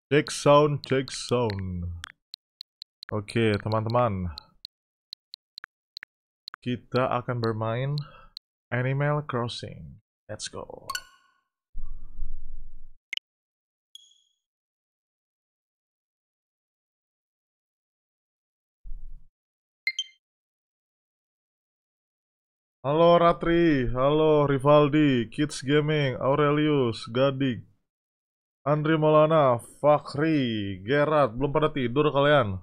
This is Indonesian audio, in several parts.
Check sound, check sound. Oke, teman-teman. Kita akan bermain Animal Crossing. Let's go. Halo Ratri, halo Rivaldi, Kids Gaming, Aurelius, Gadik, Andri Maulana, Fakri, Gerard. Belum pada tidur kalian?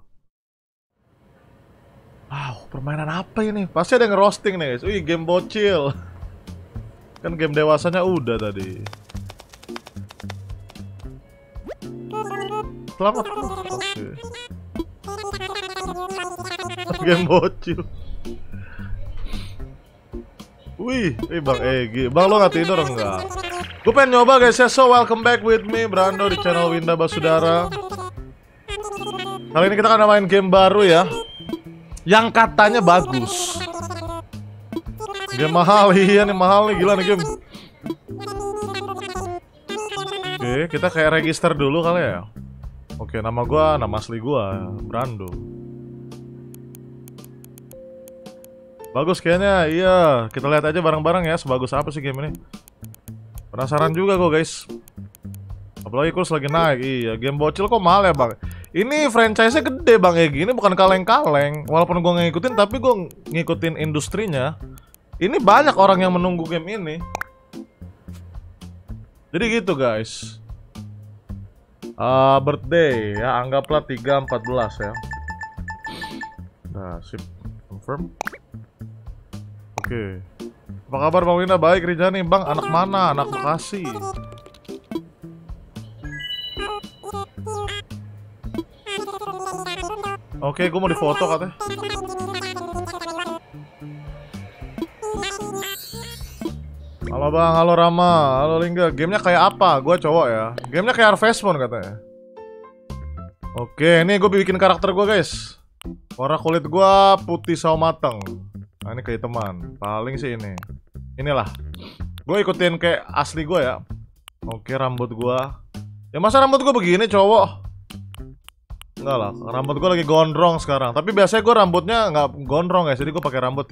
Wow, permainan apa ini? Pasti ada yang ngerosting nih guys. Wih, game bocil. Kan game dewasanya udah tadi. Selamat. Oke. Game bocil. Wih, Bang Egi. Bang, lo gak tidur enggak? Gue pengen nyoba guys ya. So welcome back with me Brando di channel Winda Basudara. Kali ini kita akan main game baru ya, yang katanya bagus. Game mahal, iya nih mahal nih, gila nih game. Oke, kita kayak register dulu kali ya. Oke, nama asli gua Brando. Bagus kayaknya, iya. Kita lihat aja bareng-bareng ya, sebagus apa sih game ini. Penasaran juga kok guys. Apalagi kurs lagi naik, iya. Game bocil kok mahal ya bang. Ini franchise-nya gede bang Egi, ini bukan kaleng-kaleng. Walaupun gue ngikutin, tapi gue ngikutin industrinya. Ini banyak orang yang menunggu game ini. Jadi gitu guys. Birthday ya, anggaplah 3/14 ya. Nah, sip. Confirm. Oke. Apa kabar Bang Winda? Baik Rijani. Bang, anak mana? Anak Bekasi. Oke, gue mau difoto katanya. Halo Bang, halo Rama, halo Lingga. Gamenya kayak apa? Gue cowok ya. Gamenya kayak Harvest Moon katanya. Oke, ini gue bikin karakter gue guys. Warna kulit gue putih sawo mateng. Nah ini kayak teman. Paling sih ini. Inilah. Gue ikutin kayak asli gue ya. Oke, rambut gue. Ya masa rambut gue begini cowok? Enggak lah, rambut gue lagi gondrong sekarang. Tapi biasanya gue rambutnya nggak gondrong guys. Jadi gue pakai rambut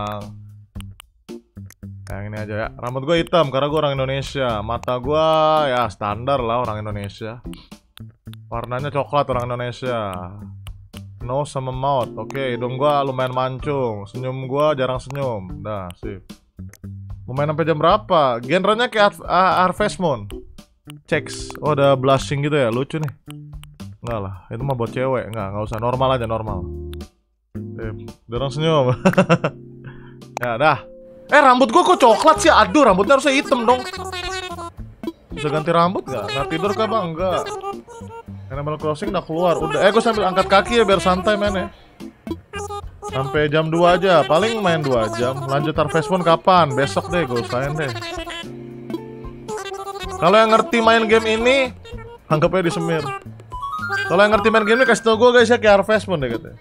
yang ini aja ya. Rambut gue hitam karena gue orang Indonesia. Mata gue ya standar lah orang Indonesia. Warnanya coklat orang Indonesia. Nose sama mouth. Oke, hidung gue lumayan mancung. Senyum gue jarang senyum. Dah, sip. Mau main sampai jam berapa? Genrenya kayak Harvest Moon. Checks. Oh, ada blushing gitu ya. Lucu nih. Enggak lah, itu mah buat cewek. Enggak usah, normal aja, normal. Dorong senyum. Ya, dah. Rambut gua kok coklat sih? Aduh, rambutnya harusnya hitam dong. Bisa ganti rambut nggak? Nggak tidur kah bang? Enggak. Animal Crossing udah keluar. Udah, gua sambil angkat kaki ya biar santai main ya. Sampai jam 2 aja, paling main 2 jam. Lanjut Harvest Moon kapan? Besok deh, gua usahain deh. Kalau yang ngerti main game ini, anggapnya disemir. Kalau yang ngerti main game ini kasih tau gue guys ya, kayak Harvest Moon deh katanya.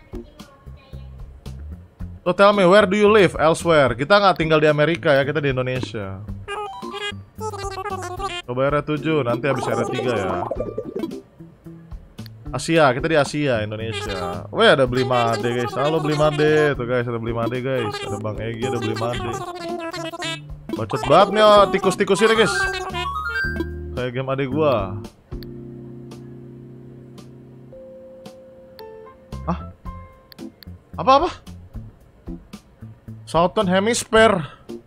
So tell me, where do you live elsewhere? Kita nggak tinggal di Amerika ya, kita di Indonesia. Coba RE7, nanti habis RE3 ya. Asia, kita di Asia, Indonesia. Weh, ada beli made guys. Halo beli made, tuh guys, ada beli made guys. Ada Bang Egi, ada beli made. Bacot banget nih tikus-tikus ini guys. Kayak game adek gua. Apa? Southern Hemisphere.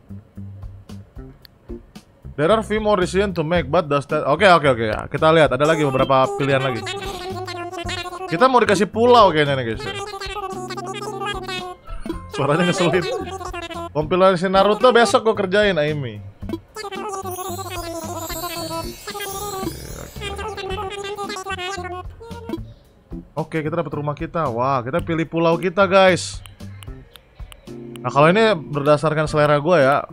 There are few more decisions to make, but does that... Oke. Kita lihat, ada lagi beberapa pilihan lagi. Kita mau dikasih pulau kayaknya nih guys. Suaranya ngeselin. Kompilasi Naruto besok gue kerjain, Aimi. Oke, kita dapat rumah kita. Wah, kita pilih pulau kita, guys. Nah, kalau ini berdasarkan selera gue ya.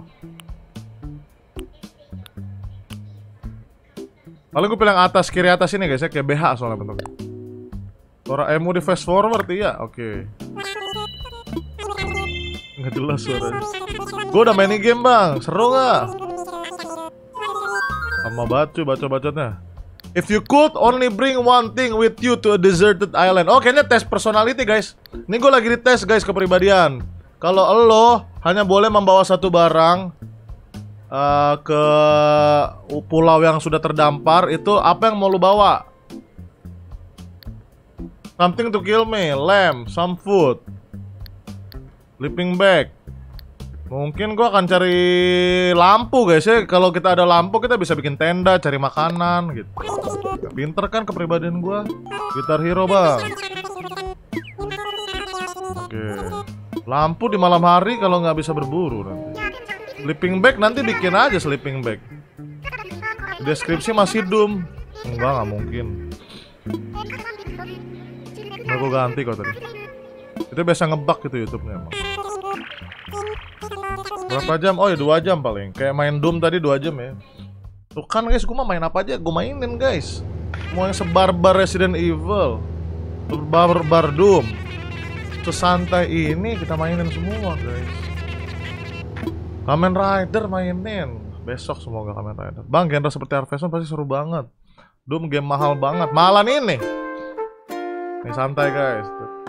Kalau gue pilih yang atas, kiri atas ini, guys ya. Kayak BH soalnya bentuknya. Suara emu di fast forward, iya. Oke. Nggak jelas suaranya. Gue udah mainin game, bang. Seru nggak? Sama baca bacotnya. If you could only bring one thing with you to a deserted island. Oh, kayaknya tes personality, guys. Ini gue lagi dites, guys, kepribadian. Kalau lo hanya boleh membawa satu barang ke pulau yang sudah terdampar, itu apa yang mau lo bawa? Something to kill me, lamb, some food, sleeping bag. Mungkin gua akan cari lampu, guys ya. Kalau kita ada lampu, kita bisa bikin tenda, cari makanan gitu. Pinter kan kepribadian gua. Gitar hero, bang. Oke. Lampu di malam hari kalau nggak bisa berburu nanti. Sleeping bag nanti bikin aja sleeping bag. Deskripsi masih Doom. Enggak, nggak mungkin. Nah, gua ganti kok tadi. Itu biasa ngebug gitu YouTube-nya emang. Berapa jam? Oh ya 2 jam paling. Kayak main Doom tadi 2 jam ya. Tuh kan guys, gue mah main apa aja gue mainin guys. Mau yang sebarbar Resident Evil, sebarbar Doom, sesantai ini kita mainin semua guys. Kamen Rider mainin. Besok semoga Kamen Rider. Bang, genre seperti Harvest Moon pasti seru banget. Doom game mahal banget. Mahalan ini. Nih santai guys.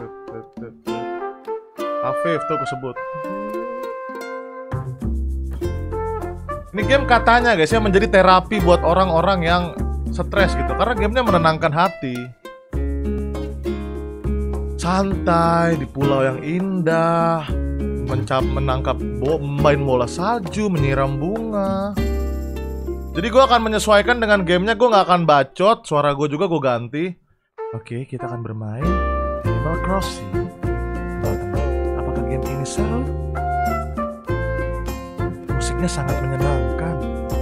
Afif tuh aku sebut. Ini game katanya guys ya menjadi terapi buat orang-orang yang stres gitu. Karena gamenya menenangkan hati. Santai di pulau yang indah, menangkap main bola salju, menyiram bunga. Jadi gue akan menyesuaikan dengan gamenya. Gue gak akan bacot. Suara gue juga gue ganti. Oke, kita akan bermain Animal Crossing. Apakah game ini seru? Musiknya sangat menyenangkan.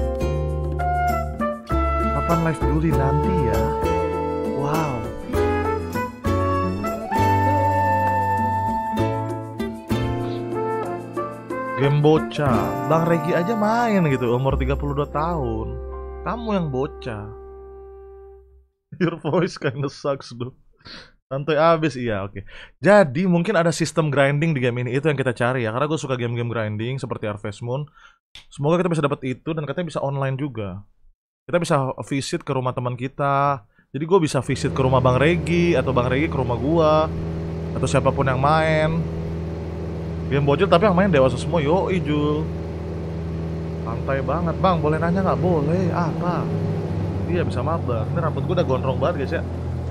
Kapan live dulu nanti ya? Wow. Game bocah. Bang Regi aja main gitu, umur 32 tahun. Kamu yang bocah. Your voice kinda sucks, dude. Santai abis, iya oke. Jadi mungkin ada sistem grinding di game ini, itu yang kita cari ya. Karena gue suka game-game grinding seperti Harvest Moon. Semoga kita bisa dapat itu dan katanya bisa online juga. Kita bisa visit ke rumah teman kita. Jadi gue bisa visit ke rumah Bang Regi atau Bang Regi ke rumah gua atau siapapun yang main. Game bocil tapi yang main dewasa semua. Yoi Jul. Santai banget bang, boleh nanya nggak? Boleh. Apa? Iya bisa maba. Ini rambut gue udah gondrong banget guys ya.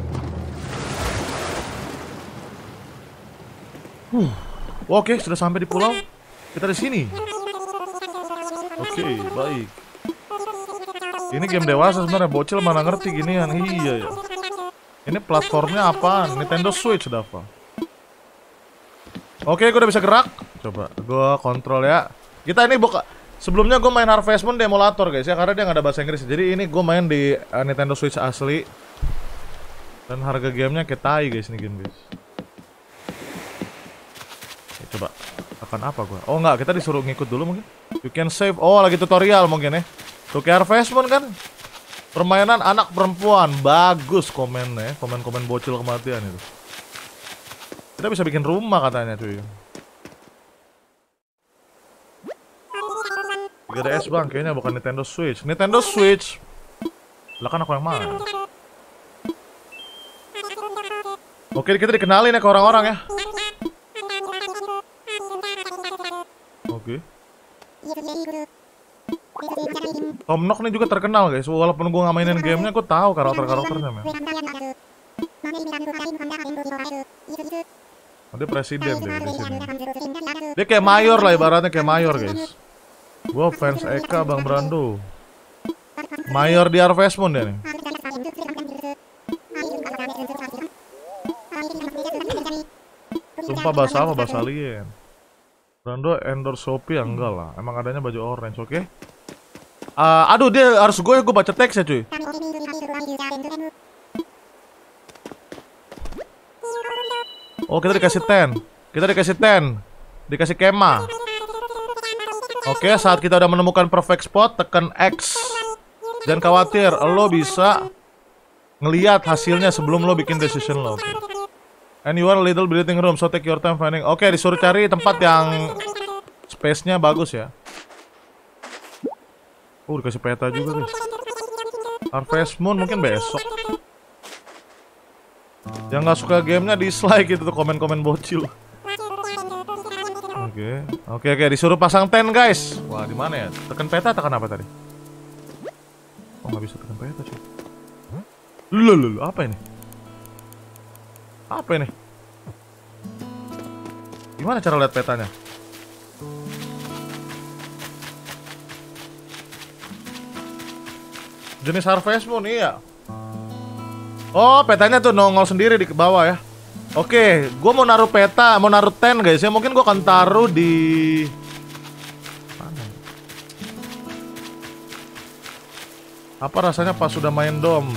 Oke, sudah sampai di pulau. Kita di sini. Oke, baik. Ini game dewasa sebenarnya, bocil mana ngerti ginian. Iya ya. Ini platformnya apaan? Nintendo Switch, Dava. Oke, gue udah bisa gerak. Coba, gue kontrol ya. Kita ini sebelumnya gue main Harvest Moon di emulator guys ya, karena dia nggak ada bahasa Inggris. Jadi ini gue main di Nintendo Switch asli. Dan harga gamenya kayak tai guys, ini game guys. Coba, akan apa gua? Oh enggak, kita disuruh ngikut dulu mungkin. You can save, oh lagi tutorial mungkin ya. Tuh kayak Harvest Moon kan. Permainan anak perempuan, bagus komennya. Komen-komen bocil kematian itu. Kita bisa bikin rumah katanya cuy. 3DS bang, kayaknya bukan Nintendo Switch. Nintendo Switch. Lah kan aku yang main. Oke, kita dikenalin ya ke orang-orang ya. Oke. Tom Nook nih juga terkenal guys. Walaupun gue nggak mainin gamenya, gue tahu karakternya men. Oh, dia presiden deh di sini. Dia kayak mayor lah ibaratnya, kayak mayor guys. Gue fans Eka Bang Brando. Mayor di Harvest Moon dia nih. Sumpah bahasa apa? Bahasa alien. Brando endorse Shopee ya? Enggak lah. Emang adanya baju orange, oke? Aduh, dia harus gue baca teks ya cuy. Oh, kita dikasih 10. Kita dikasih 10. Dikasih kema. Oke, saat kita udah menemukan perfect spot, tekan X. Jangan khawatir, lo bisa ngeliat hasilnya sebelum lo bikin decision lo. Okay. And you are a little breathing room, so take your time finding. Oke, disuruh cari tempat yang space-nya bagus ya. Dikasih peta juga guys. Harvest Moon mungkin besok. Yang nggak suka gamenya dislike itu tuh komen-komen bocil. Oke, disuruh pasang tent guys. Wah, di mana ya? Tekan peta, tekan apa tadi? Oh, nggak bisa tekan peta cuy. Loh, apa ini? Apa ini? Gimana cara lihat petanya? Jenis Harvest Moon, iya. Oh, petanya tuh nongol sendiri di bawah ya. Oke, gue mau naruh peta, mau naruh tent guys ya. Mungkin gue akan taruh di mana? Apa rasanya pas sudah main dom?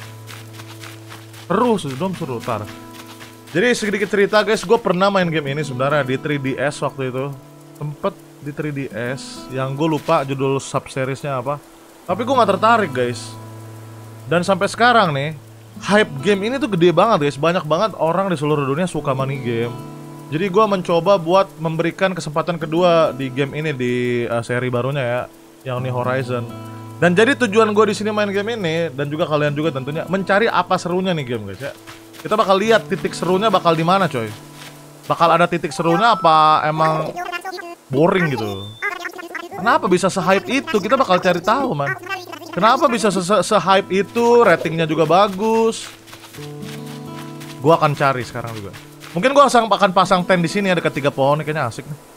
Dom seru, tar. Jadi sedikit cerita guys, gue pernah main game ini sebenarnya di 3DS waktu itu. Sempet di 3DS, yang gue lupa judul subseriesnya apa. Tapi gue gak tertarik guys. Dan sampai sekarang nih, hype game ini tuh gede banget guys. Banyak banget orang di seluruh dunia suka main game. Jadi gue mencoba buat memberikan kesempatan kedua di game ini, di seri barunya ya, yang New Horizon. Dan jadi tujuan gue di sini main game ini, dan juga kalian juga tentunya, mencari apa serunya nih game guys ya. Kita bakal lihat titik serunya bakal di mana coy. Bakal ada titik serunya apa emang boring gitu. Kenapa bisa se-hype itu? Kita bakal cari tahu man. Kenapa bisa se-hype itu? Ratingnya juga bagus. Gua akan cari sekarang juga. Mungkin gua akan pasang tent di sini ya dekat 3 pohon, kayaknya asik nih.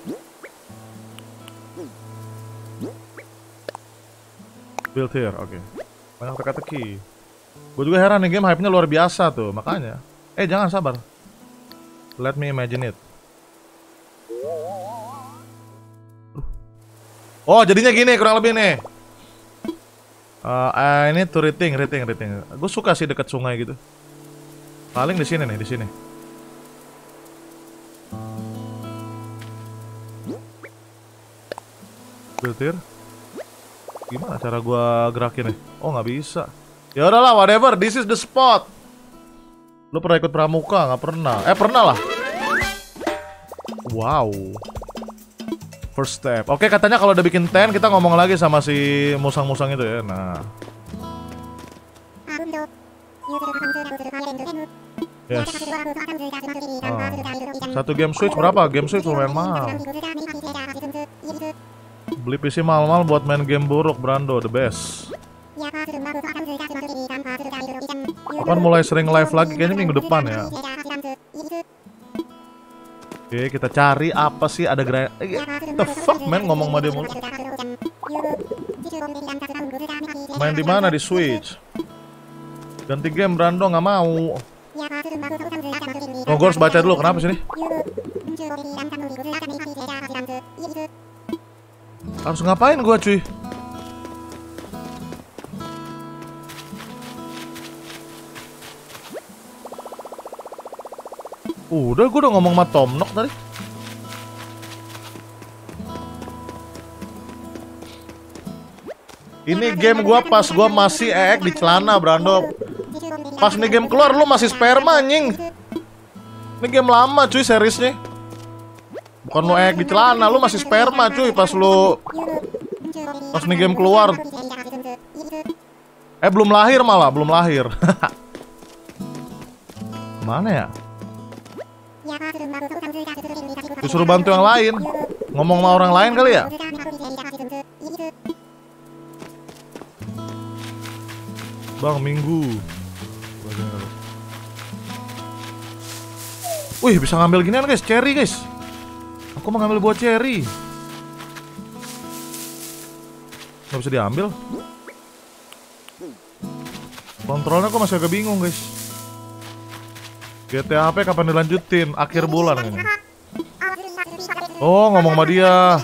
Build here, oke. Banyak teka-teki. Gue juga heran nih game hype-nya luar biasa tuh, makanya. Jangan sabar. Let me imagine it. Oh, jadinya gini kurang lebih nih. Ini tuh rating. Gue suka sih dekat sungai gitu. Paling di sini nih, di sini. Filter. Gimana cara gua gerakin nih? Oh, nggak bisa. Ya udahlah, whatever. This is the spot. Lu pernah ikut pramuka? Nggak pernah. Pernah lah. Wow. First step. Oke, katanya kalau udah bikin tent kita ngomong lagi sama si musang-musang itu ya. Nah. Yes. Satu game Switch berapa? Game Switch lumayan mahal. Beli PC mahal-mahal buat main game buruk, Brando, the best. Kapan mulai sering live lagi? Kayaknya minggu depan ya. Oke, kita cari apa sih ada gerai. The fuck man, ngomong sama dia mulu. Main di mana di Switch? Ganti game Brando, nggak mau. Oh, gue harus baca dulu. Kenapa sih nih? Harus ngapain gua cuy? Udah, gua udah ngomong sama Tom Nook tadi. Ini game gua pas gua masih di celana, Brando. Pas nih game keluar lu masih sperma anjing. Ini game lama cuy seriesnya. Bukan lu di celana, lu masih sperma cuy pas nih game keluar. Belum lahir malah, belum lahir. Mana ya? Disuruh bantu yang lain. Ngomong sama orang lain kali ya? Bang, Minggu. Wih, bisa ngambil ginian guys, cherry guys. Aku mau ngambil buah cherry. Nggak bisa diambil. Kontrolnya kok masih agak bingung guys. GTA HP kapan dilanjutin? Akhir bulan ini. Oh, ngomong sama dia.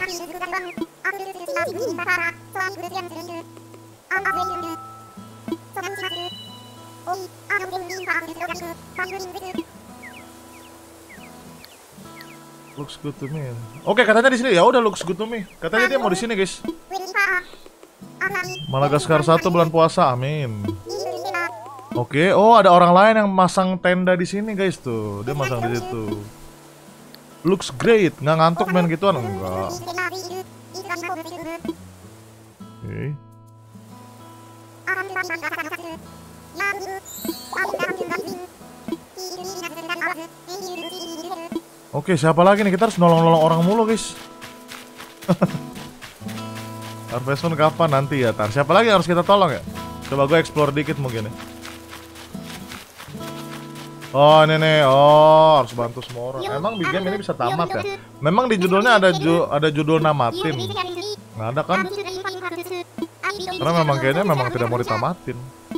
Looks good to me. Oke, katanya di sini. Ya udah, looks good to me. Katanya dia mau di sini, guys. Madagaskar 1 bulan puasa. Amin. Oke, oh ada orang lain yang masang tenda di sini, guys tuh. Dia masang di situ. Looks great. Nggak ngantuk main gituan? Enggak. Oke. Oke, siapa lagi nih? Kita harus nolong-nolong orang mulu, guys. Harvest Moon kapan nanti ya, Tar? Siapa lagi yang harus kita tolong ya? Coba gue explore dikit mungkin ya. Oh, ini nih. Oh, harus bantu semua orang. Emang di game ini bisa tamat ya? Memang di judulnya ada judul namatin. Nggak ada kan? Karena memang kayaknya memang tidak mau ditamatin.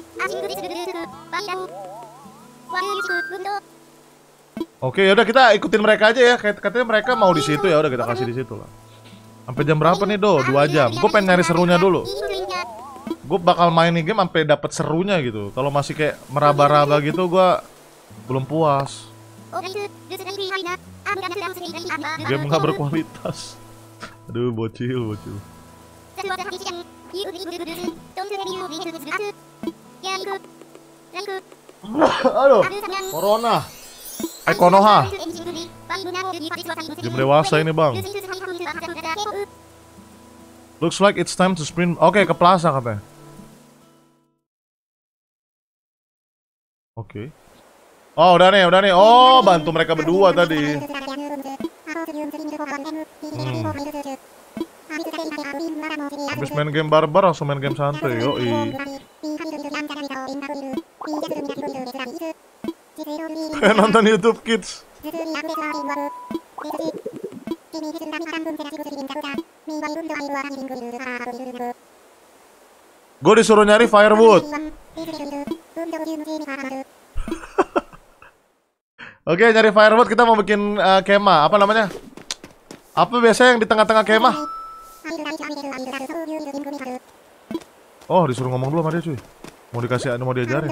Oke, yaudah kita ikutin mereka aja ya. Katanya mereka mau di situ, ya udah kita kasih di situ lah. Sampai jam berapa nih, Do? 2 jam. Gue pengen nyari serunya dulu. Gue bakal main nih game sampai dapet serunya gitu. Kalau masih kayak meraba-raba gitu, gue belum puas. Game nggak berkualitas. Aduh, bocil. Aduh, Corona. Konoha. Game dewasa ini, Bang. Looks like it's time to sprint. Oke, ke plaza katanya. Oke. Oh, udah nih. Oh, bantu mereka berdua tadi. Habis main game barbar langsung main game santai, yoi. Nonton YouTube Kids. Gue disuruh nyari firewood. Oke, nyari firewood, kita mau bikin kemah. Apa namanya? Apa biasanya yang di tengah-tengah kemah? Oh, disuruh ngomong dulu sama dia, cuy. Mau diajarin.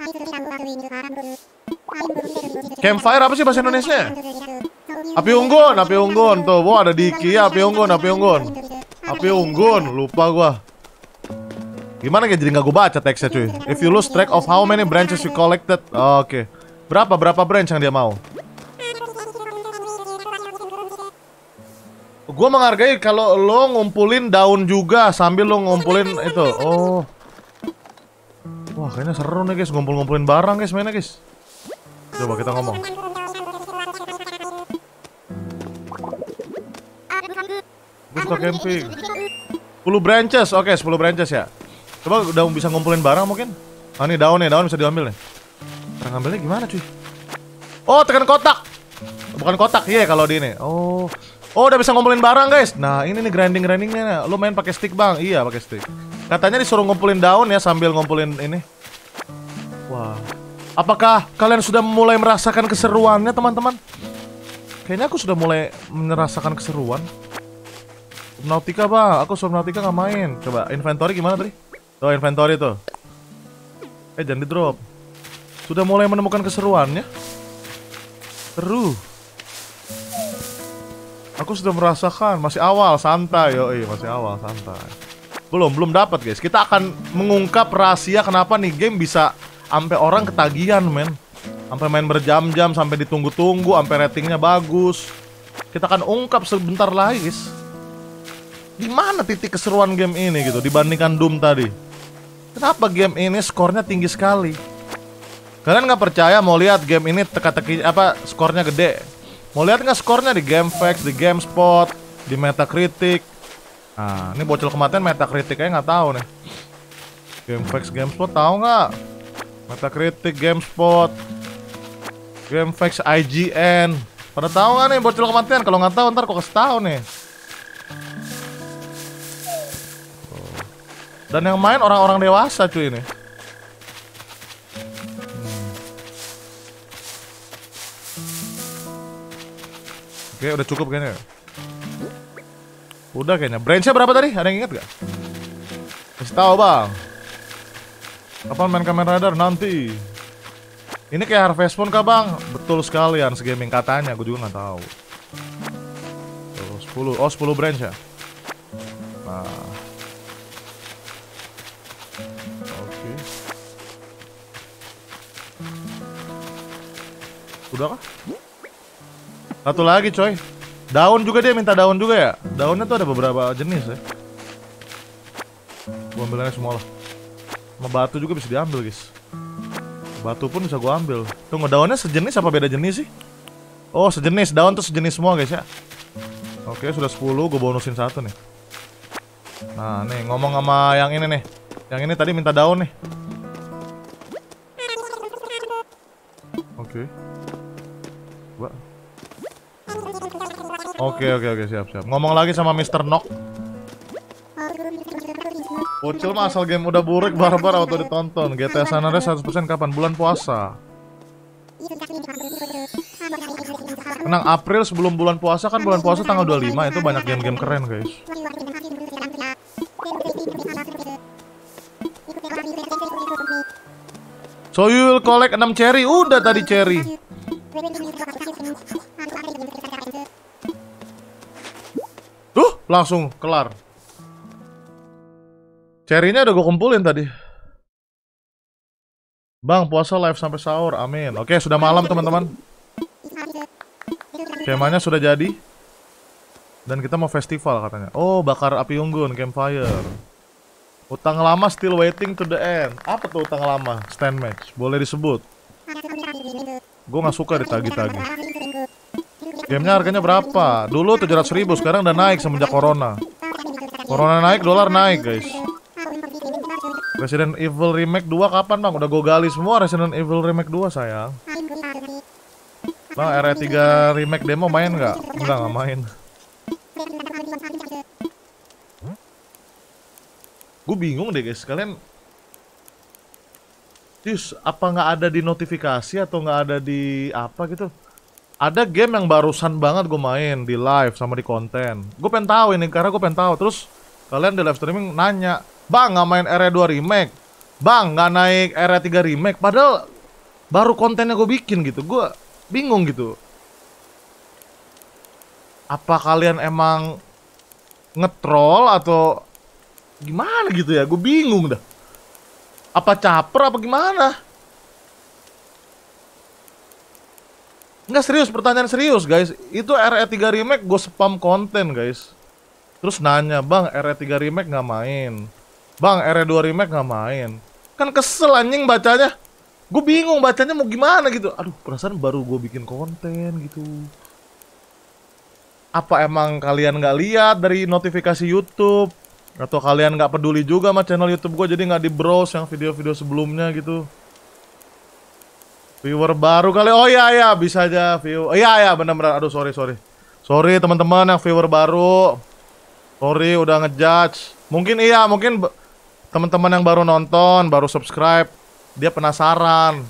Campfire apa sih bahasa Indonesia? Api unggun. Tuh, wah ada Diki, api unggun. Api unggun, lupa gua. Gimana ya, jadi nggak gua baca teksnya, cuy. If you lose track of how many branches you collected. Oke. Berapa branch yang dia mau? Gua menghargai kalau lo ngumpulin daun juga sambil lo ngumpulin itu. Oh. Wah, kayaknya seru nih, guys, ngumpulin barang, guys, mainnya, guys. Coba kita ngomong. Gue suka camping. 10 branches, oke, 10 branches ya. Coba udah bisa ngumpulin barang mungkin. Ah, nih daun bisa diambil nih. Cara ngambilnya gimana, cuy? Oh, tekan kotak. Bukan kotak, iya kalau di ini. Oh, udah bisa ngumpulin barang, guys. Nah, ini nih grindingnya. Lo main pakai stick, Bang? Iya, pakai stick. Katanya disuruh ngumpulin daun ya sambil ngumpulin ini. Wah. Apakah kalian sudah mulai merasakan keseruannya, teman-teman? Kayaknya aku sudah mulai merasakan keseruan. Subnautica, Bang. Aku Subnautica nggak main. Coba inventory gimana tadi? Tuh, inventory tuh. Jangan di drop. Sudah mulai menemukan keseruannya. Seru. Aku sudah merasakan. Masih awal, santai. Yoi, masih awal, santai. Belum dapat, guys. Kita akan mengungkap rahasia kenapa nih game bisa sampai orang ketagihan, men. Sampai main berjam-jam, sampai ditunggu-tunggu, sampai ratingnya bagus. Kita akan ungkap sebentar lagi, guys. Di mana titik keseruan game ini gitu dibandingkan Doom tadi? Kenapa game ini skornya tinggi sekali? Kalian nggak percaya? Mau lihat game ini teka-teki apa skornya gede? Mau lihat nggak skornya di GameFAQs, di GameSpot, di Metacritic? Nah, ini bocil kematian Metacritic kayaknya nggak tahu nih. GameFAQs, GameSpot tahu nggak? Metacritic, GameSpot, GameFAQs, IGN. Pada tahu nggak nih bocil kematian? Kalau nggak tahu ntar kok kasih tahu nih. Dan yang main orang-orang dewasa, cuy ini. Oke, udah cukup kayaknya. Udah kayaknya. Branch-nya berapa tadi? Ada yang ingat gak? Kasih tahu, Bang. Kapan main Kamen Rider? Nanti. Ini kayak Harvest Moon kah, Bang? Betul sekali, Hans Gaming katanya. Gue juga nggak tahu. Tuh, 10. Oh, 10 branch ya. Nah. Oke. Udah kah? Satu lagi, coy. Daun juga, dia minta daun juga ya. Daunnya tuh ada beberapa jenis ya. Gua ambil aja semua lah. Sama batu juga bisa diambil guys. Batu pun bisa gua ambil. Tunggu, daunnya sejenis apa beda jenis sih? Oh sejenis, daun tuh sejenis semua guys ya. Oke sudah 10, gue bonusin 1 nih. Nah nih ngomong sama yang ini nih. Yang ini tadi minta daun nih. Oke. Oke, siap. Ngomong lagi sama Mr. Nok. Bocil mah asal game udah buruk barbar auto ditonton. GTA San Andreas 100% kapan? Bulan puasa. Tenang, April sebelum bulan puasa kan, bulan puasa tanggal 25 itu banyak game-game keren guys. So you will collect 6 cherry. Udah tadi cherry. Langsung kelar. Cherry-nya udah gue kumpulin tadi. Bang, puasa live sampai sahur. Amin. Oke, sudah malam teman-teman. Kemahnya sudah jadi. Dan kita mau festival katanya. Oh, bakar api unggun, campfire. Utang lama still waiting to the end. Apa tuh utang lama? Stand match. Boleh disebut. Gue gak suka ditagi-tagi. Gamenya harganya berapa? Dulu 700.000, sekarang udah naik semenjak corona. Corona naik, dolar naik guys. Resident Evil Remake 2 kapan bang? Udah gue gali semua Resident Evil Remake 2 sayang. Bang, RE3 Remake demo main nggak? Enggak main. Gue bingung deh guys, kalian apa nggak ada di notifikasi atau nggak ada di apa gitu? Ada game yang barusan banget gue main di live sama di konten. Gue pengen tahu ini karena gue pengen tahu. Terus kalian di live streaming nanya, bang nggak main RE2 Remake, bang nggak naik RE3 Remake. Padahal baru kontennya gue bikin gitu. Gue bingung gitu. Apa kalian emang ngetrol atau gimana gitu ya? Gue bingung dah. Apa caper apa gimana? Nggak serius, pertanyaan serius guys. Itu RE3 Remake gue spam konten guys. Terus nanya, bang RE3 Remake nggak main, bang RE2 Remake nggak main. Kan kesel anjing bacanya. Gue bingung bacanya mau gimana gitu. Aduh, perasaan baru gue bikin konten gitu. Apa emang kalian nggak lihat dari notifikasi YouTube? Atau kalian nggak peduli juga sama channel YouTube gue, jadi nggak di browse yang video-video sebelumnya gitu? Viewer baru kali. Oh iya bisa aja view. Iya benar-benar. Aduh sorry teman-teman yang viewer baru. Sorry udah ngejudge. Mungkin teman-teman yang baru nonton, baru subscribe, dia penasaran.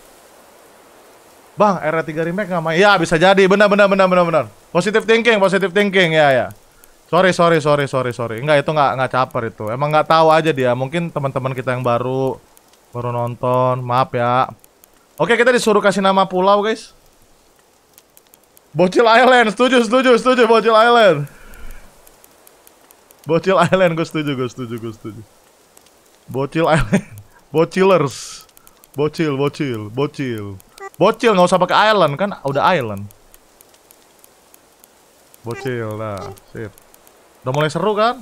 Bang, RE3 Remake nggak main? Ya bisa jadi. Benar. Positive thinking ya. Sorry. Enggak, itu nggak caper itu. Emang nggak tahu aja dia. Mungkin teman-teman kita yang baru nonton. Maaf ya. Oke, kita disuruh kasih nama pulau, guys. Bocil Island, setuju. Bocil Island. Gue setuju. Bocil Island. Bocilers. Bocil. Bocil nggak usah pakai island kan, udah island. Bocil lah, sip. Udah mulai seru kan?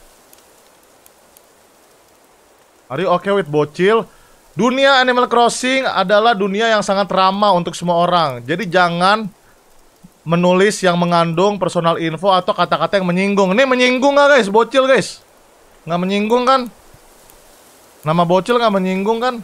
Are you okay with bocil? Dunia Animal Crossing adalah dunia yang sangat ramah untuk semua orang. Jadi jangan menulis yang mengandung personal info atau kata-kata yang menyinggung. Ini menyinggung nggak guys? Bocil guys? Nggak menyinggung kan? Nama bocil nggak menyinggung kan?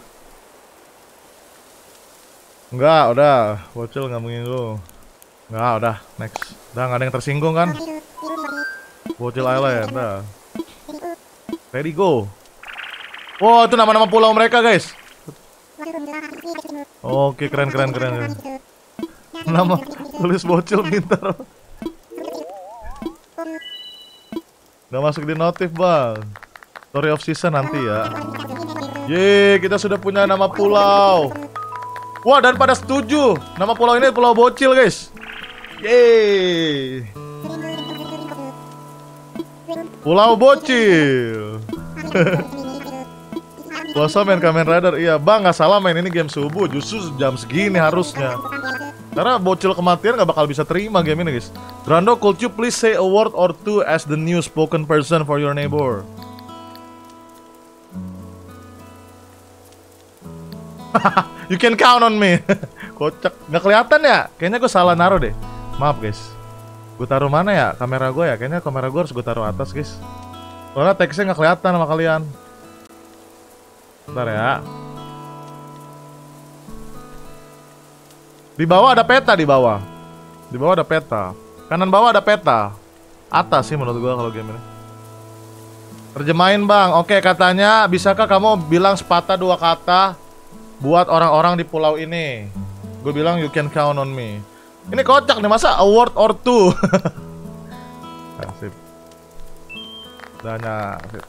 Nggak, udah. Bocil nggak menyinggung. Nggak, udah. Next. Udah nggak ada yang tersinggung kan? Bocil Island, udah. Ready go. Wow, itu nama-nama pulau mereka guys. Oke, keren. Nama tulis bocil pintar. Gak masuk di notif bang. Story of season nanti ya. Yeay, kita sudah punya nama pulau. Wah, dan pada setuju. Nama pulau ini Pulau Bocil guys. Yeay. Pulau Bocil. Puasa main Kamen Rider. Iya bang, nggak salah main ini game subuh. Justru jam segini harusnya. Karena bocil kematian nggak bakal bisa terima game ini guys. Brando, could you please say a word or two as the new spoken person for your neighbor? You can count on me. Kocak. Nggak kelihatan ya? Kayaknya gue salah naruh deh. Maaf guys. Gue taruh mana ya kamera gue ya? Kayaknya kamera gue harus gue taruh atas guys. Soalnya teksnya nggak kelihatan sama kalian. Bentar ya. Di bawah ada peta di bawah. Di bawah ada peta. Kanan bawah ada peta. Atas sih menurut gue kalau game ini. Terjemahin bang. Oke, katanya bisakah kamu bilang sepatah dua kata buat orang-orang di pulau ini? Gue bilang you can count on me. Ini kocak nih, masa a word or two? Sip. Danya, sip.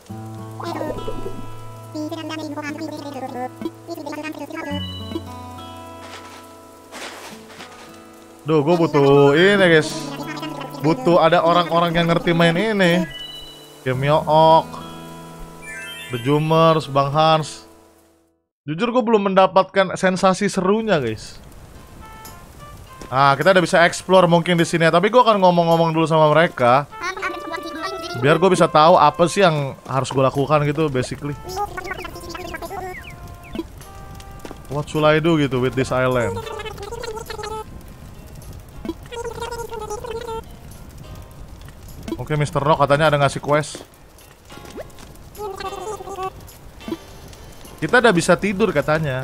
Duh, gue butuh ini guys. Butuh ada orang-orang yang ngerti main ini. Game Yook, The Zoomers, Bang Hans. Jujur gue belum mendapatkan sensasi serunya guys. Nah, kita udah bisa explore mungkin di sini ya. Tapi gue akan ngomong-ngomong dulu sama mereka, biar gue bisa tahu apa sih yang harus gue lakukan gitu basically. What should I do gitu with this island? Oke, Mr. Rock katanya ada ngasih quest. Kita udah bisa tidur katanya.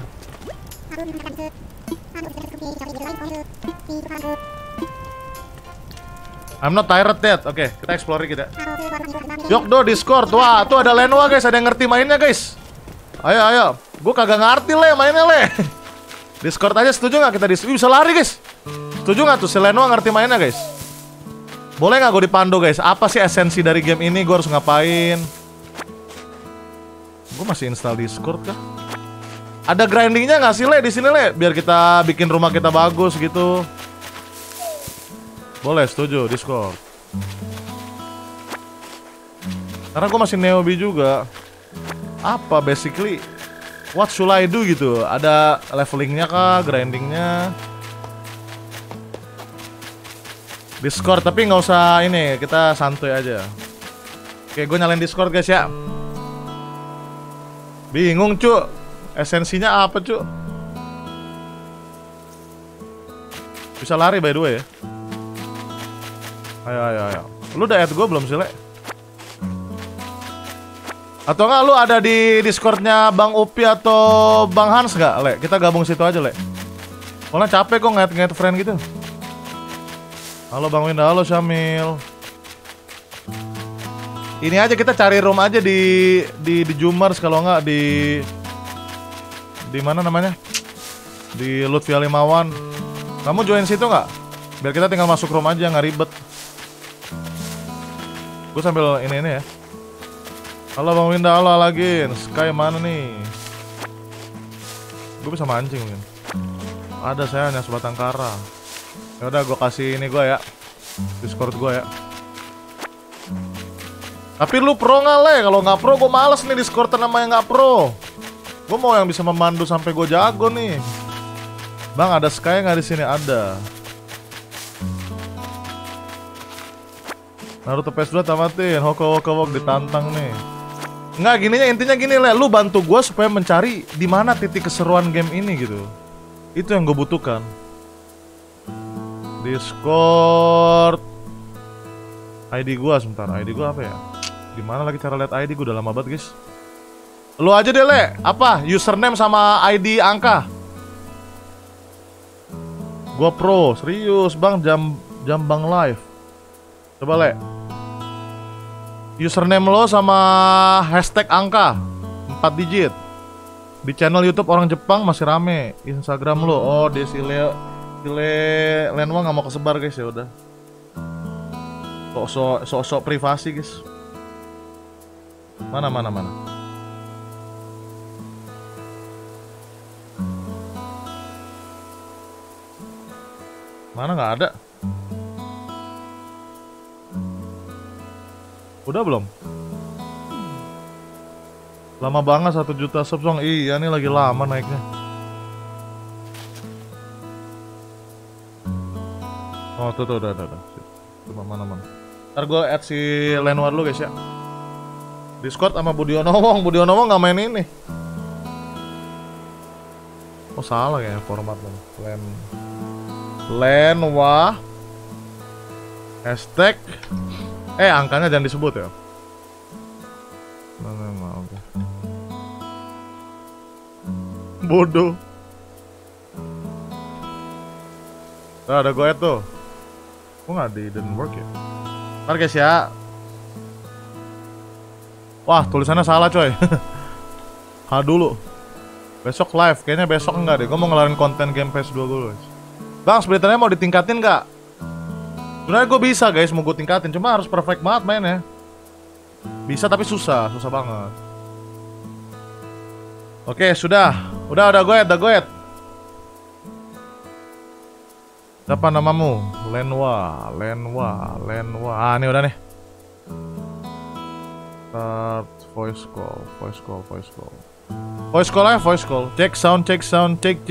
I'm not tired yet. Oke, kita explore kita. Yokdo Discord. Wah, tuh ada Lenwa guys, ada yang ngerti mainnya guys. Ayo, ayo. Gue kagak ngerti le mainnya le. Discord aja, setuju nggak kita bisa lari guys? Setuju nggak tuh si Lenwa ngerti mainnya guys? Boleh nggak gue dipandu guys? Apa sih esensi dari game ini? Gue harus ngapain? Gue masih install Discord kah? Ada grindingnya nggak sih le di sini le? Biar kita bikin rumah kita bagus gitu. Boleh, setuju Discord. Karena gue masih newbie juga. Apa basically? What should I do gitu? Ada levelingnya kah? Grindingnya? Discord, tapi nggak usah ini, kita santuy aja. Oke, gue nyalain Discord guys ya. Bingung cu, esensinya apa cu? Bisa lari by the way ya. Ayo, ayo, ayo. Lu udah add gue belum sih le? Atau nggak lu ada di Discordnya Bang Upi atau Bang Hans nggak le? Kita gabung situ aja le. Soalnya capek kok ngeliat friend gitu. Halo Bang Winda, halo Syamil. Ini aja kita cari room aja di Zoomers, kalau nggak di mana namanya? Di Lutfia Limawan. Kamu join situ nggak? Biar kita tinggal masuk room aja, nggak ribet. Gue sambil ini ya. Halo Bang Winda, halo lagi. Sky mana nih? Gue bisa mancing mungkin. Ada, saya hanya sebatang kara. Ya udah, gue kasih ini gue ya, Discord gue ya. Tapi lu pro nggak le? Kalau nggak pro gue males nih Discord nama yang nggak pro. Gue mau yang bisa memandu sampai gue jago nih. Bang, ada Sky nggak di sini? Ada. Naruto PS2 tamatin. Hoko ditantang nih. Nggak, gininya intinya gini le, lu bantu gue supaya mencari di mana titik keseruan game ini gitu. Itu yang gue butuhkan. Discord ID gua sebentar, ID gua apa ya? Gimana lagi cara lihat ID? Gua udah lama banget guys. Lu aja deh le, apa? Username sama ID angka. Gua pro, serius bang, jam bang live. Coba le. Username lo sama hashtag angka 4 digit. Di channel YouTube orang Jepang masih rame. Instagram lo, oh Desileo Lenwa nggak mau kesebar guys, ya udah. Sok privasi guys. Mana. Mana nggak ada. Udah belum? Lama banget 1 juta subsong. Iya nih lagi lama naiknya. Oh tuh udah. Coba mana. Ntar gue add si Lenwa dulu guys ya. Discord sama Budiono Wong nggak main ini. Oh salah ya formatnya. Lenwa hashtag angkanya jangan disebut ya. Oke. Bodoh. Nah, ada gue tuh. Kok nggak didn't work ya? Ntar guys ya. Wah tulisannya salah coy. H dulu. Besok live, kayaknya besok enggak deh. Gue mau ngelarin konten Game PS 2 dulu guys. Bang, splitternya mau ditingkatin nggak? Sebenarnya gue bisa guys, mau gue tingkatin. Cuma harus perfect banget mainnya. Bisa tapi susah banget. Oke, sudah. Udah gue. Siapa namamu? Lenwa. Ah, ini udah nih. Start voice call. Voice call. Check sound. Check sound. 1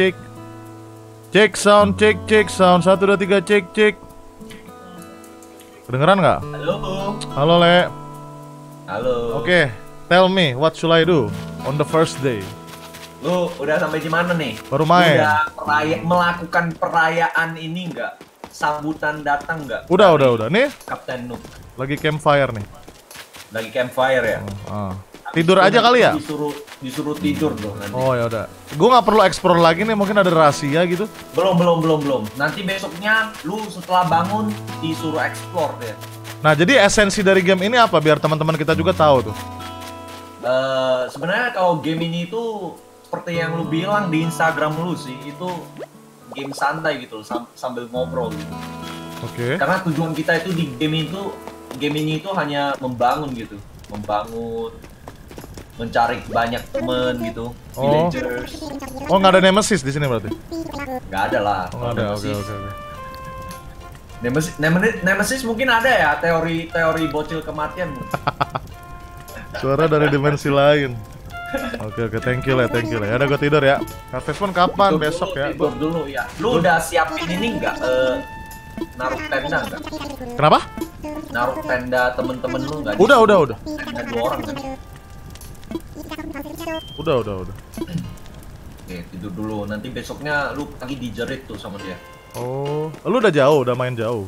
2 3 cek. Kedengeran nggak? Halo Le. Halo. Oke, tell me what should I do on the first day? Lu udah sampai di mana nih? Baru main. Udah melakukan perayaan ini nggak? Sambutan datang nggak? Udah. Nih, Kapten Noob. lagi campfire nih. Lagi campfire ya? Tidur aja kali ya? Disuruh tidur dong nanti. Oh ya udah. Gue nggak perlu explore lagi nih, mungkin ada rahasia gitu. Belum. Nanti besoknya lu setelah bangun disuruh explore deh. Nah, jadi esensi dari game ini apa biar teman-teman kita juga tahu tuh? Sebenarnya kalau game ini itu seperti yang lu bilang di Instagram lu sih, itu game santai gitu sambil ngobrol gitu. Oke. Karena tujuan kita itu di game ini itu hanya membangun gitu, mencari banyak temen gitu, villagers. Oh, nggak ada nemesis di sini berarti? Nggak ada lah. Oh, nggak ada. Oke. Nemesis mungkin ada ya, teori bocil kematian. Suara dari dimensi lain. Oke, thank you lah. Ya udah gue tidur ya. Harvest Moon kapan? Besok ya. Tidur dulu ya. Lu udah siapin ini nggak? Naruh tenda nggak? Kenapa? Naruh tenda temen-temen lu nggak? Udah. Tenda 2 orang kan? Udah. Oke, tidur dulu. Nanti besoknya lu lagi dijerit tuh sama dia. Oh, lu udah jauh, udah main jauh.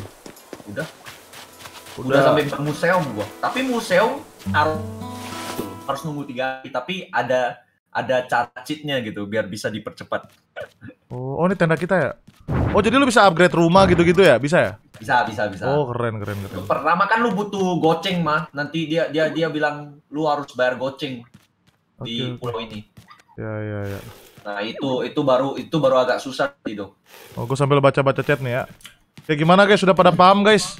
Udah sampai museum gua. Tapi museum harus nunggu 3 hari, tapi ada cara cheatnya gitu biar bisa dipercepat. Oh, ini tenda kita ya? Oh, jadi lu bisa upgrade rumah gitu-gitu ya? Bisa ya? Bisa. Oh, keren. Pertama kan lu butuh goceng mah. Nanti dia bilang lu harus bayar goceng di pulau ini. Ya. Nah, itu baru agak susah gitu. Oh, gue sambil baca-baca chat nih ya. Ya gimana guys, sudah pada paham guys?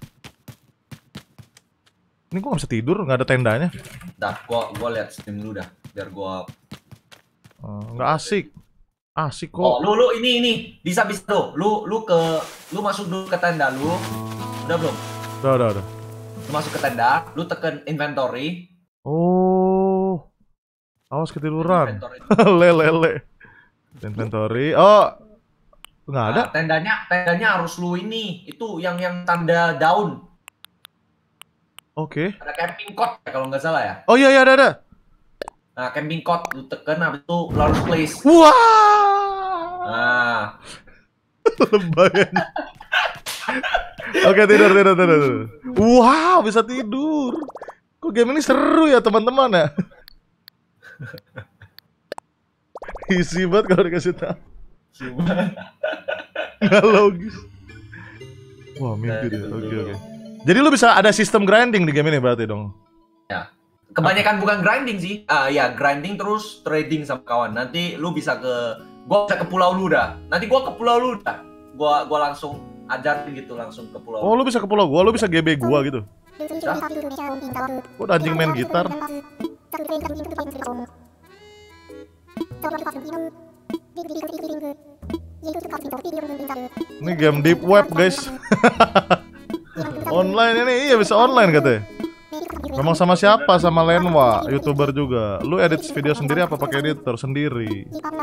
Ini gua nggak bisa tidur, nggak ada tendanya. Dah, gua lihat stream dulu dah, biar gua. Nggak asik. Asik kok. Oh, lu ini bisa tuh. Lu masuk dulu ke tenda lu. Udah belum? Udah. Lu masuk ke tenda, lu tekan inventory. Oh. Awas ketiduran. Inventory. Lele. Inventory. Oh. Nggak ada. Nah, tendanya harus lu ini. Itu yang tanda daun. Oke. Ada camping cot ya kalau nggak salah ya. Oh iya ada. Nah, camping cot lu tekan, habis itu lu harus place. Wah. Nah. Lebayan. Oke, tidur. Wow, bisa tidur. Kok game ini seru ya teman-teman ya? Easy banget kalau dikasih tahu. Nggak logis. Wah, mimpi deh. Oke. Jadi lu bisa ada sistem grinding di game ini berarti dong? Ya. Kebanyakan bukan grinding sih. Ya, grinding terus trading sama kawan. Nanti lu bisa gua bisa ke pulau lu dah. Nanti gua ke pulau lu dah. Gua langsung ajarin gitu langsung ke pulau. Oh, lu bisa ke pulau gua, lu bisa GB gua gitu. Gua udah anjing main gitar. Ini game deep web, guys. Online ini, iya bisa online katanya. Memang sama siapa? Sama Lenwa, YouTuber juga. Lu edit video sendiri apa pakai editor sendiri?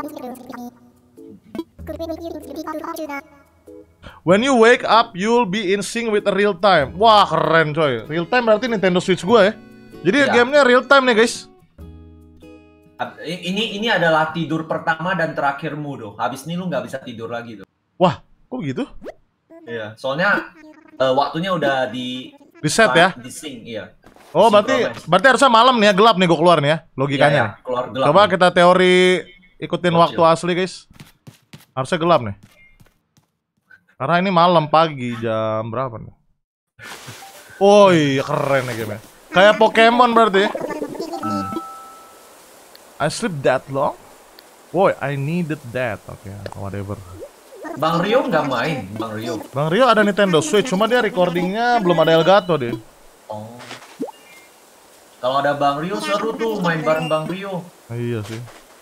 When you wake up, you'll be in sync with a real time. Wah, keren coy. Real time berarti Nintendo Switch gua ya. Jadi ya, gamenya real time nih guys. Ini adalah tidur pertama dan terakhirmu doh. Habis ini lu nggak bisa tidur lagi tuh. Wah, kok gitu? Iya, soalnya waktunya udah di Reset ya? di sync, iya. Oh, berarti harusnya malam nih ya, gelap nih gue keluar nih ya, logikanya. Iya, keluar gelap. Coba nih. kita teori ikutin Bocil. waktu asli, guys. Harusnya gelap nih. Karena ini malam pagi jam berapa nih? Oh iya, keren nih game-nya. Kayak Pokemon berarti. I sleep that long? Boy, I needed that. Oke, whatever. Bang Rio nggak main, Bang Rio. Bang Rio ada Nintendo Switch, cuma dia recordingnya belum ada Elgato deh. Oh. Kalau ada Bang Rio seru tuh main bareng Bang Rio. Iya sih.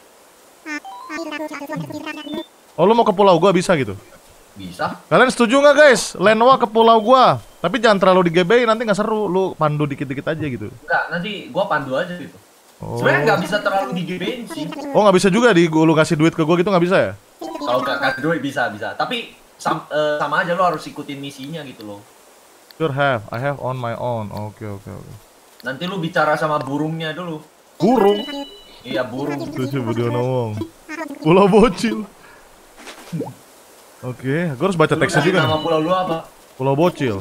Oh, lu mau ke pulau gua bisa gitu? Bisa. Kalian setuju nggak guys? Lenoa ke pulau gua. Tapi jangan terlalu digebein, nanti nggak seru. Lu pandu dikit-dikit aja gitu. Enggak, nanti gua pandu aja gitu. Oh. Sebenarnya nggak bisa terlalu digebein sih. Oh, nggak bisa juga lu kasih duit ke gua gitu, nggak bisa ya? Kalau nggak kasih duit bisa. Tapi sama aja lo harus ikutin misinya gitu loh. Sure have, I have on my own. Oke. Nanti lu bicara sama burungnya dulu. Burung? Iya, burung. Itu sih video ngomong. Pulau bocil. Oke, gua harus baca Lu teksnya kasih juga nama nih. pulau lu apa? Pulau bocil.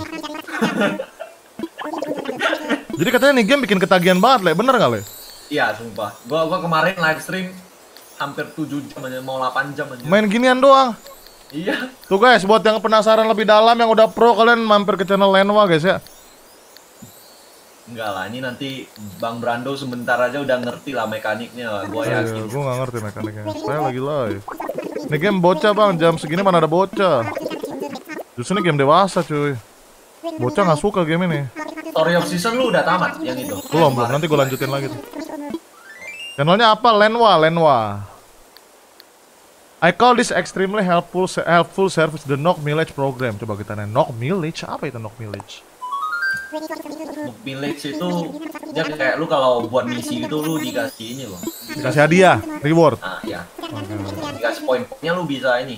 Jadi katanya nih game bikin ketagihan banget, Le. Bener nggak, Le? Iya, sumpah. Gua kemarin live stream hampir 7 jam aja, mau 8 jam aja. Main ginian doang. Iya. Tuh guys, buat yang penasaran lebih dalam, yang udah pro, kalian mampir ke channel Lenoa guys ya. Enggak lah, ini nanti Bang Brando sebentar aja udah ngerti lah mekaniknya lah, gua yakin. Gue gak ngerti mekaniknya. Saya lagi live. Ini game bocah bang, jam segini mana ada bocah. Justru ini game dewasa cuy. Bocah nggak suka game ini. Story of Season lu udah tamat yang itu? Belum, nanti gue lanjutin lagi tuh. Channelnya apa? Lenoa. I call this extremely helpful service, the Knock Village program. Coba kita nanya, Knock Village? Apa itu Knock Village? Village itu dia kayak lu kalau buat misi gitu lu dikasih ini loh. Dikasih hadiah, reward. Ah ya. Dikasih poin-poinnya lu bisa ini.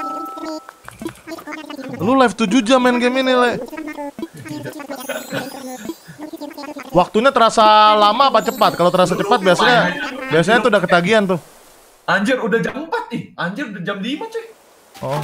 Lu live 7 jam main game ini, Le. Waktunya terasa lama apa cepat? Kalau terasa cepat biasanya tuh udah ketagihan tuh. Anjir udah jam 4 nih. Anjir udah jam 5 cuy. Oh.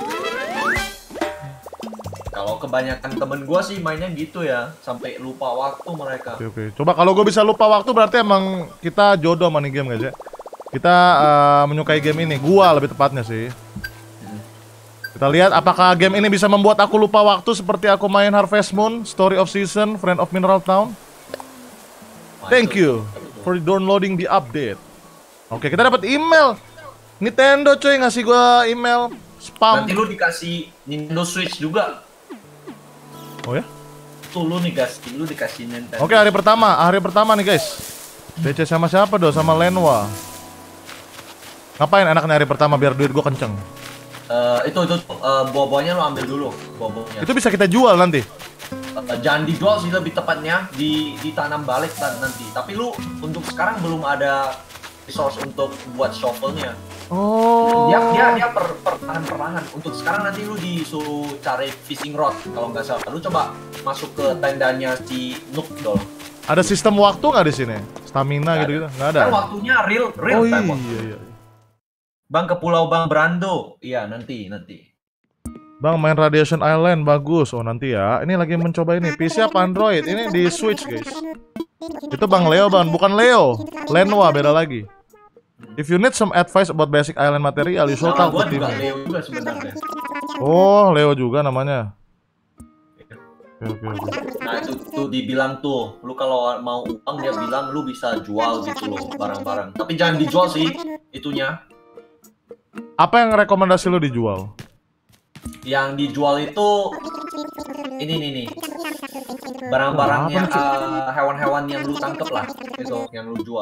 Kalau kebanyakan temen gua sih mainnya gitu ya, sampai lupa waktu mereka. Oke. Coba kalau gue bisa lupa waktu berarti emang kita jodoh sama nih game guys ya. Kita menyukai game ini. Gua lebih tepatnya sih. Kita lihat apakah game ini bisa membuat aku lupa waktu seperti aku main Harvest Moon, Story of Season, Friend of Mineral Town. Thank you for downloading the update. Oke, kita dapat email. Nintendo coy ngasih gua email spam. Nanti lu dikasih Nintendo Switch juga. Oh ya? Tuh lu dikasih Nintendo. Oke, hari pertama nih guys. DC sama siapa doh? Sama Lenoa. Ngapain anaknya hari pertama biar duit gua kenceng? Itu buah-buahnya lo ambil dulu, buah-buahnya. Itu bisa kita jual nanti. Jangan dijual sih, lebih tepatnya ditanam balik nanti. Tapi lu untuk sekarang belum ada resource untuk buat shovelnya. Oh. Dia perlahan-perlahan. Untuk sekarang nanti lu disuruh cari fishing rod kalau nggak salah. Lu coba masuk ke tendanya si Nook dong. Ada sistem waktu nggak di sini? Stamina gitu-gitu? Nggak ada. Kan waktunya real Oh time. iya. Bang ke Pulau Bang Brando. Iya, nanti. Bang main Radiation Island bagus. Oh nanti ya. Ini lagi mencoba ini. PC apa Android? Ini di Switch guys. Itu Bang Leo bang, bukan Leo. Lenoa beda lagi. If you need some advice about basic island material, you should talk Gua to juga Tim. Leo juga sebenarnya. Oh Leo juga namanya. Oke. Nah itu tuh dibilang tuh, lu kalau mau uang dia bilang lu bisa jual gitu loh barang-barang. Tapi jangan dijual sih itunya. Apa yang rekomendasi lo dijual? Yang dijual itu ini nih. Barang-barangnya hewan-hewan yang lu tangkep lah, itu yang lu jual.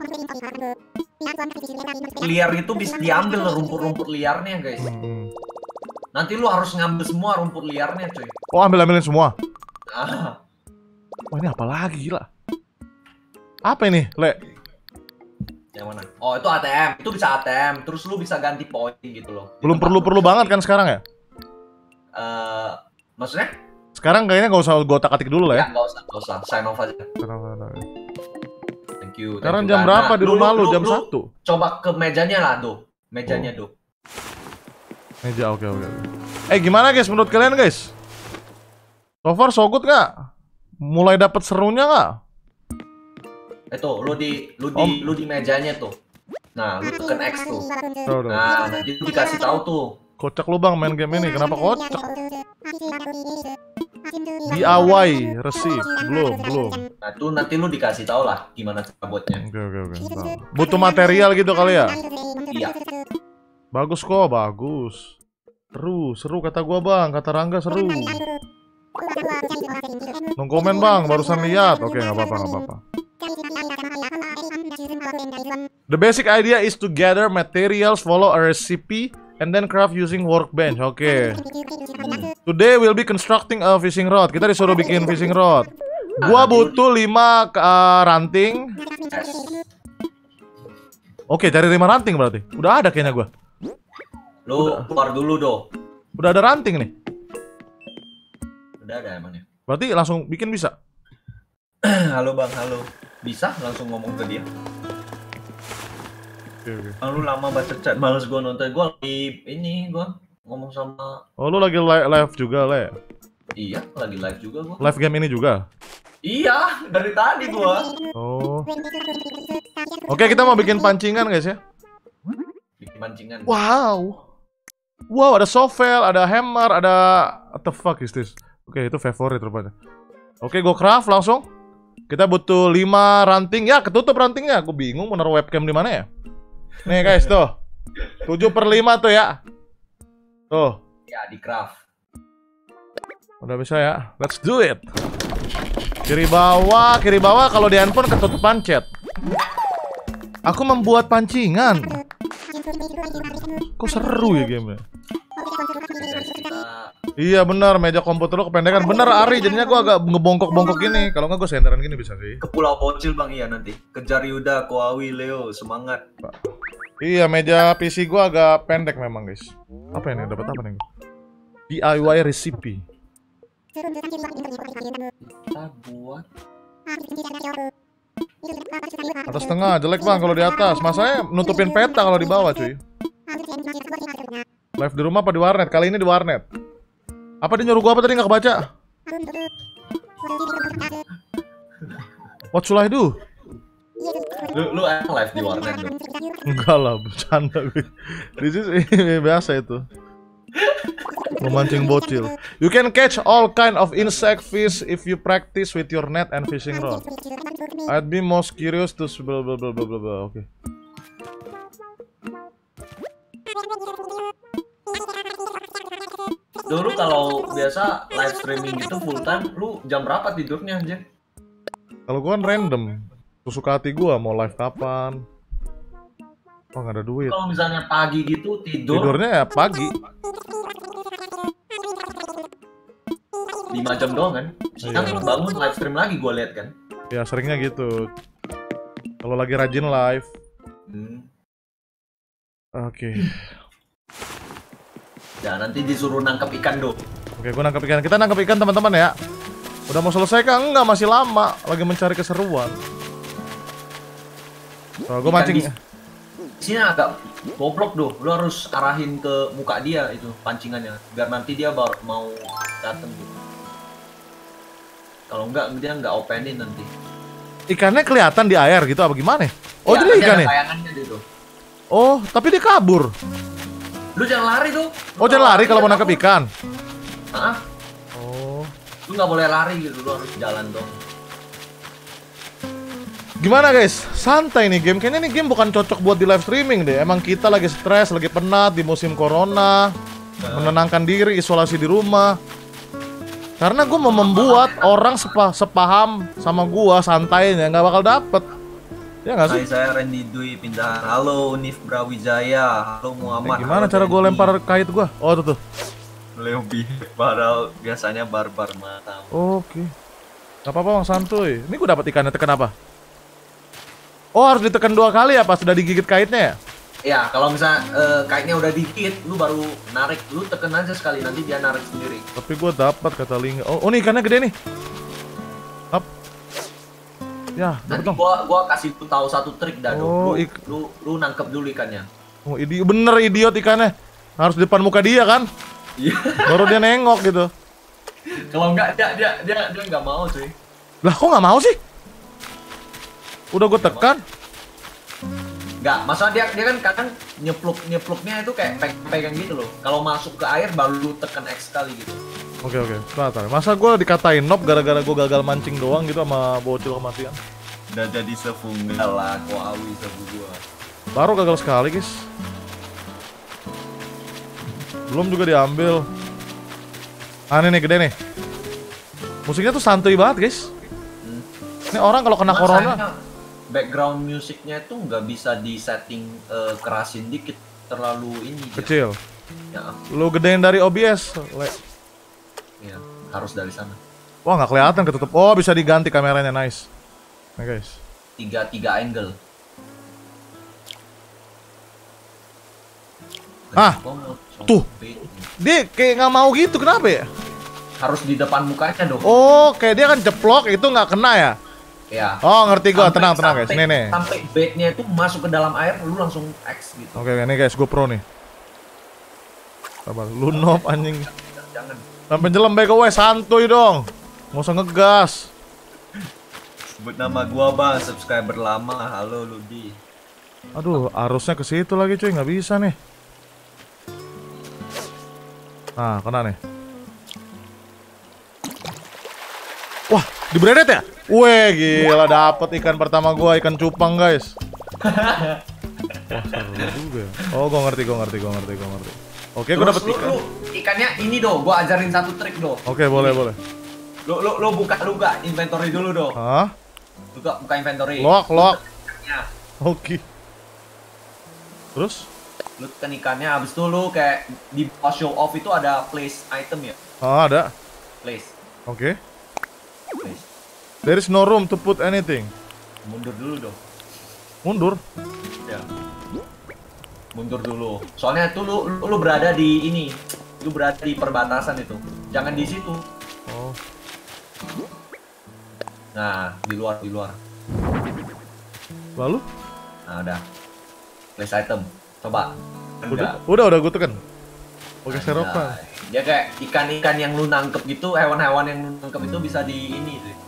Liar itu bisa diambil rumput-rumput liarnya guys. Nanti lu harus ngambil semua rumput liarnya cuy. Oh ambilin semua. Ah. Wah ini apa lagi gila? Apa ini, Le? Yang mana? Oh itu ATM, itu bisa ATM. Terus lu bisa ganti poin gitu loh. Belum perlu banget kan sekarang ya? Maksudnya? Sekarang kayaknya nggak usah gue otak-atik dulu lah ya. Ya nggak usah. Sign off aja. Thank you. Sekarang jam berapa di rumah lu? Jam 1. Coba ke mejanya lah, Do. Mejanya, Do. Meja, oke. Gimana guys menurut kalian guys? So far so good nggak? Mulai dapat serunya nggak? Tuh, lu di mejanya tuh. Nah, lu tekan X tuh. Nah, nanti lu dikasih tahu tuh. Kocak lu bang main game ini, kenapa kocak? DIY, receive, belum. Nah, tuh nanti lu dikasih tahu lah gimana cara buatnya. Oke. Butuh material gitu kali ya? Iya. Bagus kok, bagus. Seru kata gua bang, kata Rangga seru. No komen bang, barusan lihat. Oke, nggak apa-apa. The basic idea is to gather materials, follow a recipe, and then craft using workbench. Oke. Today we'll be constructing a fishing rod. Kita disuruh bikin fishing rod. Gua butuh 5 ranting. Oke, cari 5 ranting berarti. Udah ada kayaknya gua. Lu keluar dulu, Do. Udah ada ranting nih. Udah ada emangnya. Berarti langsung bikin bisa. Halo bang, halo. Bisa langsung ngomong ke dia. Oke. Lalu lama baca chat, males gua nonton. Gua lagi gua ngomong sama. Oh, lu lagi live juga, Le? Iya, lagi live juga gua. Live game ini juga? Iya, dari tadi gua. Oh. Oke, kita mau bikin pancingan, guys ya. Bikin pancingan. Wow, ada shovel, ada hammer, ada what the fuck is this? Oke, itu favorit rupanya. Oke, gua craft langsung. Kita butuh 5 ranting. Ya, ketutup rantingnya. Aku bingung mau naruh webcam di mana ya. Nih guys, tuh. 7/5 tuh ya. Tuh. Ya, di craft. Udah bisa ya. Let's do it. Kiri bawah kalau di handphone ketutupan chat. Aku membuat pancingan. Kok seru ya gamenya? Iya benar, meja komputer lo kependekan. Bener Ari, jadinya gua agak ngebongkok-bongkok gini. Kalau nggak gua senderan gini bisa sih. Ke Pulau Bocil bang, iya nanti. Kejar Yuda, Koawi, Leo, semangat. Iya, meja PC gua agak pendek memang guys. Apa ini? Dapat apa nih? DIY recipe. Kita buat atas tengah jelek bang kalau di atas. Masanya nutupin peta kalau di bawah cuy. Live di rumah apa di warnet? Kali ini di warnet. Apa dia nyuruh gua apa tadi nggak kebaca? What should I do? Lu emang live di warnet dong? Enggak lah, bercanda gue. This is biasa itu. Memancing bocil. You can catch all kind of insect fish if you practice with your net and fishing rod. I'd be most curious to blah blah blah blah blah. Oke. Dulu kalau biasa live streaming gitu full time, lu jam berapa tidurnya anjir? Kalau gua kan random. Suka hati gua mau live kapan. Oh, nggak ada duit. Kalau misalnya pagi gitu tidurnya ya pagi. 5 jam doang kan? Siang bangun live stream lagi gua lihat kan. Ya seringnya gitu. Kalau lagi rajin live. Oke. Ya nanti disuruh nangkep ikan do. Oke, gua nangkep ikan. Kita nangkep ikan teman-teman ya. Udah mau selesai kan? Enggak, masih lama. Lagi mencari keseruan. So, gua mancing. Di sini agak goblok do. Lu harus arahin ke muka dia itu pancingannya, biar nanti dia baru mau dateng gitu. Kalau enggak dia nggak openin nanti. Ikannya kelihatan di air gitu apa gimana? Oh, ya, jadi ikannya. Tayangannya gitu. Oh, tapi dia kabur. Lu jangan lari tuh. Oh, jangan lari kalau mau nangkep ikan. Hah? Oh. Lu nggak boleh lari gitu, lu harus jalan dong. Gimana guys? Santai nih game. Kayaknya nih game bukan cocok buat di live streaming deh. Emang kita lagi stres, lagi penat di musim corona. Menenangkan diri, isolasi di rumah. Karena gue mau membuat orang sepaham sama gue santainya, nggak bakal dapet. Ya nggak sih? Hai, saya Randy Dwi pindahan. Halo Unif Brawijaya. Halo Muhammad. Gimana cara gue lempar kait gue? Oh tuh. Lebih padahal biasanya barbar mata. Oke. Gak apa-apa bang, santuy. Ini gue dapat ikannya, tekan apa? Oh, harus ditekan 2 kali ya pas sudah digigit kaitnya ya? Ya, kalau misalnya kaitnya udah digigit, lu baru narik. Lu tekan aja sekali, nanti dia narik sendiri. Tapi gue dapat kata Lingga. Oh nih ikannya gede nih. Up. Ya, Nanti dong. gua kasih tahu satu trik dah, Oh, lu nangkep dulu ikannya. Oh, bener idiot ikannya. Harus di depan muka dia kan? Iya. Baru dia nengok gitu. Kalau enggak dia nggak mau cuy. Lah kok nggak mau sih? Udah gue tekan. Nggak, maksudnya dia kan kadang nyepluknya itu kayak pegang gitu loh. Kalau masuk ke air baru lu tekan X kali gitu. Oke. Bentar. Masa gue dikatain noob gara-gara gue gagal mancing doang gitu sama bocil kematian. Udah jadi sefunggal lah, kau awi sebu gua. Baru gagal sekali guys. Belum juga diambil. Ini nih gede nih. Musiknya tuh santuy banget guys. Ini orang kalau kena corona. Background musiknya itu nggak bisa di setting kerasin dikit, terlalu ini dia. Kecil. Ya, Lu gedein dari OBS. ya, harus dari sana. Wah nggak kelihatan ketutup. Oh bisa diganti kameranya, nice. Nah guys. Tiga angle. Tuh. Dia kayak nggak mau gitu, kenapa ya? Harus di depan mukanya dong. Oh, kayak dia kan jeplok itu nggak kena ya? Ya. Oh ngerti gua, tenang guys. Nih. Sampai baitnya itu masuk ke dalam air, lu langsung X gitu. Oke, nih guys, GoPro nih. Sabar, lu noob anjing. Jangan. Sampai jelam bego santuy dong. Nggak usah ngegas. Sebut nama gua bang, subscriber lama. Halo Ludi. Aduh, arusnya ke situ lagi cuy, nggak bisa nih. Nah, kena nih. Wah, dibredet ya? Weh, gila dapet ikan pertama gua, ikan cupang guys. Wah, seru juga. Oh, gua ngerti. Oke, gua dapet ikan. Lu ikannya ini dong, gua ajarin satu trik dong. Oke, boleh. Lu buka inventory dulu dong. Hah? Buka inventory. Lock. Ikannya. Oke. Terus? Lu tekan ikannya, habis itu lu kayak di bawah show off itu ada place item ya. Oh, ada. Place. Oke. Place. There is no room to put anything. Mundur dulu dong. Mundur. Ya. Mundur dulu. Soalnya itu lu berada di ini. Lu berada di perbatasan itu. Jangan di situ. Oh. Nah, di luar. Lalu? Nah, udah. Place item. Coba. Udah gue tekan. Oke, Anjay. serokan. Dia kayak ikan-ikan yang lu nangkep gitu, hewan-hewan yang lu nangkep itu bisa di ini sih.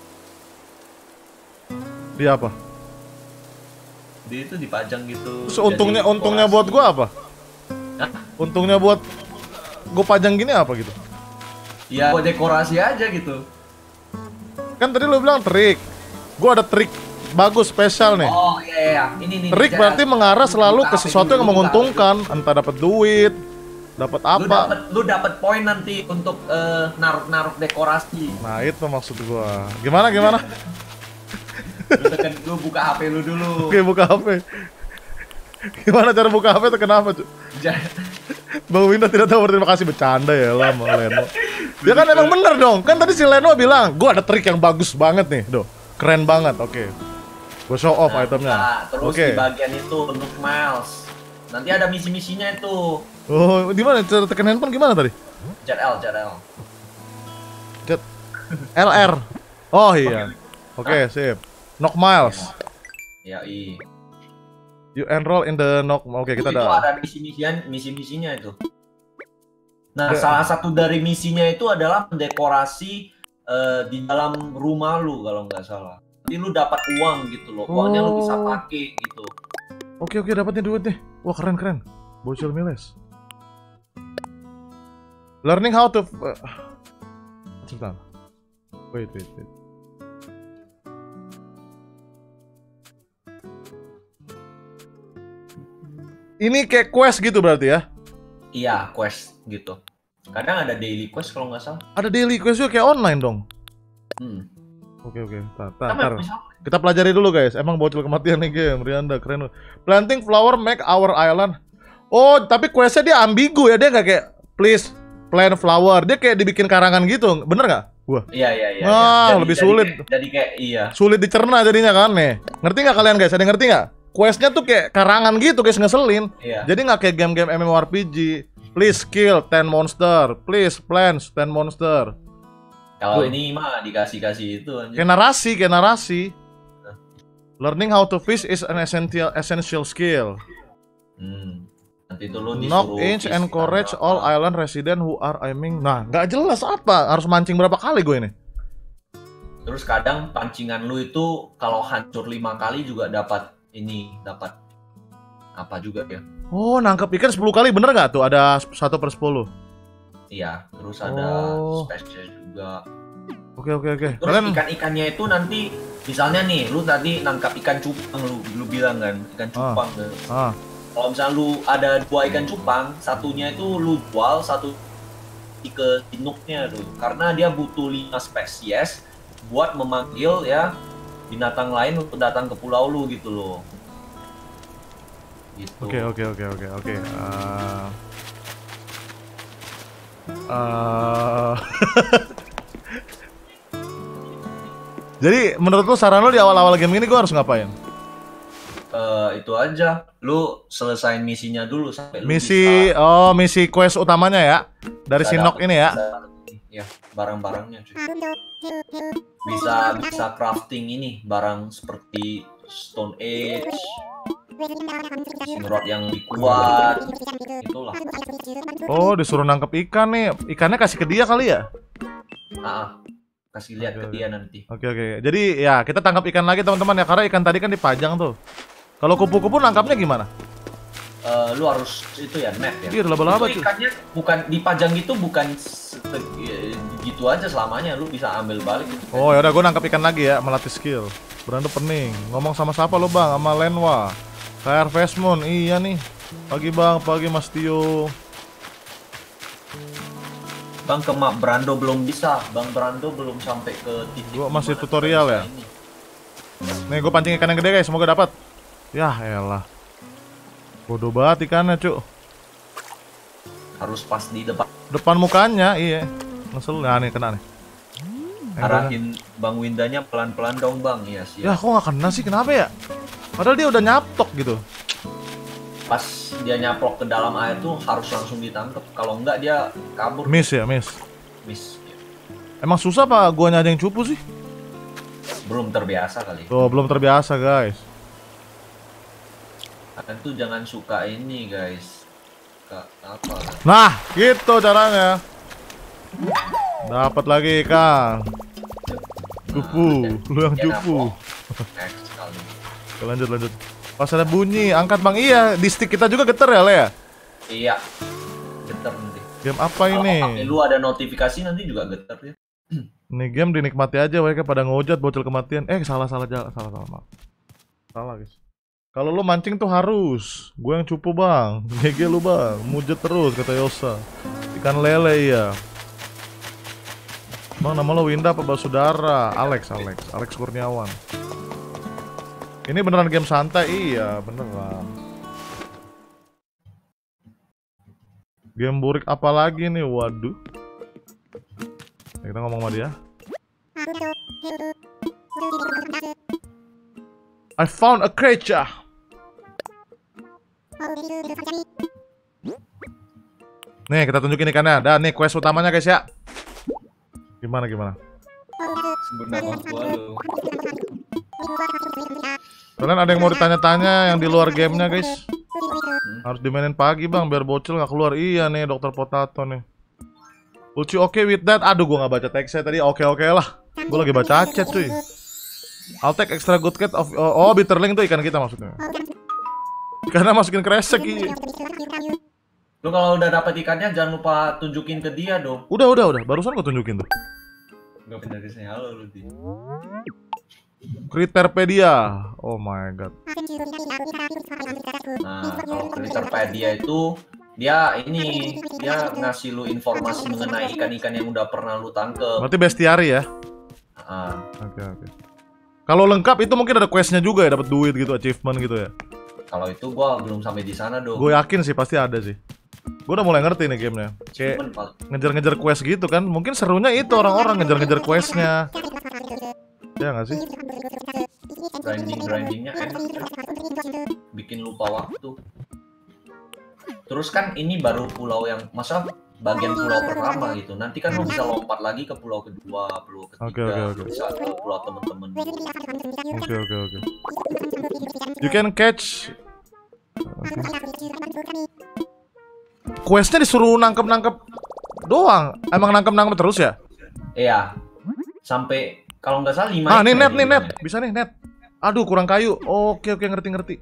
Di apa? Dia itu dipajang gitu. Terus untungnya dekorasi. buat gua apa? Hah? Untungnya buat gua pajang gini apa gitu? Ya buat dekorasi aja gitu. Kan tadi lu bilang trik. Gua ada trik bagus spesial nih. Oh iya. Ini nih. Trik berarti mengarah selalu ke sesuatu yang menguntungkan, entah dapat duit, dapat apa. Lu dapat poin nanti untuk naruh dekorasi. Nah, itu maksud gua. Gimana? Lu buka HP lu dulu. Oke, buka HP. Gimana cara buka HP itu kenapa, cuy? Bang Winda tidak tahu berterima kasih, bercanda ya lah sama Leno. Dia kan emang bener dong. Kan tadi si Leno bilang, gua ada trik yang bagus banget nih, doh. Keren banget. Oke. Gua show off itemnya. Nah, terus Oke. di bagian itu untuk miles. Nanti ada misi-misinya itu. Oh, di mana cara tekan handphone gimana tadi? JL. Cet LR. Oh iya. Oke, sip. Knock miles. Ya, You enroll in the knock. Oke, kita itu ada. ada misi-misinya itu. Nah, salah satu dari misinya itu adalah mendekorasi di dalam rumah lu kalau nggak salah. Jadi lu dapat uang gitu loh. Uangnya lu bisa pakai gitu. Oke, dapatnya duit nih. Wah, keren. Bocil miles. Learning how to Sebentar. Wait. Ini kayak quest gitu berarti ya? Iya, quest gitu. Kadang ada daily quest kalau nggak salah. Ada daily quest juga kayak online dong. Oke. Tar. Kita pelajari dulu guys. Emang bocil kematian nih game. Rianda keren. Planting flower make our island. Oh, tapi questnya dia ambigu ya. Dia nggak kayak please plant flower. Dia kayak dibikin karangan gitu. Bener nggak? Wah. Iya. Nah, lebih sulit. Jadi kayak iya. Sulit dicerna jadinya kan nih. Ngerti nggak kalian guys? Ada yang ngerti nggak? Questnya tuh kayak karangan gitu guys, ngeselin. Iya. Jadi nggak kayak game-game MMORPG. Please kill 10 monster. Please plant 10 monster. Kalau ini mah dikasih itu anjir. Kayak narasi. Learning how to fish is an essential skill. Nanti itu lu Knock inch encourage all island resident who are aiming. Nah, nggak jelas apa. Harus mancing berapa kali gue ini? Terus kadang pancingan lu itu kalau hancur 5 kali juga dapat apa juga ya? Oh, nangkep ikan 10 kali bener nggak tuh? Ada 1/10. Iya, terus ada spesies juga. Oke. Terus ikan-ikannya itu nanti misalnya nih, lu tadi nangkap ikan cupang, lu bilang kan, ikan cupang kan. Kalau misalnya lu ada 2 ikan cupang, satunya itu lu jual, satu ke induknya tuh, karena dia butuh 5 spesies buat memanggil ya binatang lain untuk datang ke pulau lu gitu loh. Gitu. Oke. Jadi menurut lu saran lu di awal-awal game ini gue harus ngapain? Itu aja, lu selesain misinya dulu sampai lu misi bisa, misi quest utamanya ya dari Sinok ini ya. Ya, barang-barangnya cuy. Bisa crafting ini barang seperti Stone Age, Simrod yang lebih kuat, itulah. Oh, disuruh nangkep ikan nih. Ikannya kasih ke dia kali ya? Kasih lihat ke dia nanti. Oke. Jadi ya kita tangkap ikan lagi teman-teman ya, karena ikan tadi kan dipajang tuh. Kalau kupu-kupu nangkapnya gimana? Lu harus itu ya net ya. Iya, laba-laba cuy. Ikannya bukan dipajang gitu, bukan gitu aja selamanya, lu bisa ambil balik gitu. Oh ya udah, gue nangkap ikan lagi ya, melatih skill. Beranda pening. Ngomong sama siapa lo bang? Sama Lenwa. Kayak Harvest Moon. Iya nih. Pagi bang, pagi Mas Tio. Bang, ke Mak Brando belum bisa. Bang Brando belum sampai ke titik. Gua masih tutorial ya. Ini. Nih gue pancing ikan yang gede guys, semoga dapat. Ya elah. Bodoh banget ikannya cuk. Harus pas di depan mukanya, iya. Ngesel. Nah nih kena nih. Arahin Bang Windanya pelan-pelan dong bang. Iya sih. Ya kok gak kena sih, kenapa ya? Padahal dia udah nyaplok gitu. Pas dia nyaplok ke dalam air tuh harus langsung ditangkap. Kalau enggak dia kabur. Miss ya, miss. Ya. Emang susah pak guanya aja yang cupu sih? Belum terbiasa kali. Oh, belum terbiasa guys. Kan tuh jangan suka ini guys. Apa? Nah, gitu caranya. Dapat lagi ikan. Cupu, lu yang cupu. Lanjut. Pas ada bunyi, angkat bang. Iya, di stick kita juga geter ya, Le ya? Iya, geter nanti. Game apa ini? Kalau lu ada notifikasi nanti juga geter ya. Ini game dinikmati aja, mereka pada ngehujat bocil kematian. Salah maaf. Salah guys. Kalau lu mancing tuh harus. Gue yang cupu bang. GG lu bang. Mujet terus kata Yosa. Ikan lele ya. Bang, nama lo Winda apa Basudara? Alex Kurniawan. Ini beneran game santai? Iya, beneran. Game burik apa lagi nih? Waduh. Kita ngomong sama dia. I found a creature. Nih, kita tunjukin ikannya. Dan nih quest utamanya guys ya. Gimana? Sebenarnya gua lu. Kalian ada yang mau ditanya-tanya yang di luar gamenya guys? Harus dimainin pagi bang biar bocil nggak keluar. Iya nih Dokter Potato nih. Lucu oke with that. Aduh gua nggak baca teksnya tadi. Oke lah. Gua lagi baca chat cuy. I'll take extra good cat of bitterling tuh ikan kita maksudnya. Karena masukin kresek iya. Lu kalau udah dapat ikannya jangan lupa tunjukin ke dia dong. Udah. Barusan gua tunjukin tuh. Gak bener sih, halo lu di. Kriterpedia. Oh my god. Nah, kalau Kriterpedia itu dia ngasih lu informasi mengenai ikan-ikan yang udah pernah lu tangkep. Berarti bestiari ya? Oke. Kalau lengkap itu mungkin ada questnya juga ya, dapat duit gitu, achievement gitu ya. Kalau itu gua belum sampai di sana dong. Gue yakin sih pasti ada sih. Gue udah mulai ngerti nih gamenya. Kayak ngejar-ngejar quest gitu kan. Mungkin serunya itu orang-orang ngejar-ngejar questnya. Ya nggak sih? Grindingnya enak. Bikin lupa waktu. Terus kan ini baru pulau yang masa bagian pulau pertama gitu. Nanti kan lu bisa lompat lagi ke pulau kedua, pulau ketiga, Oke. bisa ke pulau temen-temen. Oke. You can catch. Questnya disuruh nangkep doang. Emang nangkep terus ya? Iya. Sampai kalau nggak salah 5. Ah, nih net. Bisa nih net. Aduh, kurang kayu. Oke, ngerti.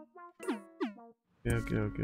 Oke.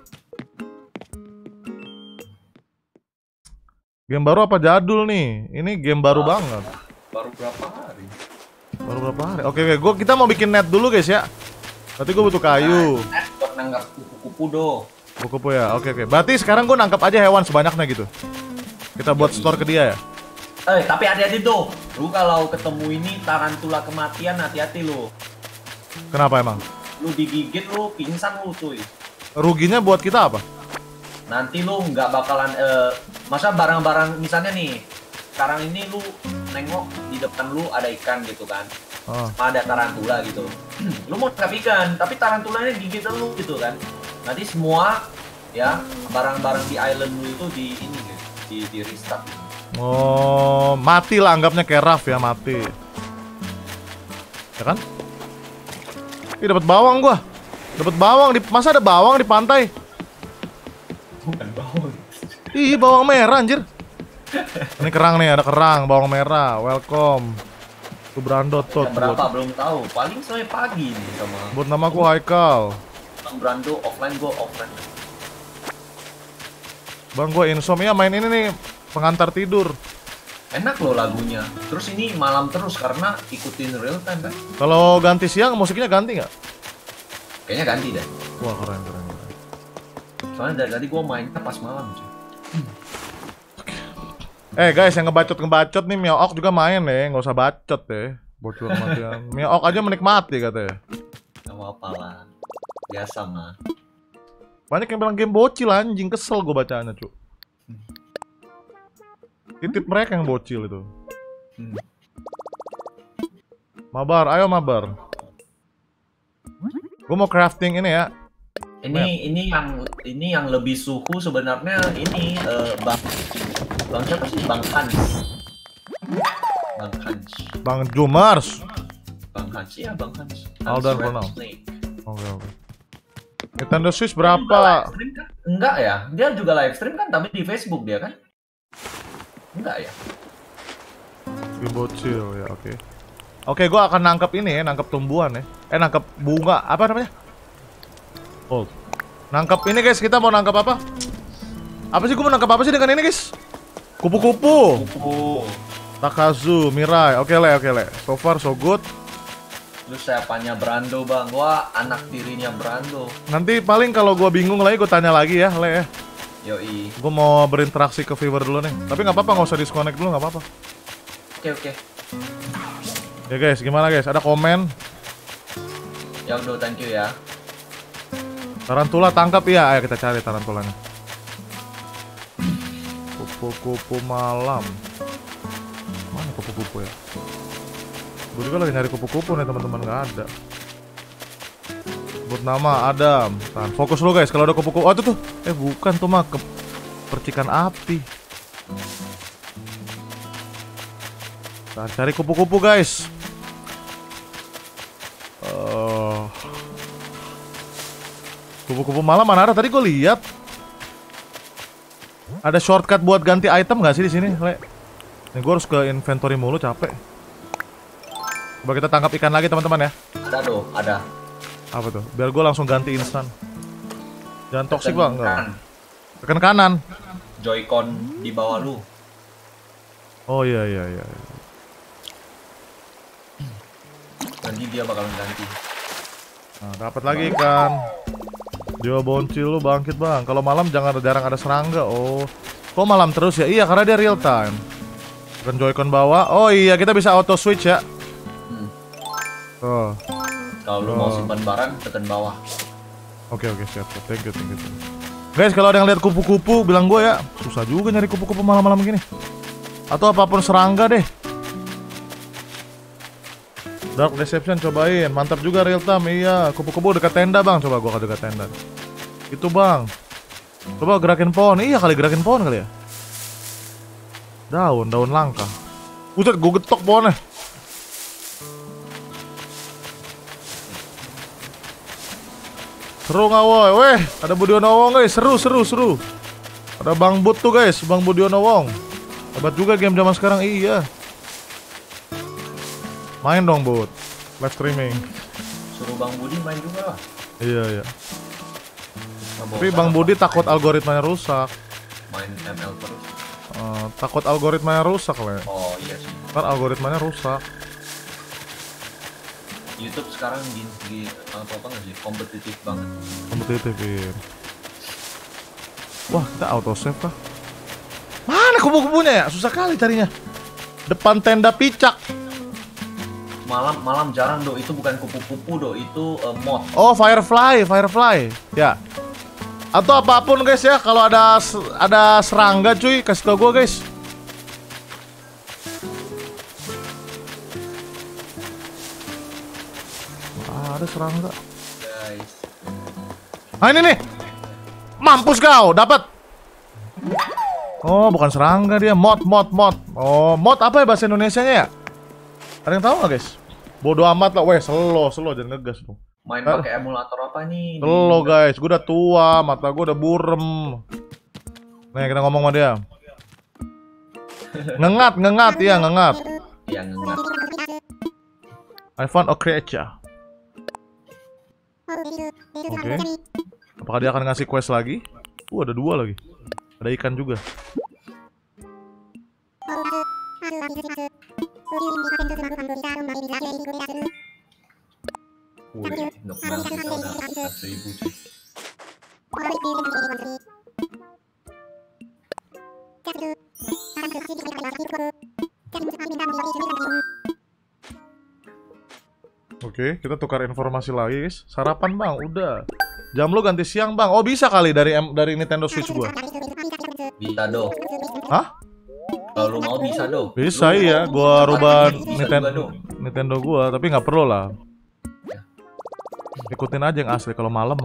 Game baru apa jadul nih? Ini game baru banget. Baru berapa hari? Oke, kita mau bikin net dulu guys ya. Berarti gue butuh kayu. Net buat nangkap kupu-kupu do. Kupu-kupu ya. Oke. Berarti sekarang gue nangkap aja hewan sebanyaknya gitu. Kita buat store ke dia ya. Tapi hati-hati tuh. Lu kalau ketemu ini tarantula kematian, hati-hati lu. Kenapa emang? Lu digigit lu pingsan lu cuy. Ruginya buat kita apa? Nanti lu nggak bakalan masa barang-barang misalnya nih. Sekarang ini lu nengok di depan lu ada ikan gitu kan. Ada tarantula gitu. Lu mau tangkap ikan, tapi tarantulanya gigit lu gitu kan. Nanti semua ya barang-barang di island lu itu di ini di restart. Oh, mati lah anggapnya kayak Raf ya, mati. Ya kan? Ih, dapat bawang gua. Masa ada bawang di pantai? Bukan bawang. Ih, bawang merah anjir. Ini kerang nih, ada kerang, bawang merah. Welcome. Tuh Brando tot. Berapa belum tahu. Paling sampai pagi nih sama. Buat namaku Haikal. Bang Brando offline, gua offline. Bang, gua insomnia main ini nih, pengantar tidur. Enak loh lagunya. Terus ini malam terus karena ikutin real time kan. Kalau ganti siang musiknya ganti nggak? Kayaknya ganti deh. Wah, keren. Soalnya dari tadi gua mainnya pas malam cuy. Guys, yang ngebacot nih Miook juga main nih, nggak usah bacot deh. Bocor matian. Miook aja menikmati katanya. Gak apa-apa lah. Biasa mah. Banyak yang bilang game bocil anjing, kesel gue bacanya cu. Titip mereka yang bocil itu. Mabar, ayo mabar. Gue mau crafting ini ya. Ini yang lebih suhu sebenarnya ini Bang siapa sih? Bang Hans. Bang Jumars. Bang Hans ya, Bang Hans. Aldan Purnam. Oke. Nintendo Switch berapa? Enggak ya, dia juga live stream kan, tapi di Facebook dia kan? Enggak ya? Game bocil ya, oke. Oke, gue akan nangkap ini ya, nangkap tumbuhan ya. Nangkap bunga, apa namanya? Oh, nangkap ini guys, kita mau nangkap apa? Apa sih, gue mau nangkap apa sih dengan ini guys? Kupu-kupu. Takazu, Mirai, oke le. So far so good. Lu siapanya Brando bang? Gua anak tirinya Brando. Nanti paling kalau gue bingung lagi, gue tanya lagi ya, le. Yoi. Gue mau berinteraksi ke viewer dulu nih. Tapi nggak apa-apa, nggak usah disconnect dulu, nggak apa-apa. Oke. Ya guys, gimana guys? Ada komen? Ya udah, thank you ya. Tarantula tangkap ya, ayo kita cari tarantulanya. Kupu-kupu malam. Mana kupu-kupu ya? Gue juga lagi nyari kupu-kupu nih teman-teman, nggak ada. Buat nama Adam. Tahan, fokus lu guys. Kalau ada kupu-kupu, oh itu tuh. Bukan tuh mah percikan api. Tahan, cari kupu-kupu guys. Kupu-kupu malam mana ada? Tadi gue lihat. Ada shortcut buat ganti item nggak sih di sini, Le? Nih gue harus ke inventory mulu, capek. Coba kita tangkap ikan lagi teman-teman ya. Ada tuh, ada. Apa tuh? Biar gue langsung ganti instan. Jangan toksik bang, enggak. Tekan Tekan kanan. Joy-Con di bawah lu. Oh iya. Nanti dia bakalan ganti. Nah, dapat lagi ikan. Jiwa boncil lu bangkit bang. Kalau malam jarang ada serangga. Oh, kok malam terus ya? Iya karena dia real time. Tekan Joy-Con bawah. Oh iya, kita bisa auto switch ya. Oh. Kalau lu mau simpan barang, tekan bawah. Oke, siap. Thank you. Guys, kalau ada yang lihat kupu-kupu, bilang gue ya. Susah juga nyari kupu-kupu malam-malam gini. Atau apapun serangga deh. Dark Deception cobain, mantap juga real time. Iya, kupu-kupu dekat tenda bang. Coba gua ke dekat tenda. Itu bang. Coba gerakin pohon. Iya kali gerakin pohon kali ya. Daun langka. Buset, gue getok pohonnya. Seru nggak woy? Weh, ada Budiono Wong guys, seru. Ada Bang Bud tuh guys, Bang Budiono Wong. Hebat juga game zaman sekarang, iya. Main dong Bud, live streaming. Suruh Bang Budi main juga lah. Iya. Tapi Bang Budi takut algoritmanya rusak. Main ML terus. Takut algoritmanya rusak lah. Oh iya sih. Ntar algoritmanya rusak. YouTube sekarang di apa nggak sih, kompetitif banget. Kompetitif, iya. Wah, kita auto save kah? Mana kubu-kubunya ya? Susah kali carinya. Depan tenda picak. Malam jarang do, itu bukan kupu-kupu do, itu mod. Oh, Firefly. Ya. Atau apapun guys ya, kalau ada serangga cuy, kasih tau gue guys. Ada serangga. Guys. Ah ini nih. Mampus kau, dapat. Oh, bukan serangga dia, mod. Oh, mod apa ya bahasa Indonesianya ya? Ada yang tahu nggak guys? Bodoh amat lah, weh, slow jangan ngegas dong. Main pakai emulator apa nih? Slow guys, gue udah tua, mata gue udah burem. Nih kita ngomong sama dia. Ngengat, iya ngengat. Iya ngengat. I found a creature. Oke. Apakah dia akan ngasih quest lagi? Ada 2 lagi. Ada ikan juga. Wih, Nokmal kita udah 1000 cuy. Oke, kita tukar informasi lagi guys. Sarapan bang, udah. Jam lu ganti siang bang. Oh bisa kali dari Nintendo Switch gua. Bisa do. Hah? Kalau lu mau bisa do. Bisa lu iya, gua rubah bisa juga, do. Nintendo gua, tapi nggak perlu lah. Ikutin aja yang asli. Kalau malam.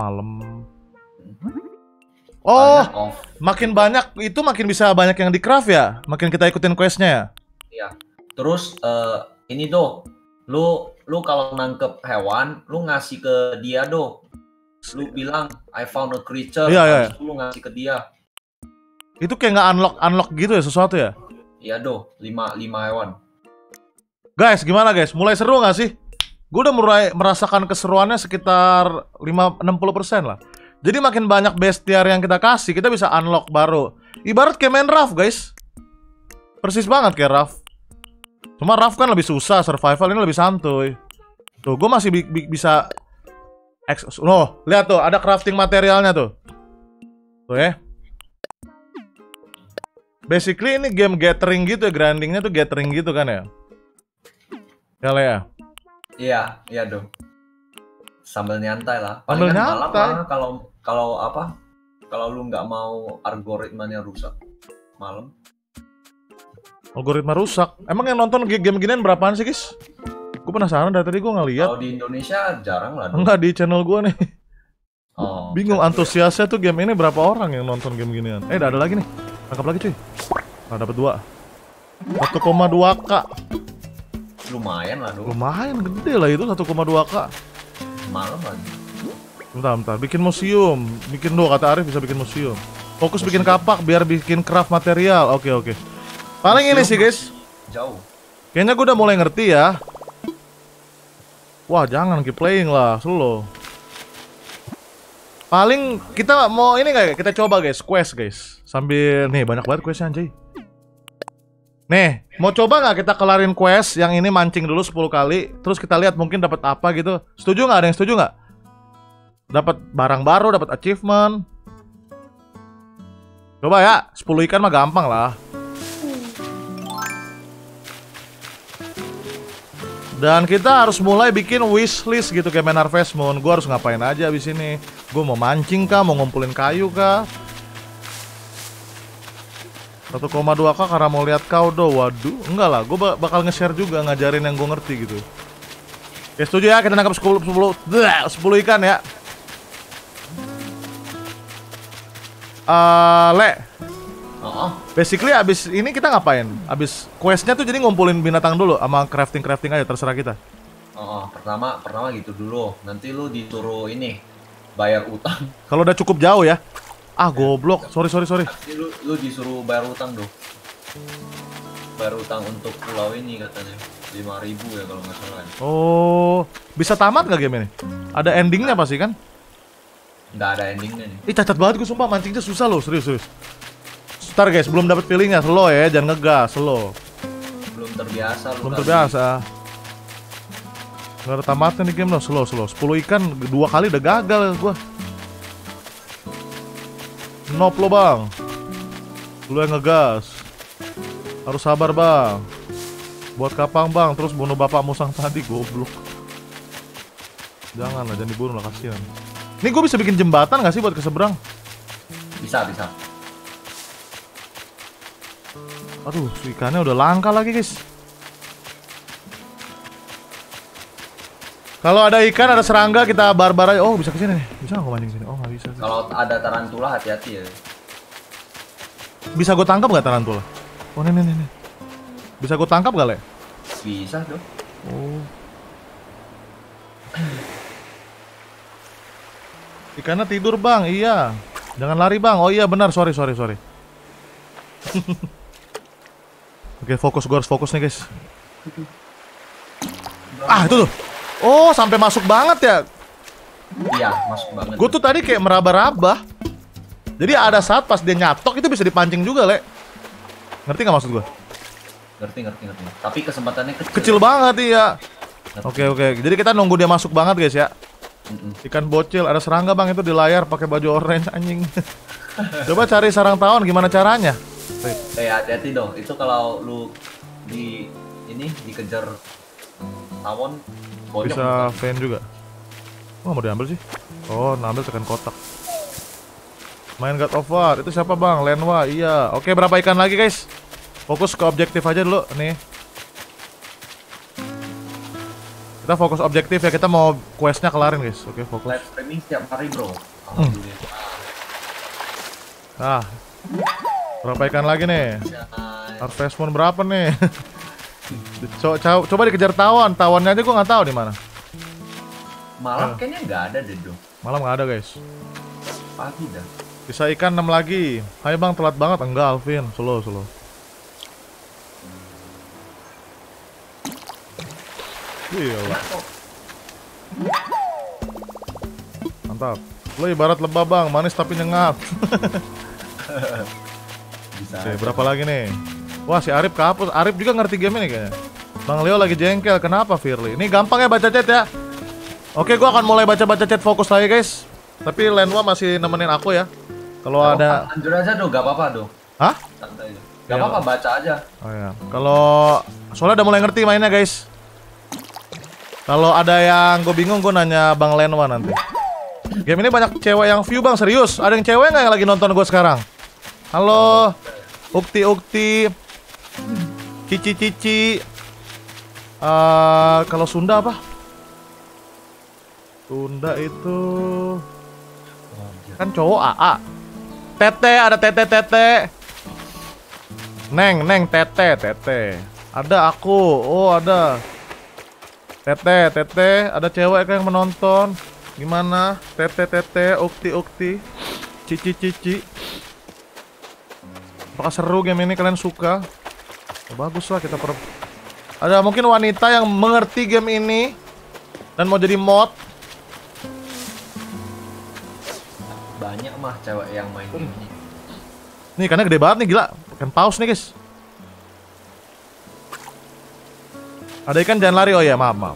Oh, makin banyak itu makin bisa banyak yang di craft ya. Makin kita ikutin questnya ya. Iya. Terus ini do. Lu kalau nangkep hewan, lu ngasih ke dia do. Lu bilang I found a creature. Iya. Lu ngasih ke dia. Itu kayak nggak unlock gitu ya sesuatu ya? Iya do, 5 hewan. Guys, gimana guys? Mulai seru nggak sih? Gue udah mulai merasakan keseruannya sekitar 60% lah. Jadi makin banyak bestiar yang kita kasih, kita bisa unlock baru. Ibarat kayak main Raft guys. Persis banget kayak Raft. Cuma Raft kan lebih susah, survival ini lebih santuy. Tuh, gue masih bisa. Loh, lihat tuh, ada crafting materialnya tuh. Tuh ya. Basically ini game gathering gitu ya, grindingnya tuh gathering gitu kan ya. Ya lah ya. Iya dong. Sambil nyantai lah. Sambil Palingan nyantai. Malam kalau lu nggak mau algoritmanya rusak malam. Algoritma rusak. Emang yang nonton game ginian berapaan sih guys? Gue penasaran dari tadi gue ngeliat. Kalau di Indonesia jarang lah. Enggak, di channel gue nih. Oh, Bingung antusiasnya tuh game ini berapa orang yang nonton game ginian. Ada lagi nih. Tangkap lagi cuy. Dapat 2. 1,2k. Lumayan lah dulu. Lumayan gede lah itu 1,2k. Malam lagi. Bentar. Bikin museum. Bikin kata Arif bisa bikin museum. Fokus bikin kapak biar bikin craft material. Oke. Paling ini sih guys. Jauh. Kayaknya gue udah mulai ngerti ya. Wah jangan keep playing lah, slow. Paling kita mau ini nggak? Kita coba guys, quest guys. Sambil nih banyak banget questnya anjay. Nih, mau coba nggak kita kelarin quest yang ini mancing dulu 10 kali, terus kita lihat mungkin dapat apa gitu. Setuju nggak? Ada yang setuju nggak? Dapat barang baru, dapat achievement. Coba ya, 10 ikan mah gampang lah. Dan kita harus mulai bikin wishlist gitu kayak main Harvest Moon. Gue harus ngapain aja abis ini? Gue mau mancing kah? Mau ngumpulin kayu kah? 1,2k karena mau lihat kau do. Waduh, enggak lah. Gue bakal nge-share juga, ngajarin yang gue ngerti gitu. Oke, setuju ya? Kita nangkap 10 ikan ya. Le, Oh, basically abis ini kita ngapain? Abis questnya tuh jadi ngumpulin binatang dulu sama crafting aja, terserah kita. pertama gitu dulu. Nanti lu disuruh ini bayar utang. Kalau udah cukup jauh ya. Ah goblok, sorry. Nanti lu disuruh bayar utang dong. Bayar utang untuk pulau ini katanya 5.000 ya kalau nggak salah. Oh, bisa tamat gak game ini? Ada endingnya pasti kan? Nggak ada endingnya nih. Ih cacat banget gue sumpah, mancingnya susah loh, serius. Ntar guys, belum dapat feelingnya, slow ya, jangan ngegas, slow. Belum terbiasa lu. Belum kali. terbiasa. Gak ada tamatnya nih game loh, slow. 10 ikan 2 kali udah gagal gua. Nop lo bang. Lu yang ngegas. Harus sabar bang. Buat kapang bang, terus bunuh bapak musang tadi, goblok. Jangan dibunuh lah, kasihan. Ini gue bisa bikin jembatan gak sih buat ke seberang? Bisa. Aduh, ikannya udah langka lagi guys. Kalau ada ikan, ada serangga, kita barbar aja. Oh, bisa ke sini nih. Bisa nggak gue mancing sini? Oh, nggak bisa. Kalau ada tarantula hati-hati ya. Bisa gue tangkap nggak tarantula? Oh, nih. Bisa gue tangkap gak, Le? Bisa dong. Oh. Ikannya tidur, Bang. Iya. Jangan lari, Bang. Oh iya, benar. Sorry. Oke, gue harus fokus nih, guys. Ah, itu tuh. Oh, sampai masuk banget ya. Iya, masuk banget. Gue tuh tadi kayak meraba-raba. Jadi ada saat pas dia nyatok itu bisa dipancing juga, Le. Ngerti nggak maksud gue? Ngerti. Tapi kesempatannya kecil. Kecil banget iya. Oke. Jadi kita nunggu dia masuk banget, guys ya. Ikan bocil, ada serangga bang itu di layar pakai baju orange anjing. Coba cari sarang tawon, gimana caranya? Hati-hati dong. Itu kalau lu dikejar tawon bonyok. Bisa fan juga. Oh, mau diambil sih? Oh, ngambil tekan kotak. Main God of War, itu siapa bang? Lenwa, iya. Oke, berapa ikan lagi guys? Fokus ke objektif aja dulu, nih. Kita fokus objektif ya, kita mau questnya kelarin guys. Oke, fokus. Live streaming setiap hari bro. Alhamdulillah. Ah, berapa ikan lagi nih? Harvest Moon berapa nih? Coba dikejar tawon, tawonnya aja gue nggak tahu di mana. Malam kayaknya nggak ada deh dong. Malam nggak ada guys. Pagi dah. Bisa ikan 6 lagi. Hai bang, telat banget. Enggak Alvin, slow. Iya. Mantap. Lo ibarat lebah bang, manis tapi nyengat. Bisa. Oke, berapa lagi nih? Wah, si Arif kehapus. Arif juga ngerti game ini kayaknya. Bang Leo lagi jengkel. Kenapa Firly? Ini gampang ya baca chat ya. Oke, gua akan mulai baca chat fokus lagi guys. Tapi Lenwa masih nemenin aku ya. Kalau ada lanjut aja dong, gak apa-apa dong. Hah? Santai aja. Gak apa-apa, baca aja. Oh ya. Kalau soalnya udah mulai ngerti mainnya guys. Kalau ada yang gue bingung, gue nanya Bang Lenwa nanti. Game ini banyak cewek yang view bang, serius. Ada yang cewek nggak yang lagi nonton gue sekarang? Halo, Ukti, Cici. Kalau Sunda apa? Sunda itu kan cowok AA. Tete, ada Tete. Neng, Tete. Ada aku, oh ada. Tete, ada cewek yang menonton. Gimana? Tete, Ukti, Cici. Apakah seru game ini, kalian suka? Oh, bagus lah kita ada mungkin wanita yang mengerti game ini dan mau jadi mod. Banyak mah cewek yang main game ini. Nih karena gede banget nih, gila. Kan paus nih guys. Ada ikan, jangan lari. Oh ya, maaf.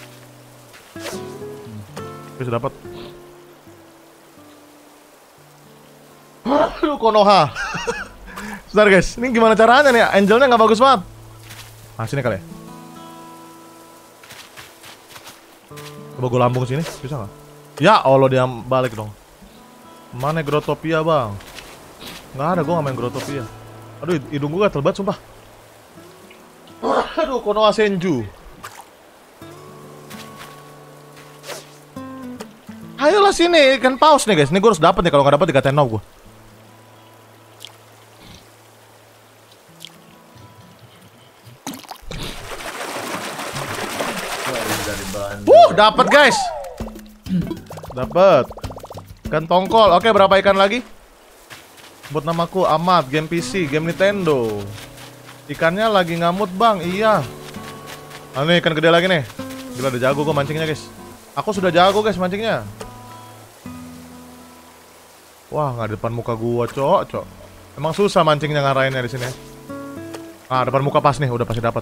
Bisa dapat. Aduh, Konoha. Sebentar guys, ini gimana caranya nih? Angelnya nggak bagus banget. Nah, sini kali ya. Coba gue lambung sini, bisa nggak? Ya Allah, dia balik dong. Mana Grotopia bang? Nggak ada, gue nggak main Grotopia. Aduh, hidung gue gatel banget sumpah. Aduh, Konoha Senju. Ayolah sini, ikan paus nih guys. Ini gue harus dapat nih, kalau nggak dapat dikatain no gue. dapat guys. Dapat. Ikan tongkol. Oke, berapa ikan lagi? Buat namaku Ahmad, game PC, game Nintendo. Ikannya lagi ngamut bang, iya. Ah nih ikan gede lagi nih. Gila udah jago gue mancingnya guys. Aku sudah jago guys mancingnya. Wah nggak depan muka gua cok. Emang susah mancingnya ngarahinnya di sini. Ah depan muka pas nih, udah pasti dapat.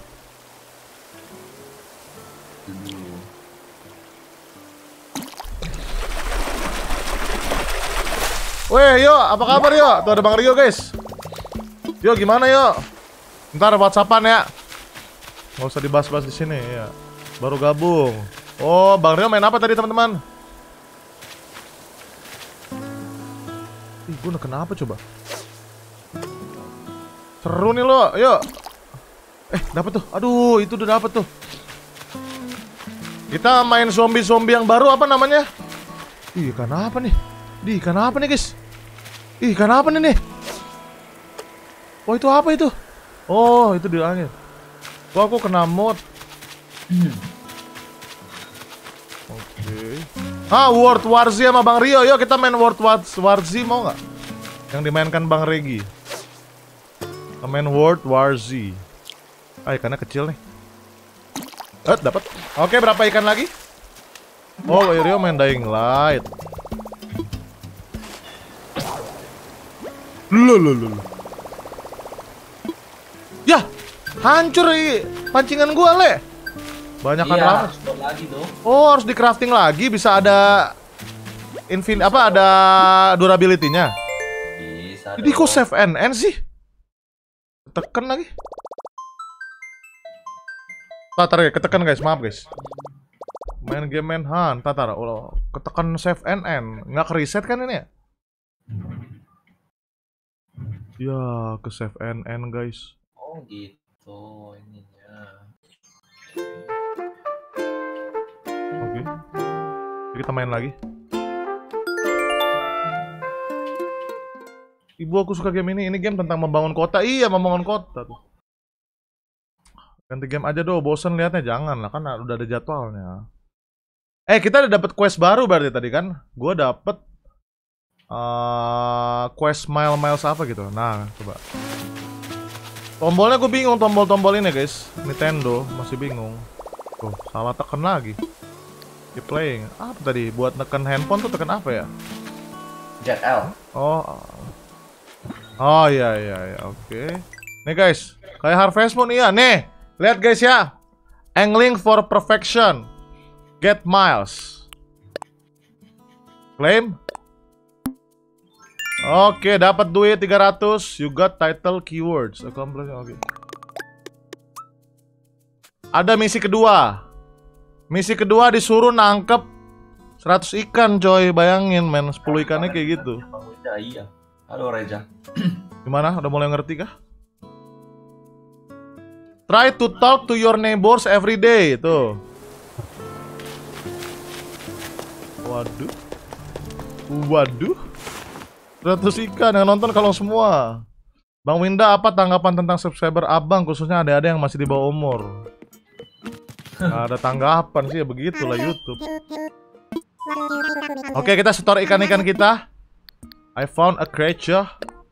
Weh yo, apa kabar yo? Tuh ada Bang Rio guys. Yo gimana yo? Ntar WhatsAppan ya. Nggak usah dibahas-bahas di sini ya. Baru gabung. Oh, Bang Rio main apa tadi teman-teman? Ih, gue kenapa coba? Seru nih lo, yuk. Dapet tuh. Aduh, itu udah dapet tuh. Kita main zombie-zombie yang baru apa namanya? Ih, ikan apa nih? Ikan apa nih, guys? Ikan apa nih nih? Oh, itu apa itu? Oh, itu di langit. Wah, aku kena mod. Oke. Ah, World War Z sama Bang Rio. Yuk kita main World War Z mau nggak? Yang dimainkan Bang Regi. Kita main World War Z. Ah, ikannya kecil nih. Dapat. Oke, berapa ikan lagi? Oh, Rio main Dying Light. Loh. Ya, hancur pancingan gua, Le. Banyakan iya, lagi tuh. Oh, harus di crafting lagi bisa ada ada durability-nya. Bisa. Jadi kok save NN sih? Tekan lagi. Tatar ya, ketekan guys, maaf guys. Main game Manhunt, tatar. Oh, ketekan save NN, nggak ke reset kan ini ya? Ya, ke save NN guys. Oh gitu ininya. Oke. Kita main lagi. Ibu aku suka game ini. Ini game tentang membangun kota. Iya, membangun kota tuh. Ganti game aja dong, bosen liatnya. Jangan lah, kan udah ada jadwalnya. Kita udah dapet quest baru berarti tadi kan? Gue dapet quest miles apa gitu. Nah, coba. Tombolnya gue bingung, tombol-tombol ini guys. Nintendo masih bingung. Tuh, salah tekan lagi. Keep playing. Apa tadi? Buat neken handphone tuh tekan apa ya? ZL. Oh iya, oke. Nih guys, kayak Harvest Moon iya. Nih, lihat guys ya. Angling for perfection. Get miles. Claim. Oke, dapat duit 300. You got title keywords. Oke. Ada misi kedua. Misi kedua disuruh nangkep 100 ikan coy. Bayangin men, 10 ikannya kayak gitu. Iya. Halo Reza. Gimana? Udah mulai ngerti kah? Try to talk to your neighbors every day. Tuh. Waduh. 100 ikan yang nonton kalau semua. Bang Winda, apa tanggapan tentang subscriber abang, khususnya adik-adik yang masih di bawah umur? Nah, ada tanggapan sih ya, begitulah YouTube. Oke, kita store ikan-ikan kita. I found a creature.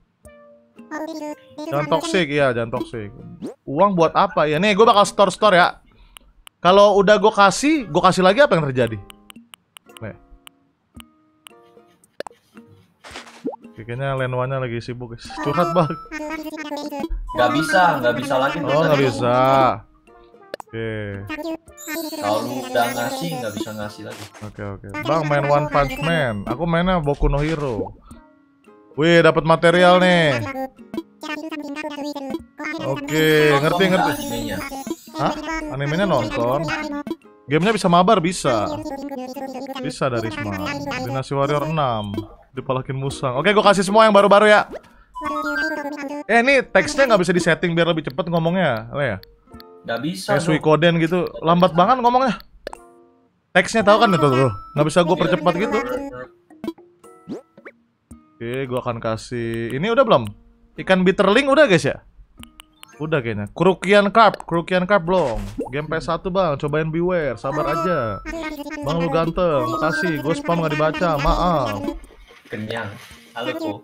Jangan toxic, ya jangan toxic. Uang buat apa ya? Nih, gue bakal store ya. Kalau udah gue kasih lagi apa yang terjadi? Nih. Kayaknya Lenoanya lagi sibuk guys. Curhat banget. Nggak bisa lagi. Oh nggak bisa. Oke. Kalau udah ngasih nggak bisa ngasih lagi. Oke. Bang main One Punch Man. Aku mainnya Boku no Hero. Wih dapat material nih. Oke, ngerti. Animenya. Hah? Animenya nonton. Gamenya bisa mabar bisa. Bisa dari Risma. Dinasti Warrior 6. Dipalakin musang. Oke, gue kasih semua yang baru-baru ya. Ini teksnya nggak bisa disetting biar lebih cepet ngomongnya, Le ya? Nggak bisa. Kayak Suikoden gitu, lambat banget ngomongnya. Teksnya tahu kan itu tuh, nggak bisa gue percepat gitu. Oke, gue akan kasih. Ini udah belum? Ikan bitterling udah guys ya? Udah kayaknya. Krukian Carp belum. Game PS1 bang, cobain Beware, sabar aja. Bang lu ganteng, makasih. Gue spam nggak dibaca, maaf. Kenyang. Halo Po.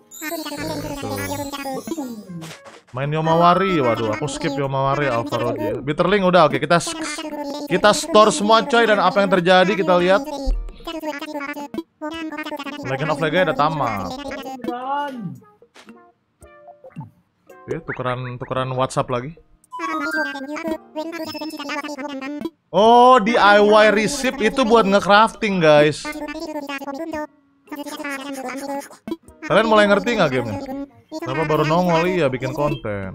Main Yomawari, waduh, aku skip Yomawari Alvaro G. Bitterling udah, oke kita store semua coy dan apa yang terjadi kita lihat. Legend of Legaia ada tamat. Oke, tukeran WhatsApp lagi. Oh, DIY receipt itu buat nge-crafting, guys. Kalian mulai ngerti nggak gamenya? Kenapa baru nongol? Iya, bikin konten.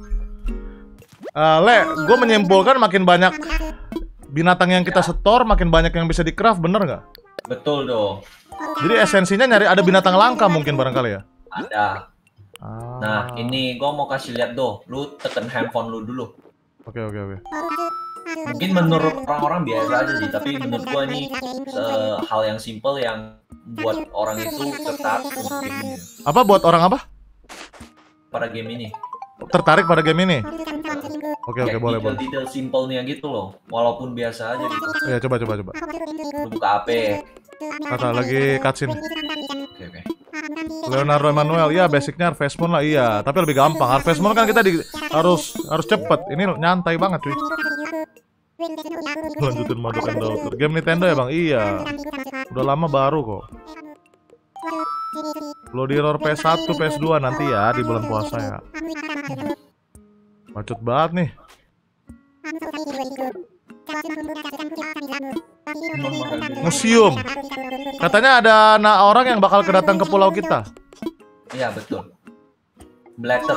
Gue menyimpulkan makin banyak binatang yang kita setor, makin banyak yang bisa di-craft, bener nggak? Betul dong. Jadi esensinya nyari ada binatang langka mungkin barangkali ya? Ada. Nah, ini gue mau kasih lihat doh. Lu tekan handphone lu dulu. Oke. Mungkin menurut orang-orang biasa aja sih, tapi menurut gue ini hal yang simple yang buat orang itu tertarik untuk game ini. Apa buat orang apa? Pada game ini. Tertarik pada game ini? Oke, boleh. Detail simpelnya gitu loh, walaupun biasa aja gitu. Ya, coba. Lu buka HP. Kata lagi cutscene. Oke. Leonardo Emanuel, ya basicnya Harvest Moon lah, iya. Tapi lebih gampang. Harvest Moon kan kita harus cepet. Ini nyantai banget cuy. Lanjutin Madoka Daughter. Game Nintendo ya bang? Iya. Udah lama baru kok. Lo di roar PS1, PS2 nanti ya di bulan puasa ya. Macet banget nih. Museum. Katanya ada orang yang bakal kedatang ke pulau kita. Iya betul. Blatter.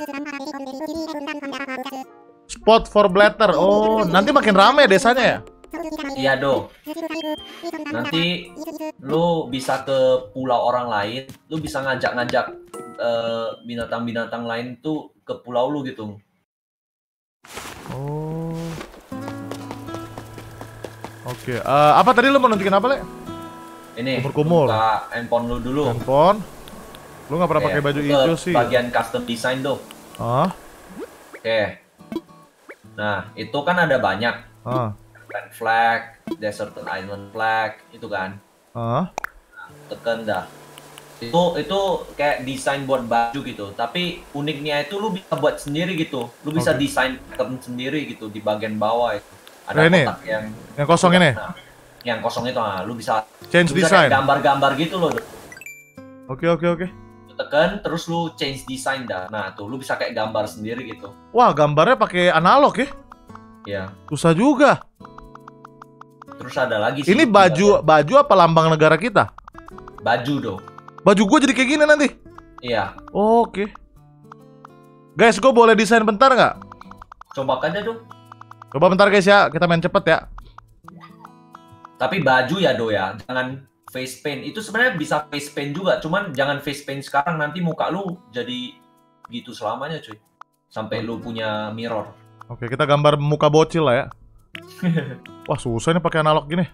Spot for Blatter. Oh, nanti makin rame desanya ya? Iya do. Nanti lu bisa ke pulau orang lain, lu bisa ngajak-ngajak binatang-binatang lain tuh ke pulau lu gitu. Oh. Oke. Apa tadi lu mau nunjukin apa, Le? Ini. Kumur-kumur. Buka handphone lu dulu. Handphone. Lu nggak pernah pakai baju hijau sih. Bagian custom design tuh. Oke. Nah, itu kan ada banyak. Red flag, desert island flag, itu kan. Tekan dah. Itu kayak desain buat baju gitu. Tapi uniknya itu lu bisa buat sendiri gitu. Lu bisa desain pattern sendiri gitu di bagian bawah itu. Ada kotak yang kosong ini. Nah, yang kosong itu, lu bisa change design. Gambar-gambar gitu loh. Oke. Lu tekan terus lu change design dah. Nah, tuh lu bisa kayak gambar sendiri gitu. Wah, gambarnya pakai analog ya? Iya. Susah juga. Terus ada lagi sih. Ini baju apa lambang negara kita? Baju dong. Baju gue jadi kayak gini nanti? Iya. Oke. Guys, gue boleh desain bentar nggak? Coba aja dong. Coba bentar guys ya, kita main cepet ya. Tapi baju ya do ya, jangan face paint. Itu sebenarnya bisa face paint juga, cuman jangan face paint sekarang, nanti muka lu jadi gitu selamanya cuy. Sampai lu punya mirror. Oke, kita gambar muka bocil lah ya. Wah, susah nih pakai analog gini.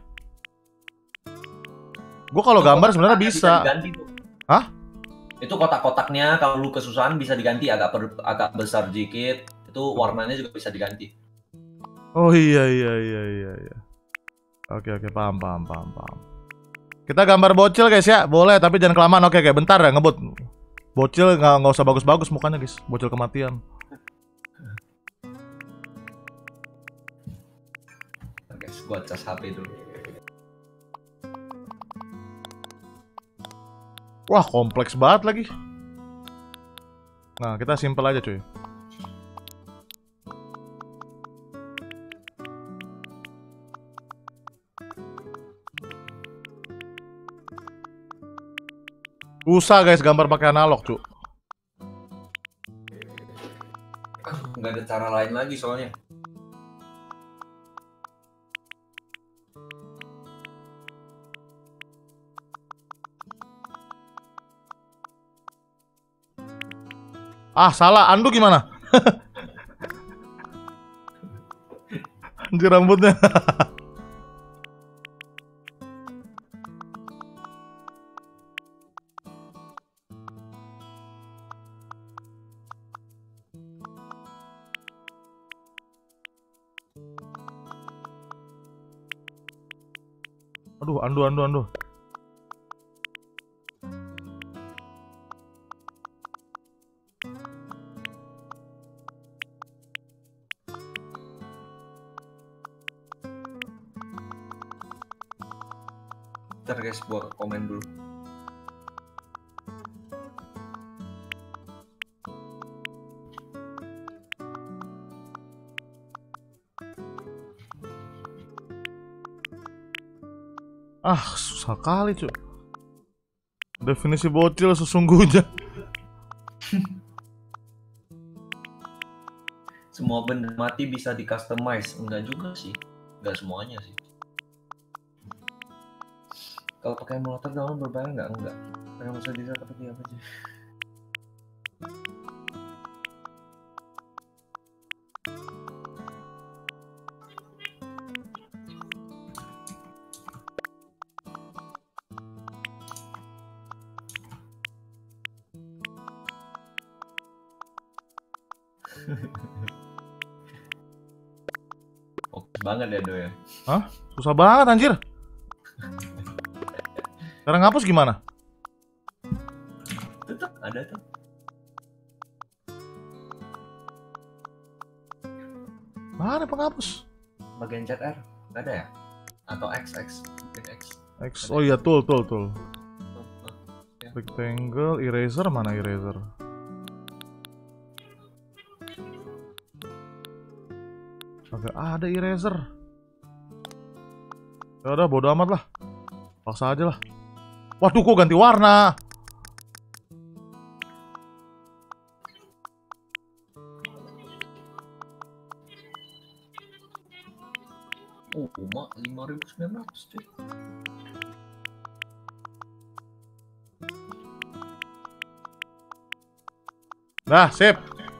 Gue kalau gambar sebenarnya bisa. Diganti, hah? Itu kotak-kotaknya kalau lu kesusahan bisa diganti agak besar dikit. Itu warnanya juga bisa diganti. Oh iya. Oke, paham. Kita gambar bocil guys ya, boleh tapi jangan kelamaan. Oke, bentar ya ngebut. Bocil nggak usah bagus-bagus mukanya guys, bocil kematian. Guys, gua cas HP dulu. Wah, kompleks banget lagi. Nah, kita simple aja cuy. Susah guys gambar pakai analog, cu. Nggak ada cara lain lagi soalnya. Ah, salah. Andu gimana? Anjir rambutnya. Aduh, andu. Ntar guys, gua komen dulu. Ah, susah kali cuy. Definisi bocil sesungguhnya. Semua benda mati bisa di customize. Enggak juga sih. Enggak semuanya sih. Kalau pakai emulator download berbahaya enggak? Enggak. Pakai masa bisa seperti apa sih? Fokus banget ya Do ya. Hah? Susah banget anjir. Sekarang ngapus gimana? Tuh, ada tuh. Mana penghapus? Bagian ZR nggak ada ya? Atau XX? Mungkin X. X. Oh iya, tool. Ya. Rectangle, eraser mana eraser? Agak ada eraser. Ya udah, bodo amat lah. Paksa aja lah. Waduh, kok ganti warna? Oh, mak 5.900 cuy. Nah, sip.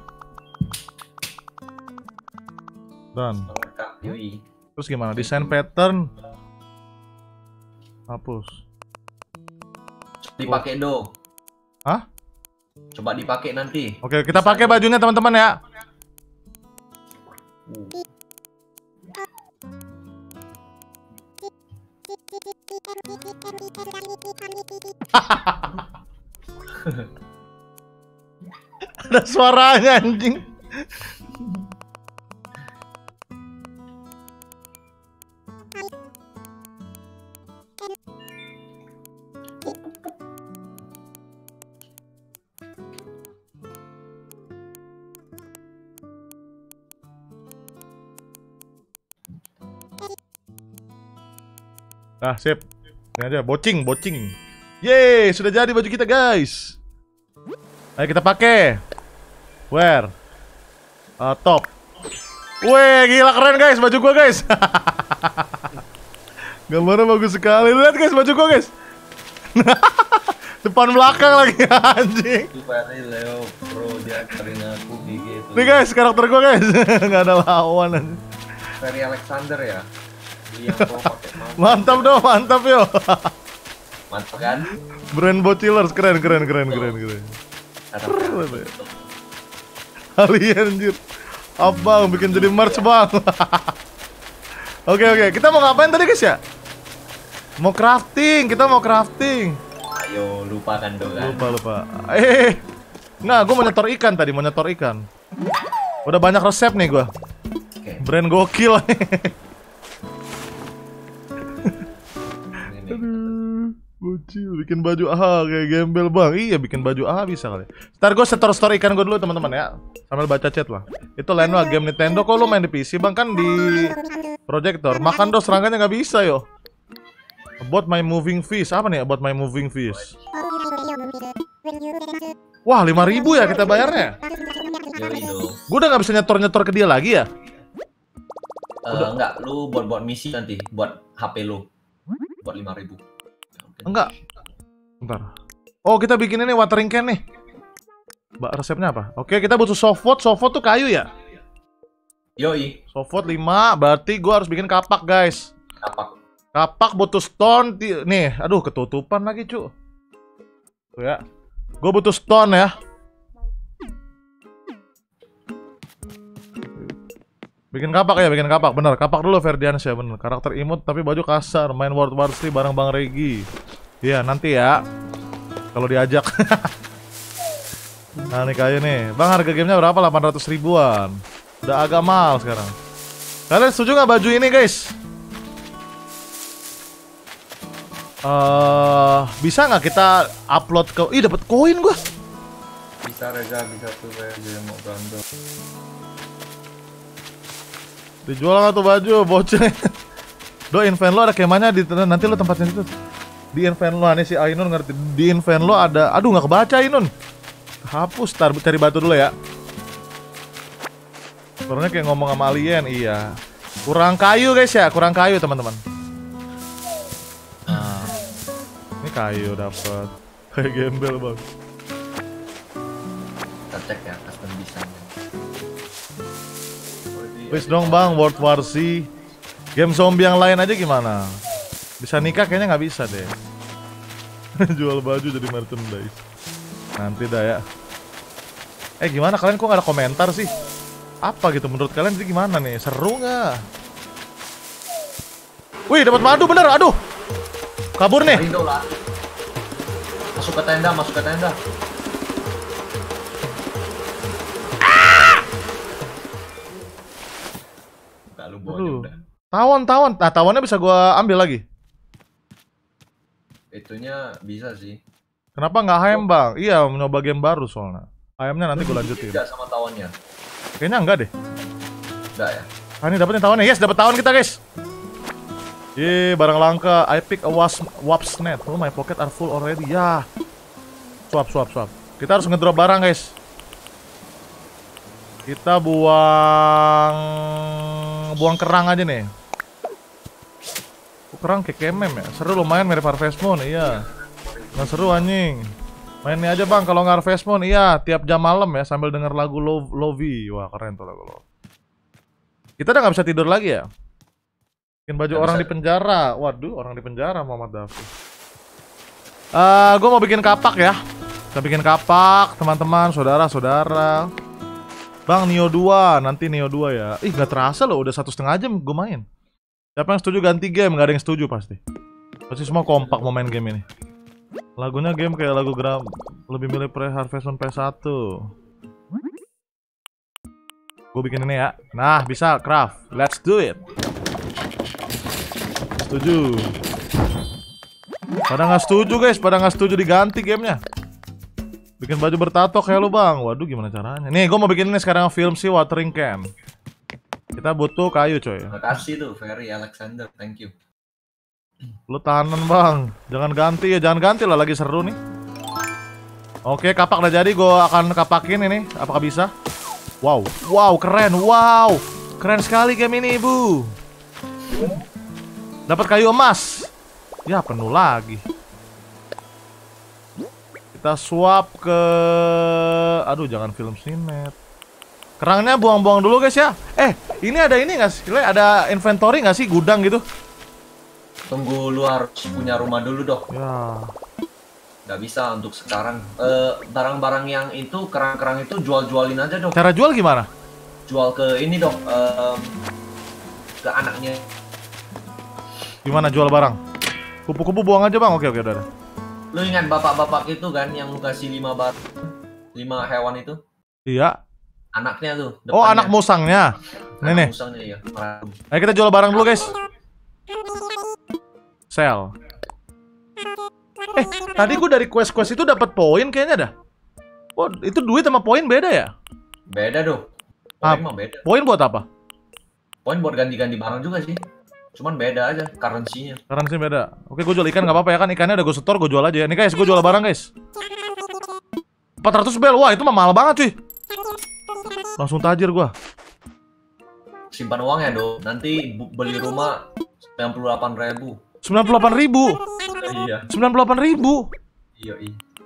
Done. Lengkap, yoi. Terus gimana? Desain pattern. Hapus. Dipakai Do. Hah? Coba dipakai nanti. Oke, kita pakai bajunya teman-teman ya. Ada suaranya anjing. Nah, sip. Ini aja, bocing. Yeay, sudah jadi baju kita, guys. Ayo kita pakai. Wear. Top. Weh, gila keren guys, baju gua guys. Gambarnya bagus sekali. Lihat guys, baju gua guys. Depan belakang lagi anjing. Leo Pro dia karin aku gitu. Nih guys, karakter gua guys. Nggak ada lawan anjing. Ferry Alexander ya. Yang pro pakai mouse. Mantap dong, mantap yo. Mantap kan? Brand Bocilers keren. Alien anjir. Abang bikin jadi merch bang. Oke, kita mau ngapain tadi guys ya? Mau crafting, kita mau crafting. Ayo lupakan dong kan. Lupa. Nggak, gue mau nyetor ikan tadi, Udah banyak resep nih gue. Oke. Brand gokil. Ini. Bocil, bikin baju AHA kayak gembel bang. Iya, bikin baju AHA bisa kali. Ntar gue store ikan gue dulu teman-teman ya. Sambil baca chat lah. Itu Lenoa game Nintendo. Kok lu main di PC bang? Kan di projector. Makan dos, serangannya nggak bisa yo. About my moving fish. Apa nih about my moving fish? Wah, 5.000 ya kita bayarnya. Gue udah nggak bisa nyetor ke dia lagi ya? Enggak, lu buat misi nanti, buat HP lu. Buat 5.000. Enggak. Bentar. Oh, kita bikin ini watering can nih. Resepnya apa? Oke, kita butuh softwood. Softwood tuh kayu ya? Yoi. Softwood 5, berarti gua harus bikin kapak, guys. Kapak butuh stone. Nih, aduh ketutupan lagi, cu. Tuh ya. Gua butuh stone ya. Bikin kapak ya, bikin kapak. Bener, kapak dulu Ferdiansyah, bener. Karakter imut tapi baju kasar. Main World War 3 bareng Bang Regi. Iya, nanti ya. Kalau diajak. Nah, nih kayu nih. Bang, harga gamenya berapa? 800 ribuan. Udah agak mahal sekarang. Kalian setuju nggak baju ini, guys? Bisa nggak kita upload ke... Ih, dapat koin gua. Bisa Reza, bisa tuh Reza mau berantem. Dijual nggak tuh baju, bocah. Do, invent lo ada kemahnya di nanti lo tempatnya itu. Di invent lo, nih si Ainun ngerti. Di invent lo ada, aduh nggak kebaca Ainun. Hapus, tar cari batu dulu ya. Sebenarnya kayak ngomong sama alien, iya. Kurang kayu guys ya, kurang kayu teman-teman. Nah, ini kayu dapat. Kayak gembel bang. Kita cek ya, custom design. Please dong bang, World War Z. Game zombie yang lain aja gimana? Bisa nikah kayaknya nggak bisa deh. Jual baju jadi merchandise. Nanti dah ya. Gimana kalian kok nggak ada komentar sih? Apa gitu menurut kalian ini gimana nih? Seru nggak? Wih, dapat madu bener. Aduh. Kabur nih. Rindu lah. Masuk ke tenda, masuk ke tenda. Aduh. Tawon. Nah, tawonnya bisa gua ambil lagi. Itunya bisa sih. Kenapa nggak HM bang? Iya, mencoba game baru soalnya. HM-nya nanti gua lanjutin. Tidak sama tawonnya. Kayaknya enggak deh. Enggak ya. Ah, ini dapetin tawonnya. Yes, dapat tawon kita guys. Yeay, barang langka. I pick a wasp net. Oh, my pocket are full already. Ya. Swap. Kita harus ngedrop barang guys. Kita buang kerang aja nih. Kerang kayak kemem ya. Seru lumayan mirip Harvest Moon, iya. Nggak seru anjing. Main ini aja bang kalau nggak Harvest Moon, iya. Tiap jam malam ya sambil denger lagu Lovi. Wah keren tuh lagu Lovi. Kita udah nggak bisa tidur lagi ya. Bikin baju orang di penjara. Waduh, orang di penjara Muhammad Dafi. Gue mau bikin kapak ya. Kita bikin kapak, teman-teman, saudara-saudara. Bang, Neo 2, nanti Neo 2 ya. Ih, gak terasa loh, udah 1,5 jam gue main. Siapa yang setuju ganti game? Gak ada yang setuju pasti. Pasti semua kompak mau main game ini. Lagunya game kayak lagu Gram. Lebih milih Harvest Moon PS1. Gue bikin ini ya. Nah, bisa craft. Let's do it. Setuju. Pada nggak setuju guys, pada nggak setuju diganti gamenya. Bikin baju bertato kayak lu bang. Waduh gimana caranya? Nih gue mau bikin ini sekarang film si watering can. Kita butuh kayu coy. Makasih tuh Ferry Alexander, thank you. Lu tahanan bang. Jangan ganti ya, jangan ganti lah, lagi seru nih. Oke, kapak udah jadi, gue akan kapakin ini. Apakah bisa? Wow, keren, wow. Keren sekali game ini ibu. Dapat kayu emas. Ya penuh lagi. Kita swap ke... Aduh jangan film sinet. Kerangnya buang-buang dulu guys ya. Ini ada ini nggak sih? Ada inventory nggak sih, gudang gitu? Tunggu, lu harus punya rumah dulu dong. Ya. Nggak bisa untuk sekarang. Barang-barang yang itu, kerang-kerang itu jual-jualin aja dong. Cara jual gimana? Jual ke ini dong, ke anaknya. Gimana jual barang? Kupu-kupu buang aja bang. Oke udah. Lu ingat bapak-bapak itu kan yang lu kasih 5 hewan itu? Iya. Anaknya tuh. Depannya. Oh anak musangnya. Nih. Musangnya iya. Ayo kita jual barang dulu guys. Sell. Tadi gue dari quest-quest itu dapat poin kayaknya dah. Oh itu duit sama poin beda ya? Beda dong. Poin mah beda. Poin buat apa? Poin buat ganti-ganti barang juga sih. Cuman beda aja currency-nya. Currency beda. Oke, gue jual ikan nggak apa-apa ya kan, ikannya udah gue setor, gue jual aja ya. Nih guys, gue jual barang guys. 400 bel, wah itu mah mahal banget cuy. Langsung tajir gue. Simpan uangnya dong. Nanti beli rumah 98.000. 98.000. Iya. 98.000. Iya.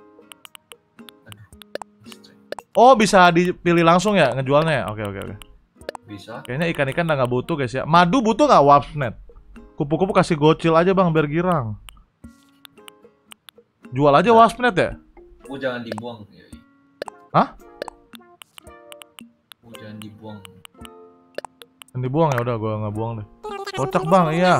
Oh bisa dipilih langsung ya ngejualnya ya? Oke. Bisa. Kayaknya ikan-ikan udah nggak butuh guys ya. Madu butuh nggak wasp net? Kupu-kupu kasih gocil aja bang biar girang. Jual aja wasp net ya? Jangan dibuang. Hah? Jangan dibuang. Yang dibuang ya udah, gua nggak buang deh. Kocak bang, iya.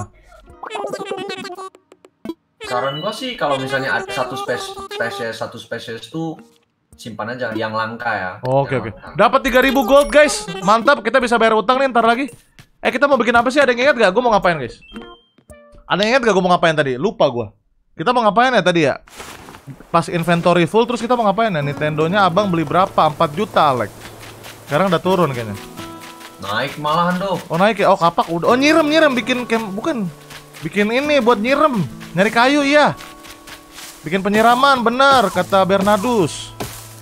Saran gua sih kalau misalnya ada satu spesies tuh simpan aja yang langka ya. Oke Yang oke. langka. Dapat 3.000 gold guys. Mantap, kita bisa bayar utang nih ntar lagi. Kita mau bikin apa sih? Ada yang ingat gak? Gue mau ngapain guys? Ada yang ingat gak gue mau ngapain tadi? Lupa gua. Kita mau ngapain ya tadi ya? Pas inventory full terus kita mau ngapain ya? Nintendo-nya abang beli berapa? 4 juta Alex. Sekarang udah turun kayaknya. Naik malahan tuh. Oh naik ya? Oh kapak udah. Oh nyirem bikin camp. Bukan. Bikin ini buat nyirem. Nyari kayu iya. Bikin penyiraman benar kata Bernardus.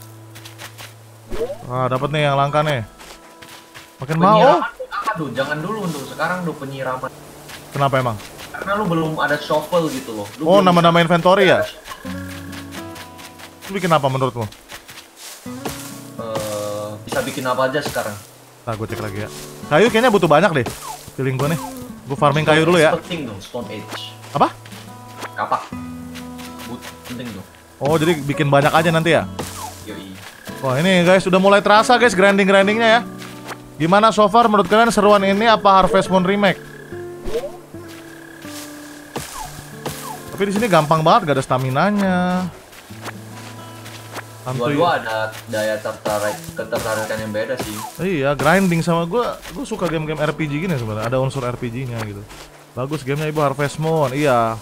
Ah dapat nih yang langka nih. Makin mau. Penyiraman aduh, jangan dulu untuk sekarang tuh penyiraman. Kenapa emang? Karena lu belum ada shovel gitu loh. Lu Oh belum nama-nama bisa- inventory ya? Lu bikin apa menurutmu? Bisa bikin apa aja sekarang. Nah gue cek lagi ya. Kayu kayaknya butuh banyak deh. Feeling gue nih. Gue farming kayu dulu ya. Penting dong, Stone Age. Apa? Kapak. Penting dong. Oh jadi bikin banyak aja nanti ya? Yoi. Wah ini guys udah mulai terasa guys grinding-grindingnya ya. Gimana so far menurut kalian seruan ini apa Harvest Moon Remake? Tapi di sini gampang banget, gak ada staminanya. Santuy. Dua-dua ada daya ketertarikan yang beda sih. Iya, grinding sama gue suka game-game RPG gini sebenarnya. Ada unsur RPG-nya gitu. Bagus gamenya Ibu Harvest Moon. Iya.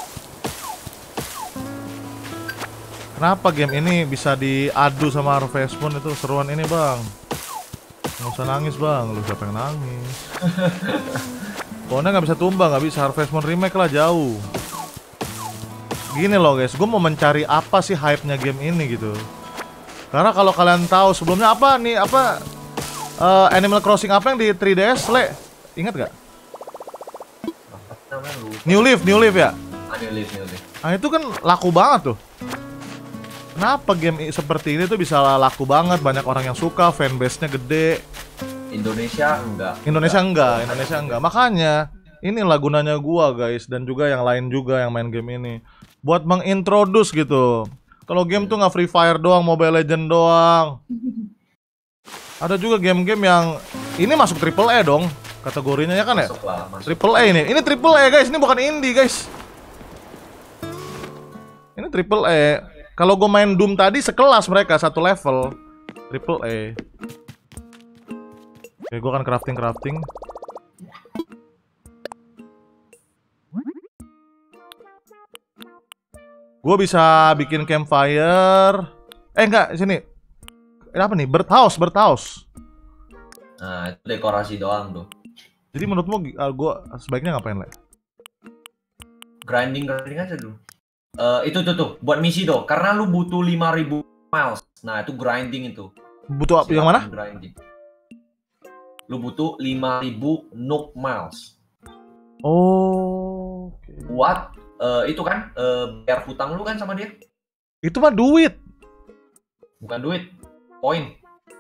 Kenapa game ini bisa diadu sama Harvest Moon itu seruan ini bang? Nggak usah nangis bang, lu siapa yang nangis? Pokoknya nggak bisa tumbang, nggak bisa Harvest Moon Remake lah jauh. Gini loh guys, gue mau mencari apa sih hype-nya game ini gitu. Karena kalau kalian tahu sebelumnya apa nih, Animal Crossing apa yang di 3DS, Le? Ingat gak? Apa namanya lu? New Leaf ya? New Leaf. Nah itu kan laku banget tuh. Kenapa game seperti ini tuh bisa laku banget, banyak orang yang suka, fanbase-nya gede. Indonesia enggak. Makanya inilah gunanya gua guys, dan juga yang lain juga yang main game ini, buat mengintroduce gitu. Kalau game tuh nggak Free Fire doang, Mobile Legend doang. Ada juga game-game yang ini masuk triple A dong kategorinya ya kan ya? Masuk. Triple A ini triple A guys, ini bukan indie guys. Ini triple A. Kalau gue main Doom tadi sekelas mereka, satu level. Triple A. Oke, gue akan crafting. Gue bisa bikin campfire. Enggak, sini. Ini apa nih? Birdhouse. Nah, itu dekorasi doang tuh. Jadi menurutmu gue sebaiknya ngapain, Le? Grinding aja dulu. Itu tuh buat misi tuh, karena lu butuh 5.000 miles. Nah, itu grinding itu. Butuh yang mana? Grinding. Lu butuh 5.000 Nook miles. Oh, oke. Buat itu kan bayar hutang lu kan sama dia. Itu mah duit. Bukan duit, poin.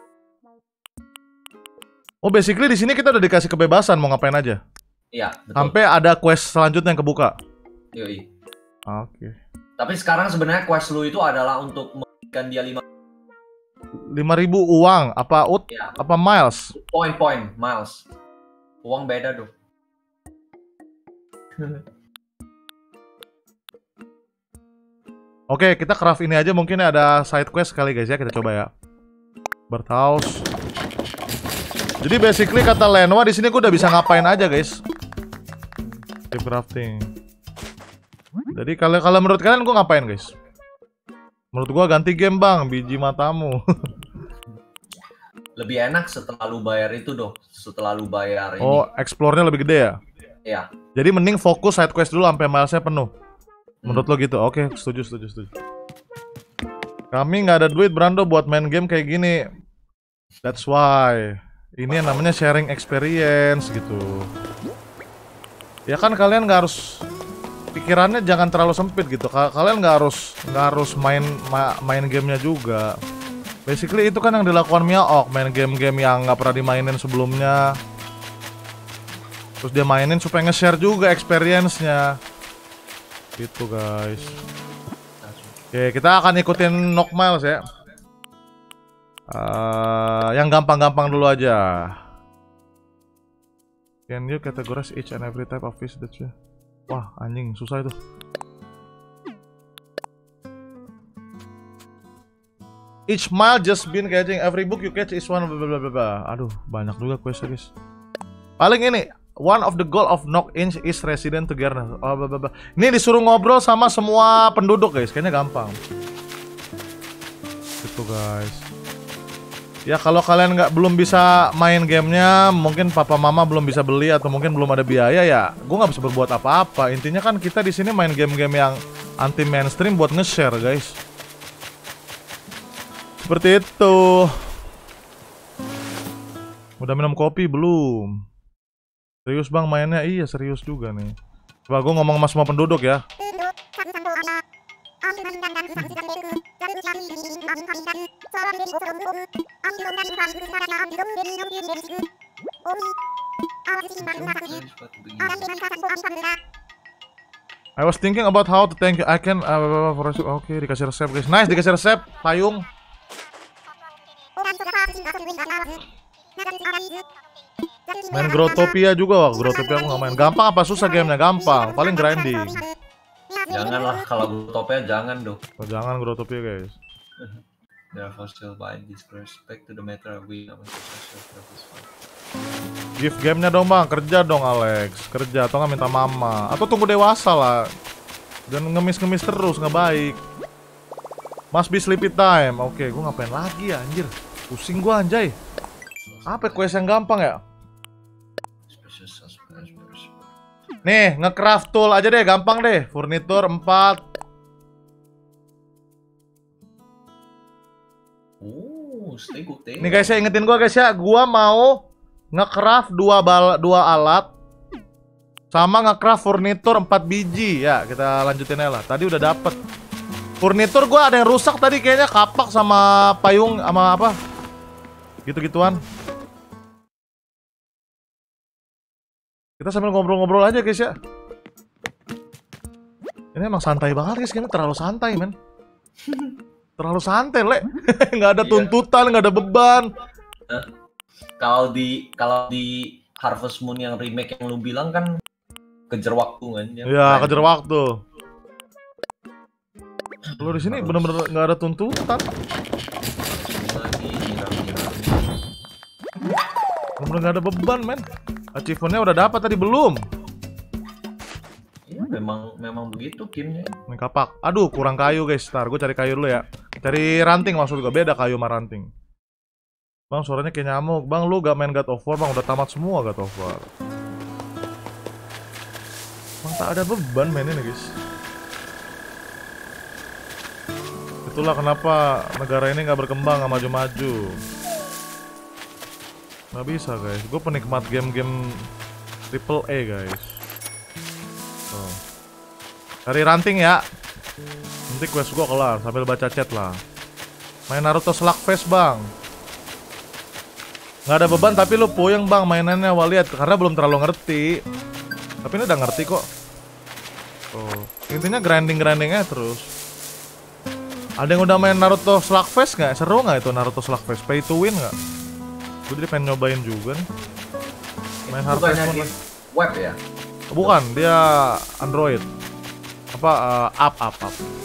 Oh, basically di sini kita udah dikasih kebebasan mau ngapain aja. Iya, betul. Sampai ada quest selanjutnya yang kebuka. Yoi. Oke. Tapi sekarang sebenarnya quest lu itu adalah untuk memberikan dia 5 5.000 uang apa ya, apa miles? poin miles. Uang beda tuh. Oke, kita craft ini aja, mungkin ada side quest kali guys ya, kita coba ya. Birdhouse. Jadi basically kata Lenwa di sini gue udah bisa ngapain aja guys. Keep crafting. Jadi kalau menurut kalian gue ngapain guys? Menurut gue ganti game bang, biji matamu. Lebih enak setelah lu bayar itu dong. Setelah lu bayar ini. Oh, explore-nya lebih gede ya? Iya. Jadi mending fokus side quest dulu sampai milesnya penuh. Menurut lo gitu? Oke, setuju. Kami nggak ada duit Brando buat main game kayak gini. That's why. Ini yang namanya sharing experience gitu. Ya kan kalian nggak harus, pikirannya jangan terlalu sempit gitu. Kalian nggak harus main gamenya juga. Basically itu kan yang dilakukan Miaok, main game-game yang nggak pernah dimainin sebelumnya. Terus dia mainin supaya nge-share juga experience-nya. Gitu guys. Oke, kita akan ikutin Nook Miles ya. Yang gampang-gampang dulu aja. Can you categorize each and every type of fish that you... Wah, anjing, susah itu. Each mile just been catching, every book you catch is one blah blah blah blah. Aduh, banyak juga quest guys. Paling ini, one of the goal of Knock Inch is resident together. Oh, blah blah blah. Ini disuruh ngobrol sama semua penduduk guys, kayaknya gampang. Gitu guys. Ya kalau kalian belum bisa main gamenya, mungkin papa mama belum bisa beli atau mungkin belum ada biaya ya, gue nggak bisa berbuat apa-apa. Intinya kan kita di sini main game-game yang anti mainstream buat nge-share guys. Seperti itu. Udah minum kopi belum? Serius bang mainnya? Iya serius juga nih. Coba gue ngomong sama semua penduduk ya. I was thinking about how to thank you. I can Oke, dikasih resep guys. Nice, dikasih resep payung. Main Growtopia juga. Wah, Growtopia aku nggak main. Gampang apa susah gamenya? Gampang, paling grinding. Janganlah kalau Growtopia jangan dong. Oh, jangan Growtopia guys. Therefore still buying this respect to the matter we Give gamenya dong bang, kerja dong Alex. Kerja atau nggak minta mama. Atau tunggu dewasa lah. Jangan ngemis-ngemis terus, nggak baik. Must be sleepy time. Oke, gue ngapain lagi ya anjir. Pusing gue anjay. Apa quest yang gampang ya? Nih, nge-craft tool aja deh, gampang deh. Furnitur 4. Nih guys, saya ingetin gua guys ya, gua mau nge-craft 2 alat sama nge-craft furnitur 4 biji. Ya, kita lanjutin aja lah. Tadi udah dapet. Furnitur gua ada yang rusak tadi kayaknya, kapak sama payung sama apa? Gitu-gituan. Kita sambil ngobrol-ngobrol aja guys ya. Ini emang santai banget guys, ini terlalu santai men. Terlalu santai le. Nggak ada tuntutan, nggak ada beban. Kalau di Harvest Moon yang remake yang lu bilang kan kejar waktu kan? Iya, kejar waktu. Kalau di sini bener-bener nggak ada tuntutan. Bener-bener nggak ada beban men. Achievementnya udah dapat tadi belum? Iya, memang begitu gamenya. Main kapak. Aduh, kurang kayu guys. Ntar gue cari kayu dulu ya. Cari ranting maksud gue, beda kayu sama ranting. Bang, suaranya kayak nyamuk. Bang, lu gak main God of War, bang. Udah tamat semua God of War. Bang, tak ada beban main ini guys. Itulah kenapa negara ini gak berkembang, gak maju-maju. Nggak bisa guys, gue penikmat game-game triple A guys. Oh. Cari ranting ya. Nanti quest gue kelar sambil baca chat lah. Main Naruto Slugfest bang. Nggak ada beban tapi lu puyeng bang mainannya lihat karena belum terlalu ngerti. Tapi ini udah ngerti kok. Oh. Intinya grinding-grindingnya terus. Ada yang udah main Naruto Slugfest nggak? Seru nggak itu Naruto Slugfest? Pay to win nggak? Gue jadi pengen nyobain juga nih. Main Harvest Moon web ya? Bukan, dia Android. Apa, app.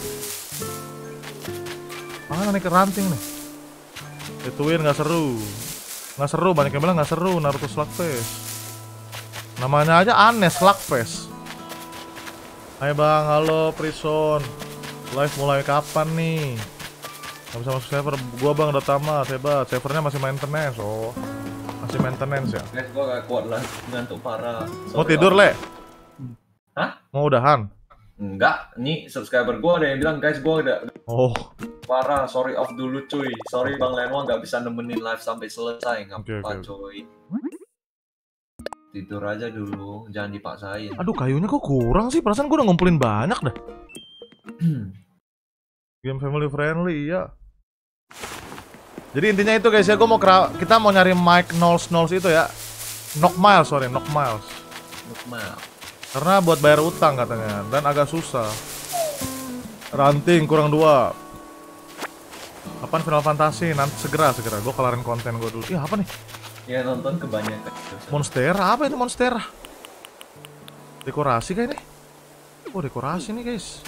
Mana nih ranting nih. Ituin gak seru. Gak seru, banyak yang bilang gak seru Naruto Slugfest. Namanya aja aneh, Slugfest. Hai bang, halo Prison. Live mulai kapan nih? Gak bisa masuk server, gua bang udah tamat, hebat. Servernya masih maintenance, oh masih maintenance ya? Guys, gua gak kuat lah, ngantuk parah. Mau tidur, Le? Hah? Mau udahan? Enggak, ini subscriber gua ada yang bilang, guys gua udah parah, sorry off dulu cuy. Sorry Bang Lenwa gak bisa nemenin live sampai selesai, ngapa cuy. Tidur aja dulu, jangan dipaksain. Aduh, kayunya kok kurang sih, perasaan gua udah ngumpulin banyak dah. Game family friendly, ya. Jadi intinya itu guys ya, kita mau nyari Mike Knowles itu ya. Knock Miles. Karena buat bayar utang katanya dan agak susah. Ranting kurang 2. Apaan Final Fantasy? Nanti segera gue kelarin konten gue dulu. Iya apa nih? Ya nonton kebanyakan. Monstera apa itu Monstera? Dekorasi kah ini? Oh dekorasi nih guys.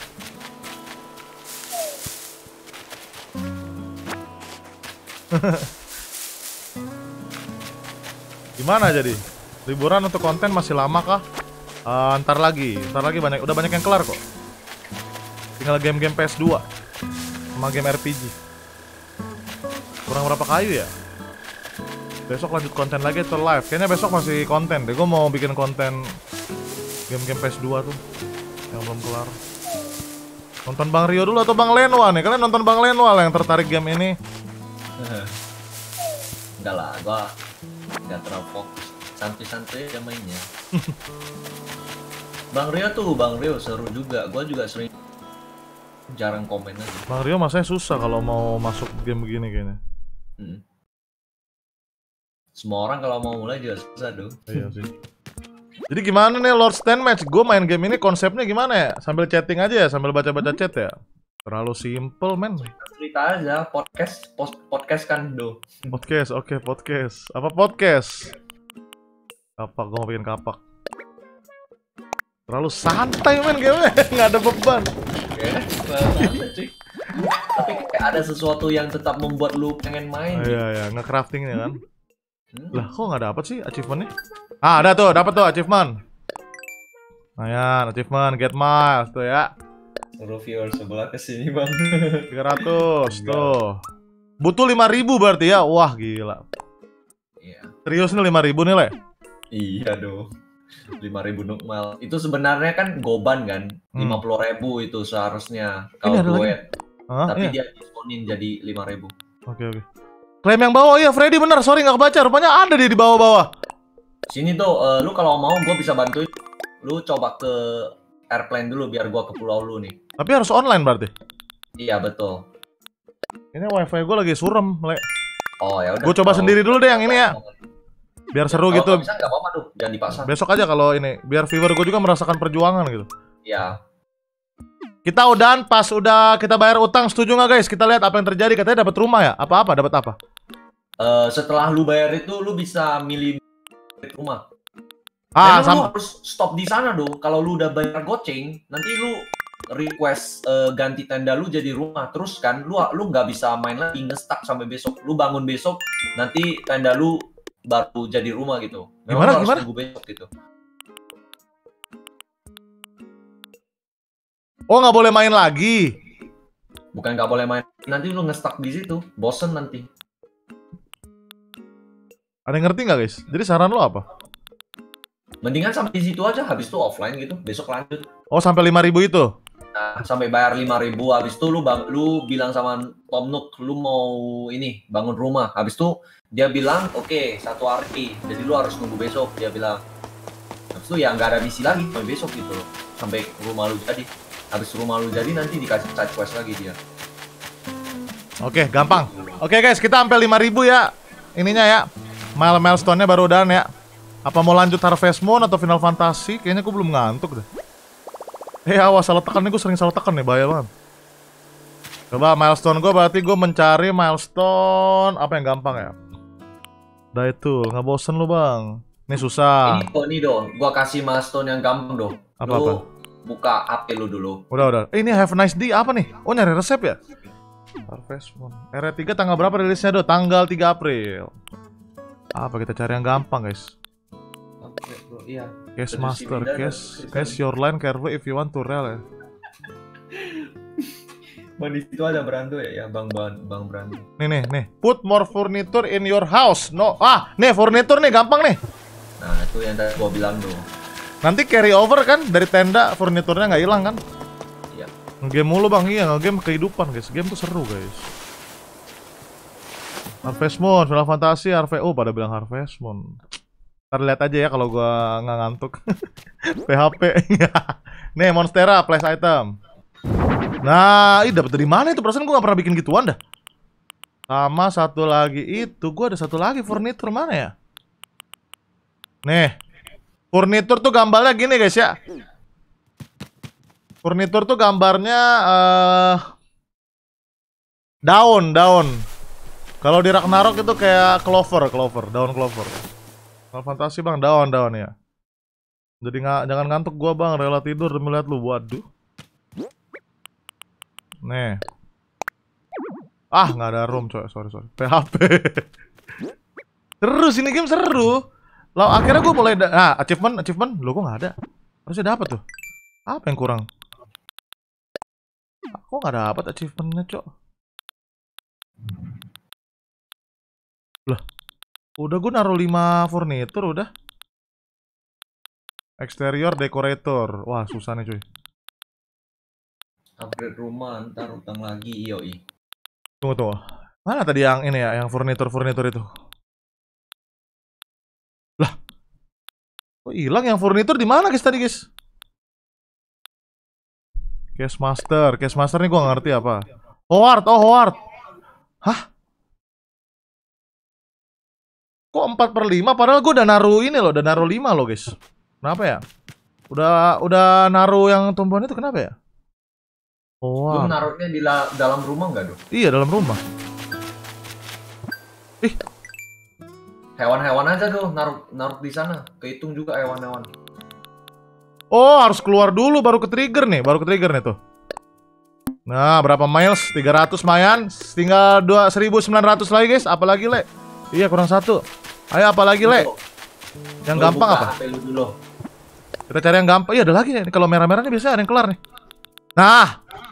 Gimana jadi? Liburan untuk konten masih lama kah? Ntar lagi banyak, udah banyak yang kelar kok. Tinggal game-game PS2 sama game RPG. Kurang berapa kayu ya? Besok lanjut konten lagi atau live? Kayaknya besok masih konten deh. Gue mau bikin konten game-game PS2 tuh yang belum kelar. Nonton Bang Rio dulu atau Bang Lenwa nih? Kalian nonton Bang Lenwa lah yang tertarik game ini. Enggak lah, gua nggak terlalu fokus, santai-santai aja mainnya. Bang Rio seru juga. Gua juga sering jarang komen aja. Bang Rio masanya susah kalau mau masuk game begini kayaknya. Semua orang kalau mau mulai juga susah dong. Iya sih. Jadi gimana nih Lord Stand Match? Gue main game ini konsepnya gimana ya? Sambil chatting aja ya, sambil baca-baca chat ya? Terlalu simple men. Cerita aja, podcast kan do. Podcast, oke podcast. Apa podcast? Kapak, gue mau bikin kapak. Terlalu santai men game-nya, nggak ada beban. Tapi kayak ada sesuatu yang tetap membuat lu pengen main. Iya, nge-craftingnya kan. Lah, kok nggak dapet sih achievementnya? Ah, ada tuh, dapat tuh achievement. Lumayan, achievement get miles tuh ya. Suruh viewer sebelah kesini bang. 300 tuh. Butuh 5.000 berarti ya? Wah gila. Iya. Serius nih 5.000 nih Le? Iya dong. 5.000 nukmal. Itu sebenarnya kan goban kan. 50.000 itu seharusnya kalau duet. Tapi dia diskonin jadi 5.000. Oke. Klaim yang bawah ya Freddy bener. Sorry nggak kebaca. Rupanya ada di bawah-bawah. Sini tuh, lu kalau mau gue bisa bantuin. Lu coba ke airplane dulu biar gua ke pulau lu nih. Tapi harus online berarti? Iya betul. Ini wifi gue lagi surem, Le. Oh ya udah. Gue coba sendiri dulu deh yang ini ya. Biar seru gitu. Bisa nggak apa-apa tuh, jangan dipaksa. Besok aja kalau ini, biar viewer gue juga merasakan perjuangan gitu. Iya. Kita udahan pas udah kita bayar utang, setuju nggak guys? Kita lihat apa yang terjadi. Katanya dapat rumah ya? Apa-apa? Dapat apa? Setelah lu bayar itu, lu bisa milih rumah. Lu harus stop di sana dong. Kalau lu udah bayar goceng, nanti lu request ganti tenda lu jadi rumah. Terus kan lu nggak bisa main lagi nge-stuck sampai besok. Lu bangun besok, nanti tenda lu baru jadi rumah gitu. Memang lu harus tunggu besok gitu. Oh nggak boleh main lagi? Bukan nggak boleh main. Nanti lu nge-stuck di situ, bosen nanti. Ada yang ngerti nggak guys? Jadi saran lu apa? Mendingan sampai di situ aja, habis itu offline gitu, besok lanjut. Oh sampai 5.000 itu? Nah, sampai bayar 5.000, habis itu lu bilang sama Tom Nook, lu mau ini bangun rumah. Habis itu dia bilang, oke, 1 hari, jadi lu harus nunggu besok. Dia bilang, habis itu ya nggak ada misi lagi sampai besok gitu loh, sampai rumah lu jadi. Habis rumah lu jadi nanti dikasih side quest lagi dia. Oke, gampang. Oke guys, kita sampai 5.000 ya. Ininya ya, milestone-nya baru udahan ya. Apa mau lanjut Harvest Moon atau Final Fantasy? Kayaknya gue belum ngantuk deh. Awas salah tekan nih, gue sering salah tekan nih, bahaya banget. Coba milestone gue berarti gue mencari milestone apa yang gampang ya? Udah itu, nggak bosen lu bang? Ini susah. Ini dong, gue kasih milestone yang gampang dong. Apa-apa? Buka HP lu dulu. Udah. Ini Have a Nice Day apa nih? Oh nyari resep ya? Harvest Moon. RE3 tanggal berapa rilisnya do? Tanggal 3 April. Apa kita cari yang gampang guys? Oke bro, iya. Cash Master, cash your line carefully if you want to rel ya. Di situ ada Brando ya, Bang Brando. Nih. Put more furniture in your house. No, nih furniture nih gampang nih. Nah, itu yang tadi gua bilang tuh. Nanti carry over kan dari tenda, furniturnya nggak hilang kan? Iya. Nge-game mulu bang, iya nge-game kehidupan guys. Game tuh seru guys. Harvest Moon, Final Fantasy, Oh pada bilang Harvest Moon. Ntar lihat aja ya kalau gua nggak ngantuk. PHP. Nih Monstera, place item. Nah, ini dapat dari mana itu? Perasaan gua nggak pernah bikin gituan dah. Sama satu lagi itu, gua ada satu lagi furniture mana ya? Nih, furniture tuh gambarnya gini guys ya. Furniture tuh gambarnya daun. Kalau di Ragnarok itu kayak clover, daun clover. Kalau fantasi bang, daun ya. Jadi jangan ngantuk gua bang, rela tidur demi lihat lu. Waduh. Nih. Ah, nggak ada room coy, sorry. PHP. Seru sini game seru. Lalu akhirnya gue mulai achievement, lo kok nggak ada? Harusnya dapat tuh. Apa yang kurang? Kok nggak dapat achievementnya cok? Lah, udah gue naruh 5 furnitur udah. Exterior decorator, wah susah nih cuy. Upgrade rumah, ntar utang lagi, yoi. Tunggu. Mana tadi yang ini ya, yang furnitur itu? Lah, kok hilang yang furnitur di mana guys tadi guys? Case master nih gua nggak ngerti apa. Howard. Hah? Kok 4/5? Padahal gua udah naruh ini loh, udah naruh 5 loh guys. Kenapa ya? Udah naruh yang tumbuhan itu kenapa ya? Lu naruhnya di dalam rumah nggak dong? Iya dalam rumah. Ih, hewan-hewan aja tuh naruh di sana. Kehitung juga hewan-hewan. Oh, harus keluar dulu baru ke trigger nih tuh. Nah, berapa miles? 300 mayan. Tinggal 1900 lagi guys. Apalagi le? Iya kurang 1. Ayo apalagi le? Yang gampang apa? HP lu dulu. Kita cari yang gampang. Iya ada lagi nih. Kalau merah-merah nih biasanya ada yang kelar nih. Nah.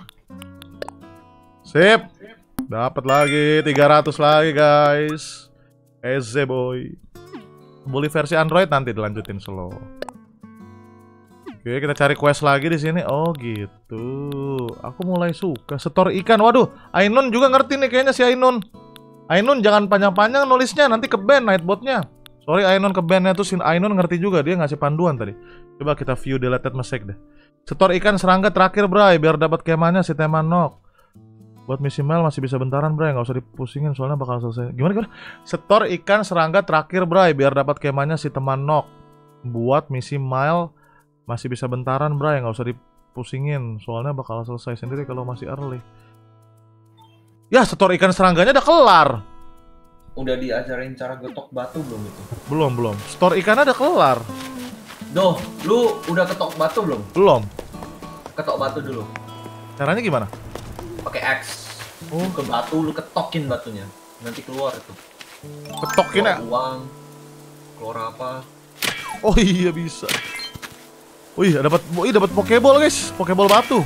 Sip. Dapat lagi 300 lagi guys. Easy boy. Boleh versi Android nanti dilanjutin slow. Oke, kita cari quest lagi di sini. Oh gitu. Aku mulai suka setor ikan. Waduh, Ainun juga ngerti nih kayaknya si Ainun. Ainun jangan panjang-panjang nulisnya, nanti ke ban Nightbotnya. Sorry Ainun ke bannya tuh, si Ainun ngerti juga, dia ngasih panduan tadi. Coba kita view deleted message deh. Setor ikan serangga terakhir bray, biar dapat kemahnya si tema nok. Buat misi mail masih bisa bentaran bray, nggak usah dipusingin soalnya bakal selesai. Gimana? Setor ikan serangga terakhir bray, biar dapat kemahnya si teman nok. Buat misi mail masih bisa bentaran bray, nggak usah dipusingin soalnya bakal selesai sendiri kalau masih early. Ya setor ikan serangganya udah kelar. Udah diajarin cara getok batu belum itu? Belum. Setor ikan udah kelar. Doh, lu udah ketok batu belum? Belum. Ketok batu dulu. Caranya gimana? Pakai X. Ke batu, lu ketokin batunya. Nanti keluar itu. Ketokin ya? Uang. Keluar apa? Oh iya bisa. Wih, dapat pokeball guys, pokeball batu.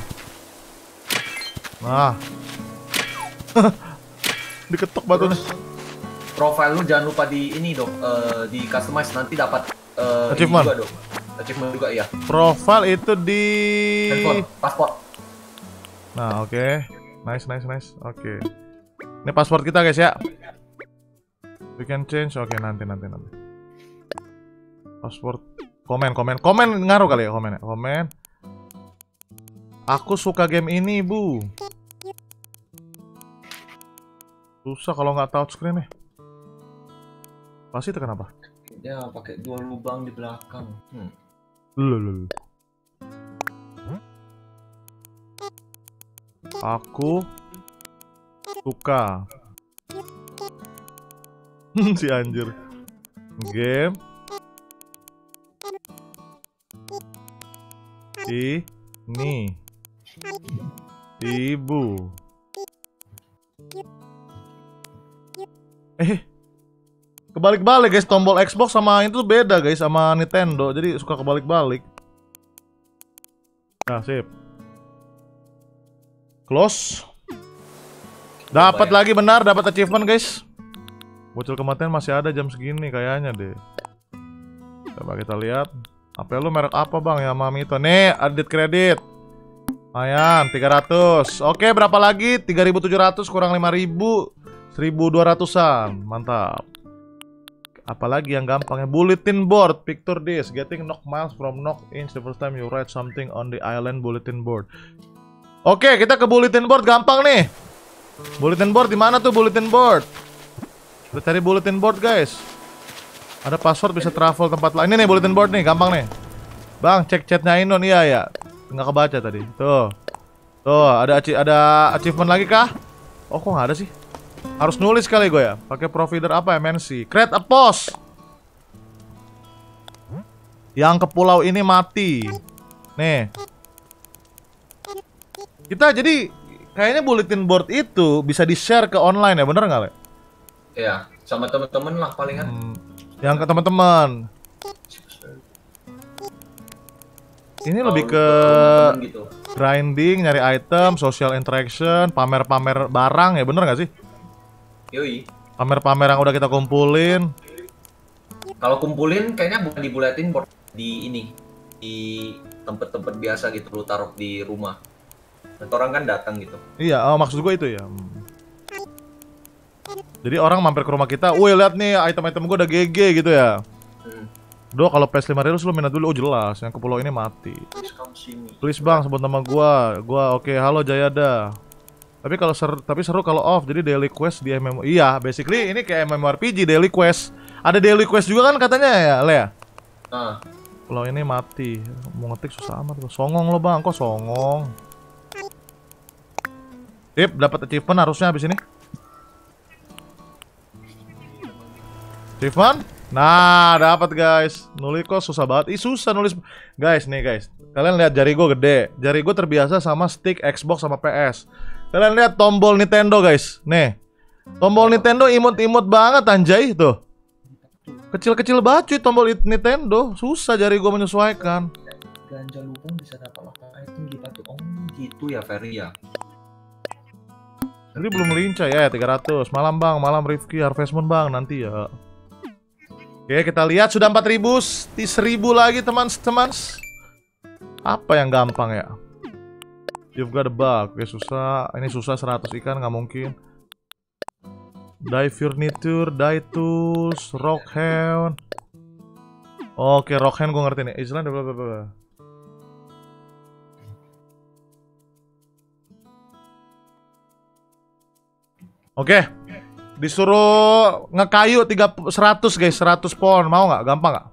Nah. Diketok batunya. Profile lu jangan lupa di ini dong, di customize nanti dapat achievement juga dong. Achievement juga ya. Profile itu di handphone, paspor. Nah, oke. Nice. Oke. Ini password kita guys ya. We can change. Oke, nanti. Password. Komen ngaruh kali ya komen. Aku suka game ini, Bu. Susah kalau nggak touchscreen nih. Pasti itu kenapa? Ya, pakai 2 lubang di belakang. Lulul. Aku suka. Si anjir. Game ini Ibu. Kebalik-balik guys, tombol Xbox sama itu beda guys sama Nintendo. Jadi suka kebalik-balik. Nah, sip. Close. Dapat lagi benar, dapat achievement guys. Bocil kematian masih ada jam segini kayaknya deh. Coba kita lihat. HP lu merek apa bang ya mami itu? Nih, edit kredit. Lumayan, 300. Oke, berapa lagi? 3.700 kurang 5.000. 1.200-an. Mantap. Apalagi yang gampangnya? Bulletin board. Picture this. Getting knock miles from knock inch the first time you write something on the island bulletin board. Oke, kita ke bulletin board gampang nih. Bulletin board di mana tuh bulletin board? Kita cari bulletin board guys. Ada password bisa travel tempat lain. Ini nih bulletin board nih, gampang nih. Bang, cek chatnya Ainun. Iya ya. Nggak kebaca tadi. Tuh. Tuh, ada achievement lagi kah? Oh, kok nggak ada sih? Harus nulis kali gue ya. Pakai provider apa MNC? Create a post. Yang ke pulau ini mati. Nih. Kita jadi kayaknya bulletin board itu bisa di-share ke online ya, bener nggak, Le? Iya, sama temen-temen lah palingan. Yang ke teman-teman. Ini lebih ke gitu. grinding, nyari item, social interaction, pamer-pamer barang ya, bener nggak sih? Yoi. Pamer-pamer yang udah kita kumpulin. Kalau kumpulin kayaknya bukan di bulletin board, di ini, di tempat-tempat biasa gitu, lu taruh di rumah. Dan orang kan datang gitu. Iya, oh, maksud gue itu ya. Jadi orang mampir ke rumah kita, wih lihat nih item-item gue udah GG gitu ya. Doh kalau PS5 Reels lu minat dulu, oh jelas, yang ke pulau ini mati. Please bang, sebut nama gua oke, halo Jayada. Tapi kalau seru kalau off, jadi daily quest di MMO. Iya, basically ini kayak MMORPG daily quest. Ada daily quest juga kan katanya ya, Lea? Pulau ini mati, mau ngetik susah amat. Songong lo bang, kok songong? Tip, dapat achievement harusnya habis ini. Achievement? Nah, dapat guys. Nulis kok susah banget. Ih, susah nulis. Guys, nih guys. Kalian lihat jari gue gede. Jari gue terbiasa sama stick Xbox sama PS. Kalian lihat tombol Nintendo, guys. Nih. Tombol Nintendo imut-imut banget anjay tuh. Kecil-kecil banget cuy tombol Nintendo. Susah jari gue menyesuaikan. Ganja lubang bisa dapat item gitu. Oh, gitu ya, Ferry ya. Jadi belum lincah ya 300. Malam bang, malam Rifki Harvest Moon bang nanti ya. Oke, kita lihat sudah 4000, 1000 lagi teman-teman. Apa yang gampang ya? You've got a bug. Oke, susah. Ini susah 100 ikan nggak mungkin. Die Furniture, Die Tools, Rock Hand. Oke, Rock Hand gue ngerti nih. Island bla. Oke. Disuruh ngekayu 100 guys, 100 pohon. Mau nggak? Gampang nggak?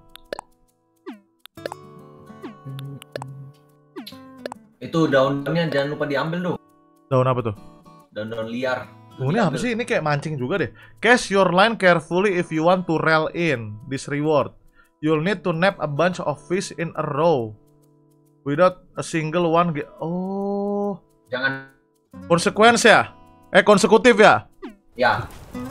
Itu daun-daunnya jangan lupa diambil tuh. Daun apa tuh? Daun-daun liar. Ini apa sih? Ini kayak mancing juga deh. Cast your line carefully if you want to reel in this reward. You'll need to nab a bunch of fish in a row without a single one. Oh. Jangan. Konsekuens ya? Konsekutif ya? Ya.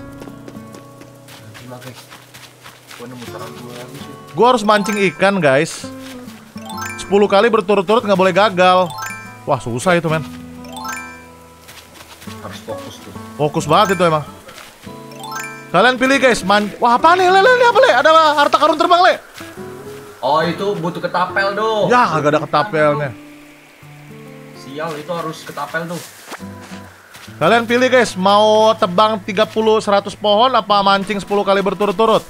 Gue harus mancing ikan guys 10 kali berturut-turut, nggak boleh gagal. Wah susah itu men. Harus fokus tuh. Fokus banget itu emang. Kalian pilih guys. Wah apa nih? Le, apa le? Ada harta karun terbang le. Oh itu butuh ketapel dong. Ya agak ada ketapelnya. Sial itu harus ketapel tuh. Kalian pilih guys, mau tebang 30-100 pohon apa mancing 10 kali berturut-turut?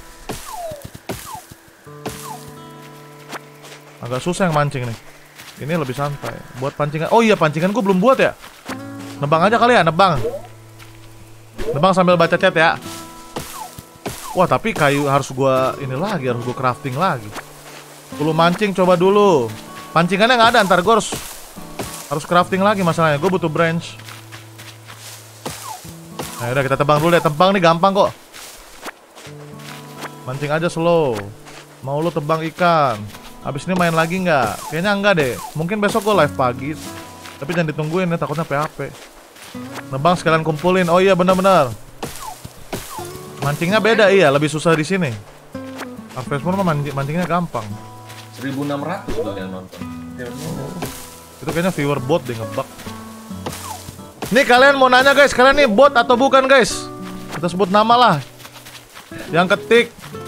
Agak susah yang mancing nih. Ini lebih santai. Buat pancingan. Oh iya, pancingan gue belum buat ya. Nebang aja kali ya, nebang. Nebang sambil baca chat ya. Wah, tapi kayu harus gue ini lagi, harus gue crafting lagi. Dulu mancing coba dulu. Pancingannya nggak ada, ntar gue harus crafting lagi masalahnya. Gue butuh branch. Nah udah kita tebang dulu deh, tebang nih gampang kok. Mancing aja slow. Mau lu tebang ikan. Abis ini main lagi nggak? Kayaknya enggak deh. Mungkin besok gue live pagi. Tapi jangan ditungguin ya, takutnya PHP. Nebang sekalian kumpulin. Oh iya benar-benar. Mancingnya beda iya, lebih susah di sini. Harvest Moon mah mancingnya gampang. 1600 loh yang nonton. Itu kayaknya viewer bot deh ngebug. Nih kalian mau nanya guys, kalian nih bot atau bukan guys? Kita sebut nama lah. Yang ketik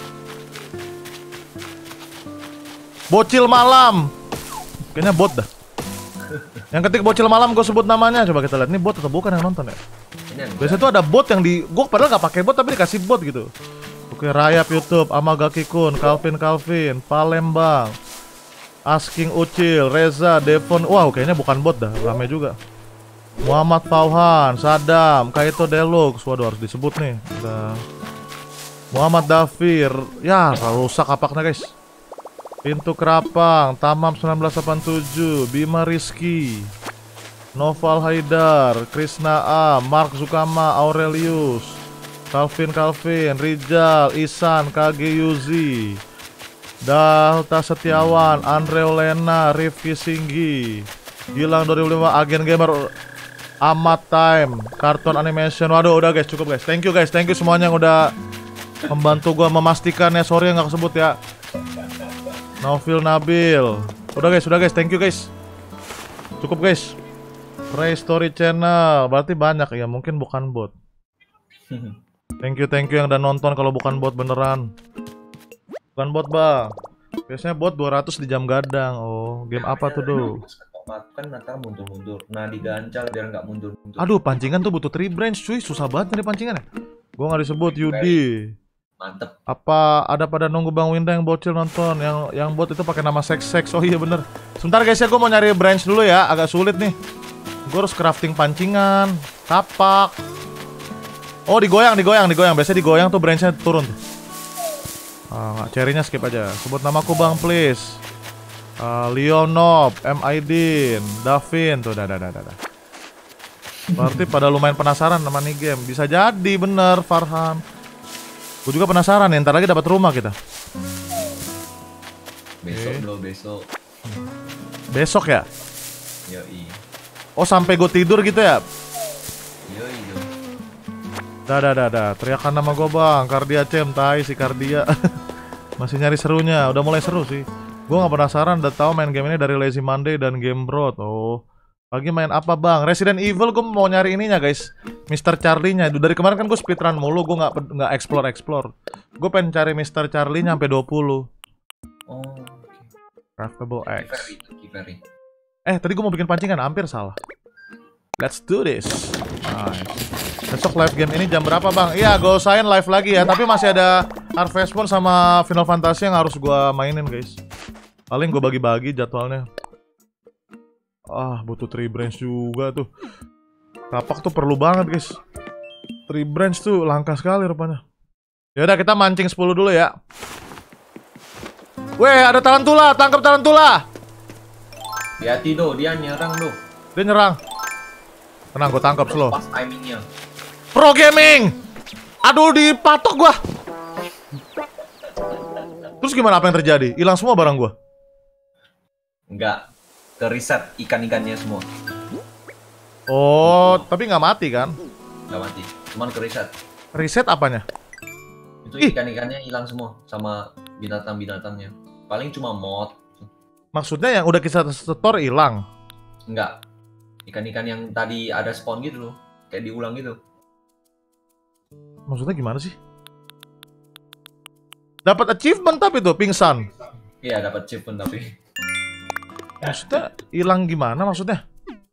Bocil Malam. Kayaknya bot dah. Yang ketik Bocil Malam gue sebut namanya. Coba kita lihat nih bot atau bukan yang nonton ya. Biasanya tuh ada bot yang gue padahal nggak pakai bot tapi dikasih bot gitu. Oke, Rayap YouTube, Amagaki Kun, Calvin, Palembang, Asking Ucil, Reza, Devon. Wow, kayaknya bukan bot dah, rame juga. Muhammad Fauhan, Sadam, Kaito Deluxe. Waduh harus disebut nih. Udah. Muhammad Dafir. Ya, rusak apaknya guys. Pintu Kerapang, Tamam 1987, Bima Rizky. Noval Haidar, Krishna A, Mark Zukama, Aurelius, Calvin, Rizal, Isan, KG Yuzi, Dalta Setiawan, Andre Olena, Rifki Singgi, Gilang 2005, Agen Gamer, Amat Time, Kartun Animation. Waduh, udah guys, cukup guys. Thank you semuanya yang udah membantu gua memastikan ya. Sorry yang nggak kesebut ya. Novil Nabil. Udah guys, thank you guys. Cukup guys. Ray Story Channel, berarti banyak ya, mungkin bukan bot. Thank you yang udah nonton kalau bukan bot beneran. Bukan bot bang. Biasanya bot 200 di jam gadang. Oh, game apa tuh do? Kan nanti mundur-mundur. Nah digancal biar nggak mundur-mundur. Aduh, pancingan tuh butuh 3 branch cuy, susah banget nyari pancingan ya. Gua nggak disebut Yudi. Mantep. Apa ada pada nunggu Bang Winda yang bocil nonton? Yang bot itu pakai nama seks. Oh iya bener. Sebentar guys ya, gue mau nyari branch dulu ya. Agak sulit nih. Gue harus crafting pancingan, tapak. Oh digoyang. Biasanya digoyang tuh branchnya turun tuh. Nggak, cherry-nya skip aja. Sebut namaku bang please. Leonov, M. Aidin, Davin tuh, dah. Berarti pada lumayan penasaran sama nih game. Bisa jadi bener Farhan. Gue juga penasaran nih, ntar lagi dapat rumah kita. Besok bro, besok. Besok ya? Yoi. Oh sampai gue tidur gitu ya? Yoi. Dah. Teriakan nama gue bang, Kardia Cem, tai si Kardia. Masih nyari serunya, udah mulai seru sih. Gue nggak penasaran, udah tahu main game ini dari Lazy Monday dan Game Broad. Oh, lagi main apa bang? Resident Evil, gue mau nyari ininya guys, Mr. Charlie-nya. Dari kemarin kan gue speedrun mulu, gue nggak explore. Gue pengen cari Mr. Charlie-nya sampai 20. Oh. Craftable X. Kiveri. Tadi gue mau bikin pancingan, hampir salah. Let's do this. Nice. Besok live game ini jam berapa bang? Iya, gue usahain live lagi ya. Tapi masih ada Harvest Moon sama Final Fantasy yang harus gue mainin guys. Paling gue bagi-bagi jadwalnya. Butuh 3 branch juga tuh. Tapak tuh perlu banget guys. 3 branch tuh langka sekali rupanya. Yaudah kita mancing 10 dulu ya. Weh, ada tarantula, tangkap tarantula. Hati-hati do, dia nyerang do. Dia nyerang. Tenang, gue tangkap slow. Pas timingnya. Pro Gaming. Aduh, dipatok gua. Terus gimana, apa yang terjadi? Hilang semua barang gua. Enggak, ke reset ikan-ikannya semua. Oh, tapi nggak mati kan? Nggak mati, cuman ke reset. Reset apanya? Itu ikan-ikannya hilang semua sama binatang-binatangnya. Paling cuma mod. Maksudnya yang udah kita setor hilang? Enggak. Ikan-ikan yang tadi ada spawn gitu loh. Kayak diulang gitu. Maksudnya gimana sih? Dapat achievement tapi tuh pingsan. Iya, dapat achievement tapi. Maksudnya hilang gimana maksudnya?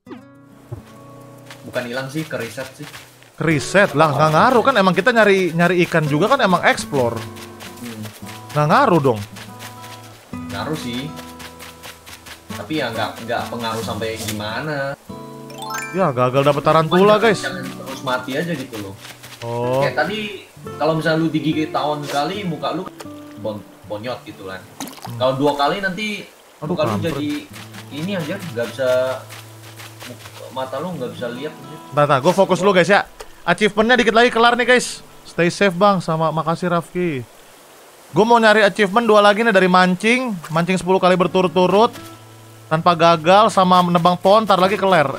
Bukan hilang sih, ke reset sih. Ke reset lah, nggak ngaruh kan, emang kita nyari ikan juga kan, emang explore. Nggak ngaruh dong. Ngaruh sih. Tapi ya nggak pengaruh sampai gimana. Ya gagal dapat tarantula guys. Jangan terus mati aja gitu loh. Oh. Kayak tadi kalau misalnya lu digigit tawon sekali, muka lu bonyot gitu kan. Kalau 2 kali nanti muka lu jadi ini aja, nggak bisa, mata lu nggak bisa lihat. Nah, gue fokus dulu guys ya. Achievementnya dikit lagi kelar nih guys. Stay safe bang, sama makasih Rafki. Gue mau nyari achievement 2 lagi nih, dari mancing 10 kali berturut-turut tanpa gagal, sama menebang pohon, ntar lagi kelar.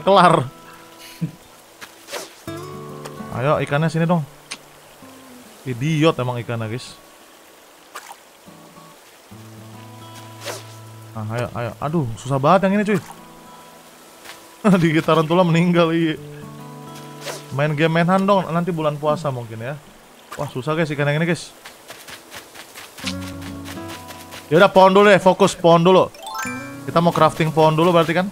Ayo ikannya sini dong. Idiot emang ikannya guys. Ayo. Aduh, susah banget yang ini cuy. Di tarantula meninggal, iya. Main game mainan dong, nanti bulan puasa mungkin ya. Wah susah guys ikan yang ini guys. Yaudah pohon dulu deh, fokus pohon dulu. Kita mau crafting pohon dulu berarti kan.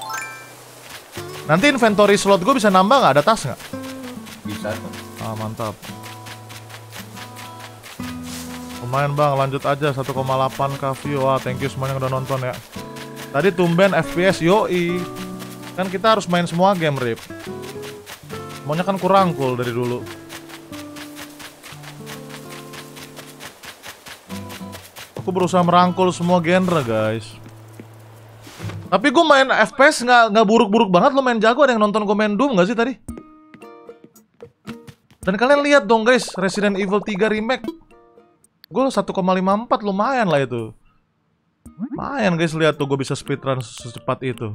Nanti inventory slot gue bisa nambah nggak? Ada tas nggak? Bisa kok. Mantap. Lumayan bang, lanjut aja 1,8k view. Wah thank you semuanya yang udah nonton ya. Tadi tumben FPS, yoi. Kan kita harus main semua game rip. Semuanya kan kurang cool dari dulu. Aku berusaha merangkul semua genre guys. Tapi gue main FPS nggak buruk-buruk banget. Lo main jago, ada yang nonton gue main Doom nggak sih tadi? Dan kalian lihat dong guys, Resident Evil 3 Remake. Gue 1,54 lumayan lah itu. Lumayan guys, lihat tuh gue bisa speedrun secepat itu.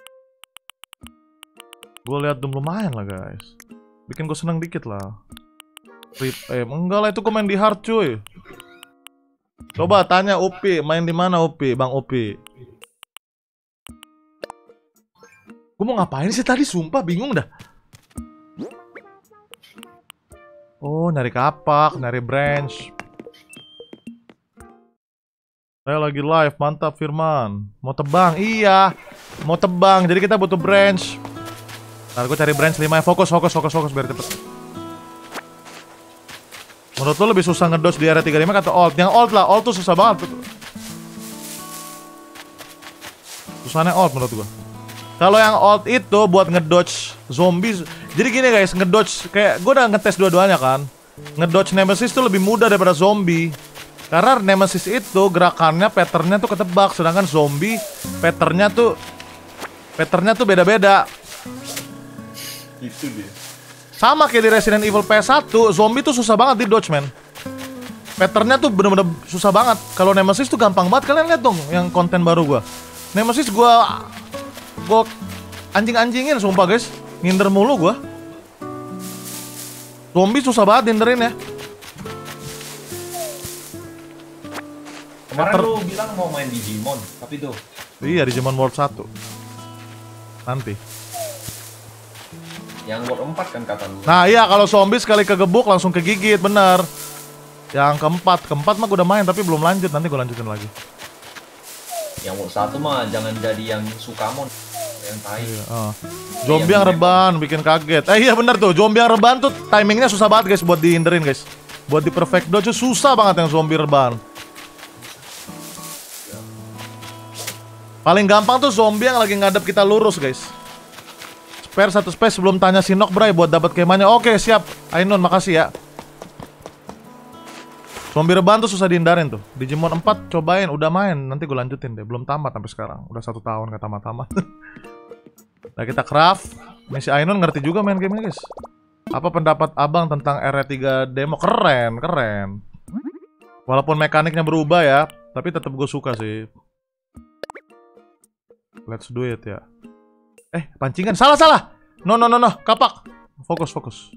Gue lihat Doom lumayan lah guys. Bikin gue seneng dikit lah. Enggak lah, itu gue main di hard cuy. Coba tanya Upi, main di mana Upi, Bang Upi? Gue mau ngapain sih tadi, sumpah bingung dah. Oh, nyari kapak, nyari branch. Saya lagi live, mantap Firman. Mau tebang, iya. Mau tebang, jadi kita butuh branch. Ntar gue cari branch 5 ya, fokus biar cepet. Menurut lo lebih susah ngedodge di area 35 atau ult? Yang ult lah, ult tuh susah banget. Susahnya ult menurut gua. Kalau yang ult itu buat ngedodge zombie. Jadi gini guys, ngedodge kayak gua udah ngetes dua-duanya kan. Ngedodge Nemesis tuh lebih mudah daripada zombie. Karena Nemesis itu gerakannya, patternnya tuh ketebak, sedangkan zombie patternnya tuh beda-beda. Itu dia. Sama kayak di Resident Evil PS1, zombie tuh susah banget di dodge, man. Patternnya tuh bener-bener susah banget. Kalau Nemesis tuh gampang banget. Kalian lihat dong yang konten baru gua. Nemesis gua anjing-anjingin sumpah guys. Nginder mulu gua. Zombie susah banget hinderin ya. Kemarin lu bilang mau main Digimon, tapi tuh. Iya, Digimon World 1. Nanti. Yang World 4 kan kata lu. Nah iya, kalau zombie sekali kegebuk langsung kegigit, bener. Yang keempat mah gue udah main tapi belum lanjut, nanti gue lanjutin lagi. Yang World 1 mah jangan jadi yang Sukamon, yang tai. Iya, zombie yang reban bikin kaget. Iya bener tuh, zombie yang reban tuh timingnya susah banget guys buat dihinderin guys. Buat di perfect dodge susah banget yang zombie reban. Paling gampang tuh zombie yang lagi ngadep kita lurus guys. Spare 1 space sebelum tanya si Nok Bray buat dapat kemahnya. Oke, siap. Ainun, makasih ya. Zombie reban tuh susah dihindarin tuh. Digimon 4 cobain, udah main. Nanti gue lanjutin deh. Belum tamat sampai sekarang. Udah 1 tahun gak tamat-tamat. Nah, kita craft. Nih si Ainun ngerti juga main game ini, guys. Apa pendapat Abang tentang RE3 demo? Keren. Walaupun mekaniknya berubah ya, tapi tetap gue suka sih. Let's do it ya. Pancingan. Salah. No. Kapak. Fokus.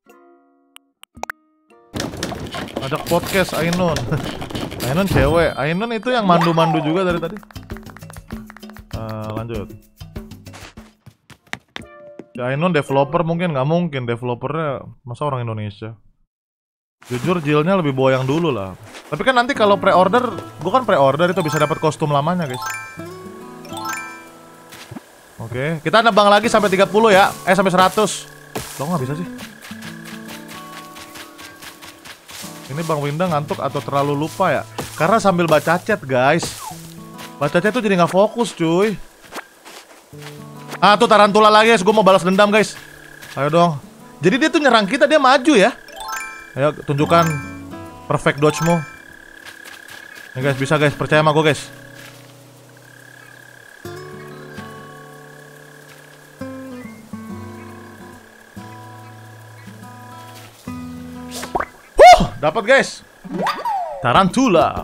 Ajak podcast Ainun. Ainun cewek. Ainun itu yang mandu-mandu juga dari tadi. Lanjut. Ya, Ainun developer mungkin, nggak mungkin developernya masa orang Indonesia. Jujur jilnya lebih boyang dulu lah. Tapi kan nanti kalau pre-order, gua kan pre-order itu bisa dapat kostum lamanya guys. Oke, kita nebang lagi sampai 30 ya. Sampai 100. Loh nggak bisa sih. Ini Bang Winda ngantuk atau terlalu lupa ya? Karena sambil baca chat guys. Baca chat tuh jadi nggak fokus cuy. Tuh tarantula lagi guys. Gue mau balas dendam guys. Ayo dong. Jadi dia tuh nyerang kita, dia maju ya. Ayo tunjukkan perfect dodge-mu. Nih guys, bisa guys. Percaya sama gue guys. Dapat guys. Tarantula.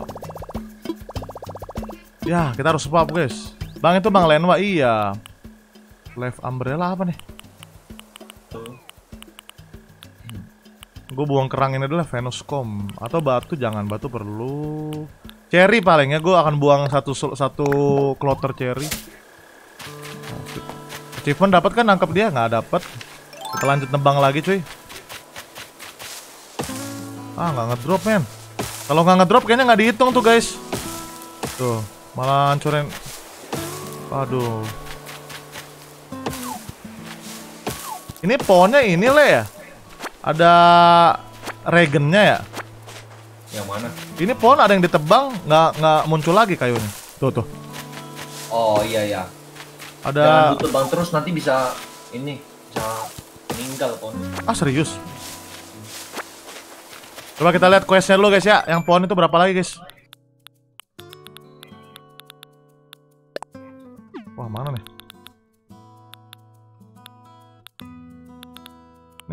Ya, kita harus swap guys. Bang itu Bang Lenwa, iya. Left umbrella apa nih? Gue buang kerang ini adalah Venuscom. Atau batu, jangan batu perlu. Cherry paling ya, gue akan buang satu kloter cherry. Achievement dapat kan, nangkep dia nggak dapat. Kita lanjut nebang lagi cuy. Nggak ngedrop men. Kalau nggak ngedrop kayaknya nggak dihitung tuh guys. Tuh malah hancurin. Aduh. Ini pohonnya ini le ya. Ada regennya ya. Yang mana? Ini pohon ada yang ditebang nggak muncul lagi kayunya. Tuh. Oh iya. Ada. Jangan ditebang terus nanti bisa meninggal pohon. Serius? Coba kita lihat questnya dulu guys ya. Yang pohon itu berapa lagi guys? Wah mana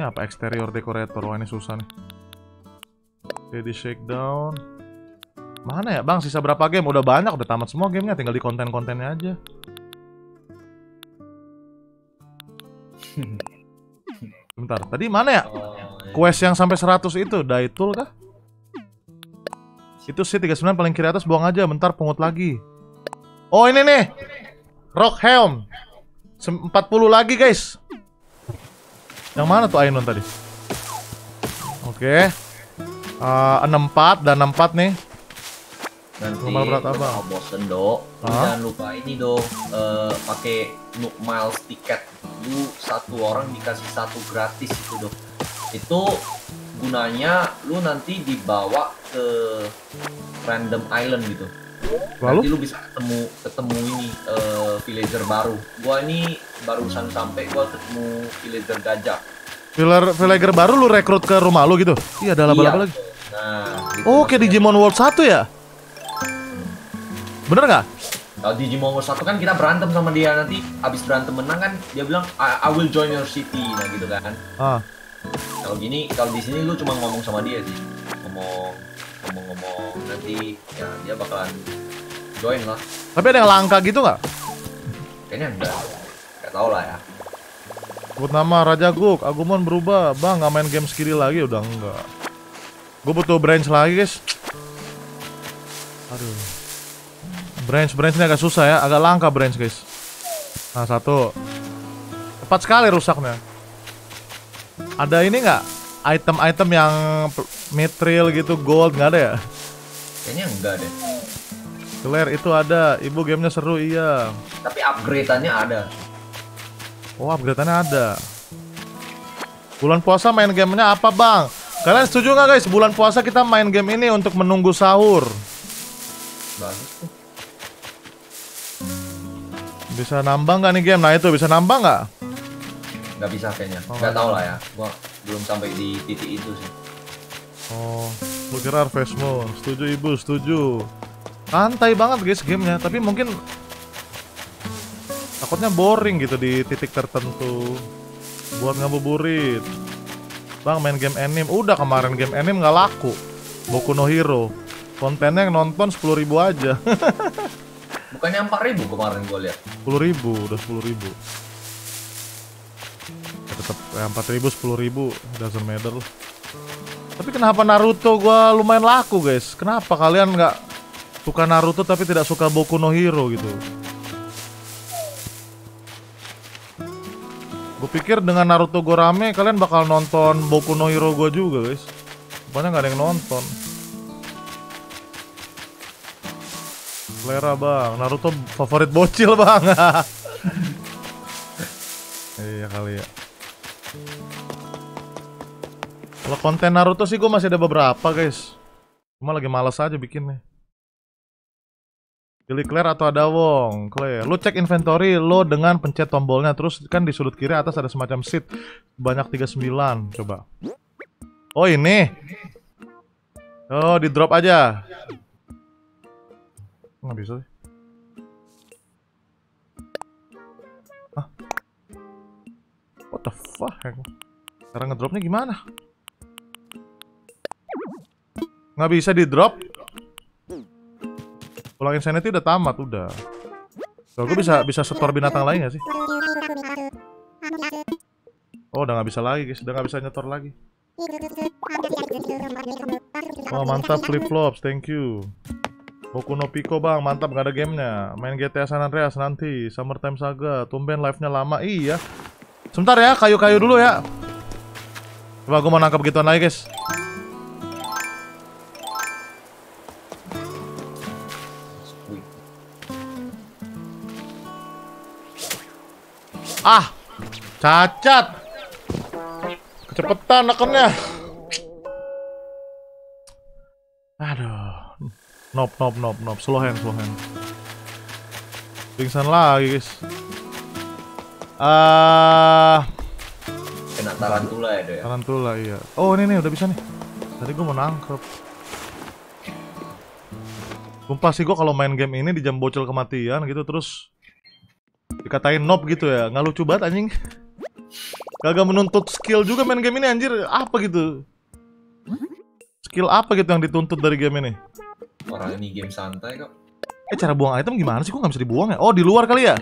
Ini apa? Exterior decorator. Wah, ini susah nih. Oke, di shakedown. Mana ya bang? Sisa berapa game? Udah banyak, udah tamat semua gamenya. Tinggal di konten-kontennya aja. Bentar, tadi mana ya? Quest yang sampai 100 itu, Daitul kah? Itu sih 39 paling kiri atas, buang aja. Bentar, pungut lagi. Oh ini nih, Rock Helm 40 lagi guys. Yang mana tuh Ainun tadi? Oke. 64 dan 64 nih. Nanti Normal berat apa? kalau bosen do, jangan lupa ini do, pakai Nook Miles tiket. Lu satu orang dikasih satu gratis itu do. Itu gunanya lu nanti dibawa ke random island gitu. Lalu? Nanti lu bisa ketemu ini villager baru. Gua ini barusan sampai, gua ketemu villager gajah. Villager baru lu rekrut ke rumah lu gitu? Iya, ada laba-laba lagi. Nah, gitu. Oh, kayak Digimon World 1 ya? Bener nggak? Kalau Digimon World 1 kan kita berantem sama dia, nanti abis berantem menang kan dia bilang I will join your city, nah gitu kan. Kalau di sini lu cuma ngomong sama dia sih, ngomong nanti ya dia bakalan join lah. Tapi ada yang langka gitu nggak? Kayaknya enggak tahu lah ya. Sebut nama Raja Guk, Agumon berubah. Bang, nggak main game skill lagi? Udah enggak. Gue butuh branch lagi guys. Aduh. Branch-branchnya agak susah ya, agak langka branch guys. Nah, satu. Cepat sekali rusaknya. Ada ini nggak? Item-item yang mithril gitu, gold, nggak ada ya? Kayaknya enggak deh. Claire itu ada, ibu gamenya seru iya. Tapi upgrade-annya ada. Oh, upgrade-annya ada. Bulan puasa main gamenya apa bang? Kalian setuju nggak guys? Bulan puasa kita main game ini untuk menunggu sahur. Bagus tuh. Bisa nambah nggak nih game? Nah itu bisa nambah nggak? Nggak bisa kayaknya. Oh, nggak tahu lah ya. Gua belum sampai di titik itu sih. Oh, lu kira Harvest Moon. Setuju ibu, setuju. Santai banget guys gamenya, tapi mungkin takutnya boring gitu di titik tertentu. Buat ngabuburit. Bang main game anime, udah kemarin game anime nggak laku. Boku no Hero, kontennya yang nonton 10.000 aja. Bukannya 4.000 kemarin gue lihat. 10.000, udah 10.000. Ya, tetap ya, 4.000, 10.000 doesn't matter. Tapi kenapa Naruto gua lumayan laku guys? Kenapa kalian nggak suka Naruto tapi tidak suka Boku no Hero gitu? Gue pikir dengan Naruto gue rame, kalian bakal nonton Boku no Hero gue juga guys. Rupanya nggak ada yang nonton. Selera bang, Naruto favorit bocil bang. Iya kali ya. Kalau konten Naruto sih gue masih ada beberapa guys. Cuma lagi malas aja bikinnya. Pilih Claire atau ada Wong? Claire. Lu cek inventory lo dengan pencet tombolnya. Terus kan di sudut kiri atas ada semacam seat. Banyak 39. Coba. Oh ini. Oh di drop aja. Nggak bisa sih. Hah? What the fuck? Cara ngedropnya gimana? Nggak bisa di drop. Pulang Insanity udah tamat, udah. So, gue bisa setor binatang lain gak sih? Oh, udah nggak bisa lagi guys, udah nggak bisa nyetor lagi. Oh mantap flip flops, thank you. Boku no Pico bang, mantap nggak ada gamenya. Main GTA San Andreas nanti, Summertime Saga, tumben live-nya lama, iya. Sebentar ya, kayu-kayu dulu ya. Coba gue mau nangkap gituan lagi guys. Ah, cacat. Kecepetan nekennya. Aduh. Nope. Slow hand. Pingsan lagi, guys. Kena tarantula ya, Do ya? Tarantula, iya. Oh, ini nih udah bisa nih. Tadi gue mau nangkep. Sumpah sih gue kalau main game ini di jam bocil kematian gitu terus dikatain noob gitu ya, nggak lucu banget anjing. Kagak menuntut skill juga main game ini anjir. Apa gitu? Skill apa gitu yang dituntut dari game ini? Orang ini game santai kok. Cara buang item gimana sih? Kok nggak bisa dibuang ya? Oh, di luar kali ya?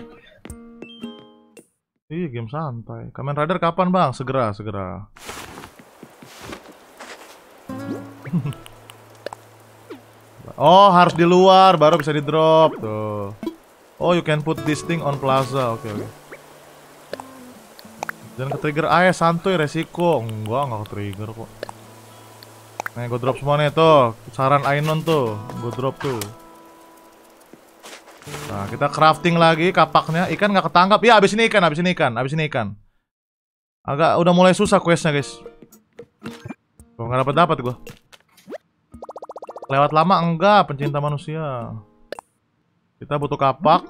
Iya, game santai. Kamen Rider kapan bang? Segera. Oh, harus di luar baru bisa di drop tuh. Oh, you can put this thing on plaza. Oke. Jangan ke-trigger santuy resiko. Enggak ke-trigger kok. Nih, gue drop semua nih tuh. Saran Ainon tuh, gue drop tuh. Nah, kita crafting lagi kapaknya. Ikan nggak ketangkap. Ya, abis ini ikan. Agak udah mulai susah questnya guys. Gue nggak dapat gue. Lewat lama enggak, pencinta manusia. Kita butuh kapak.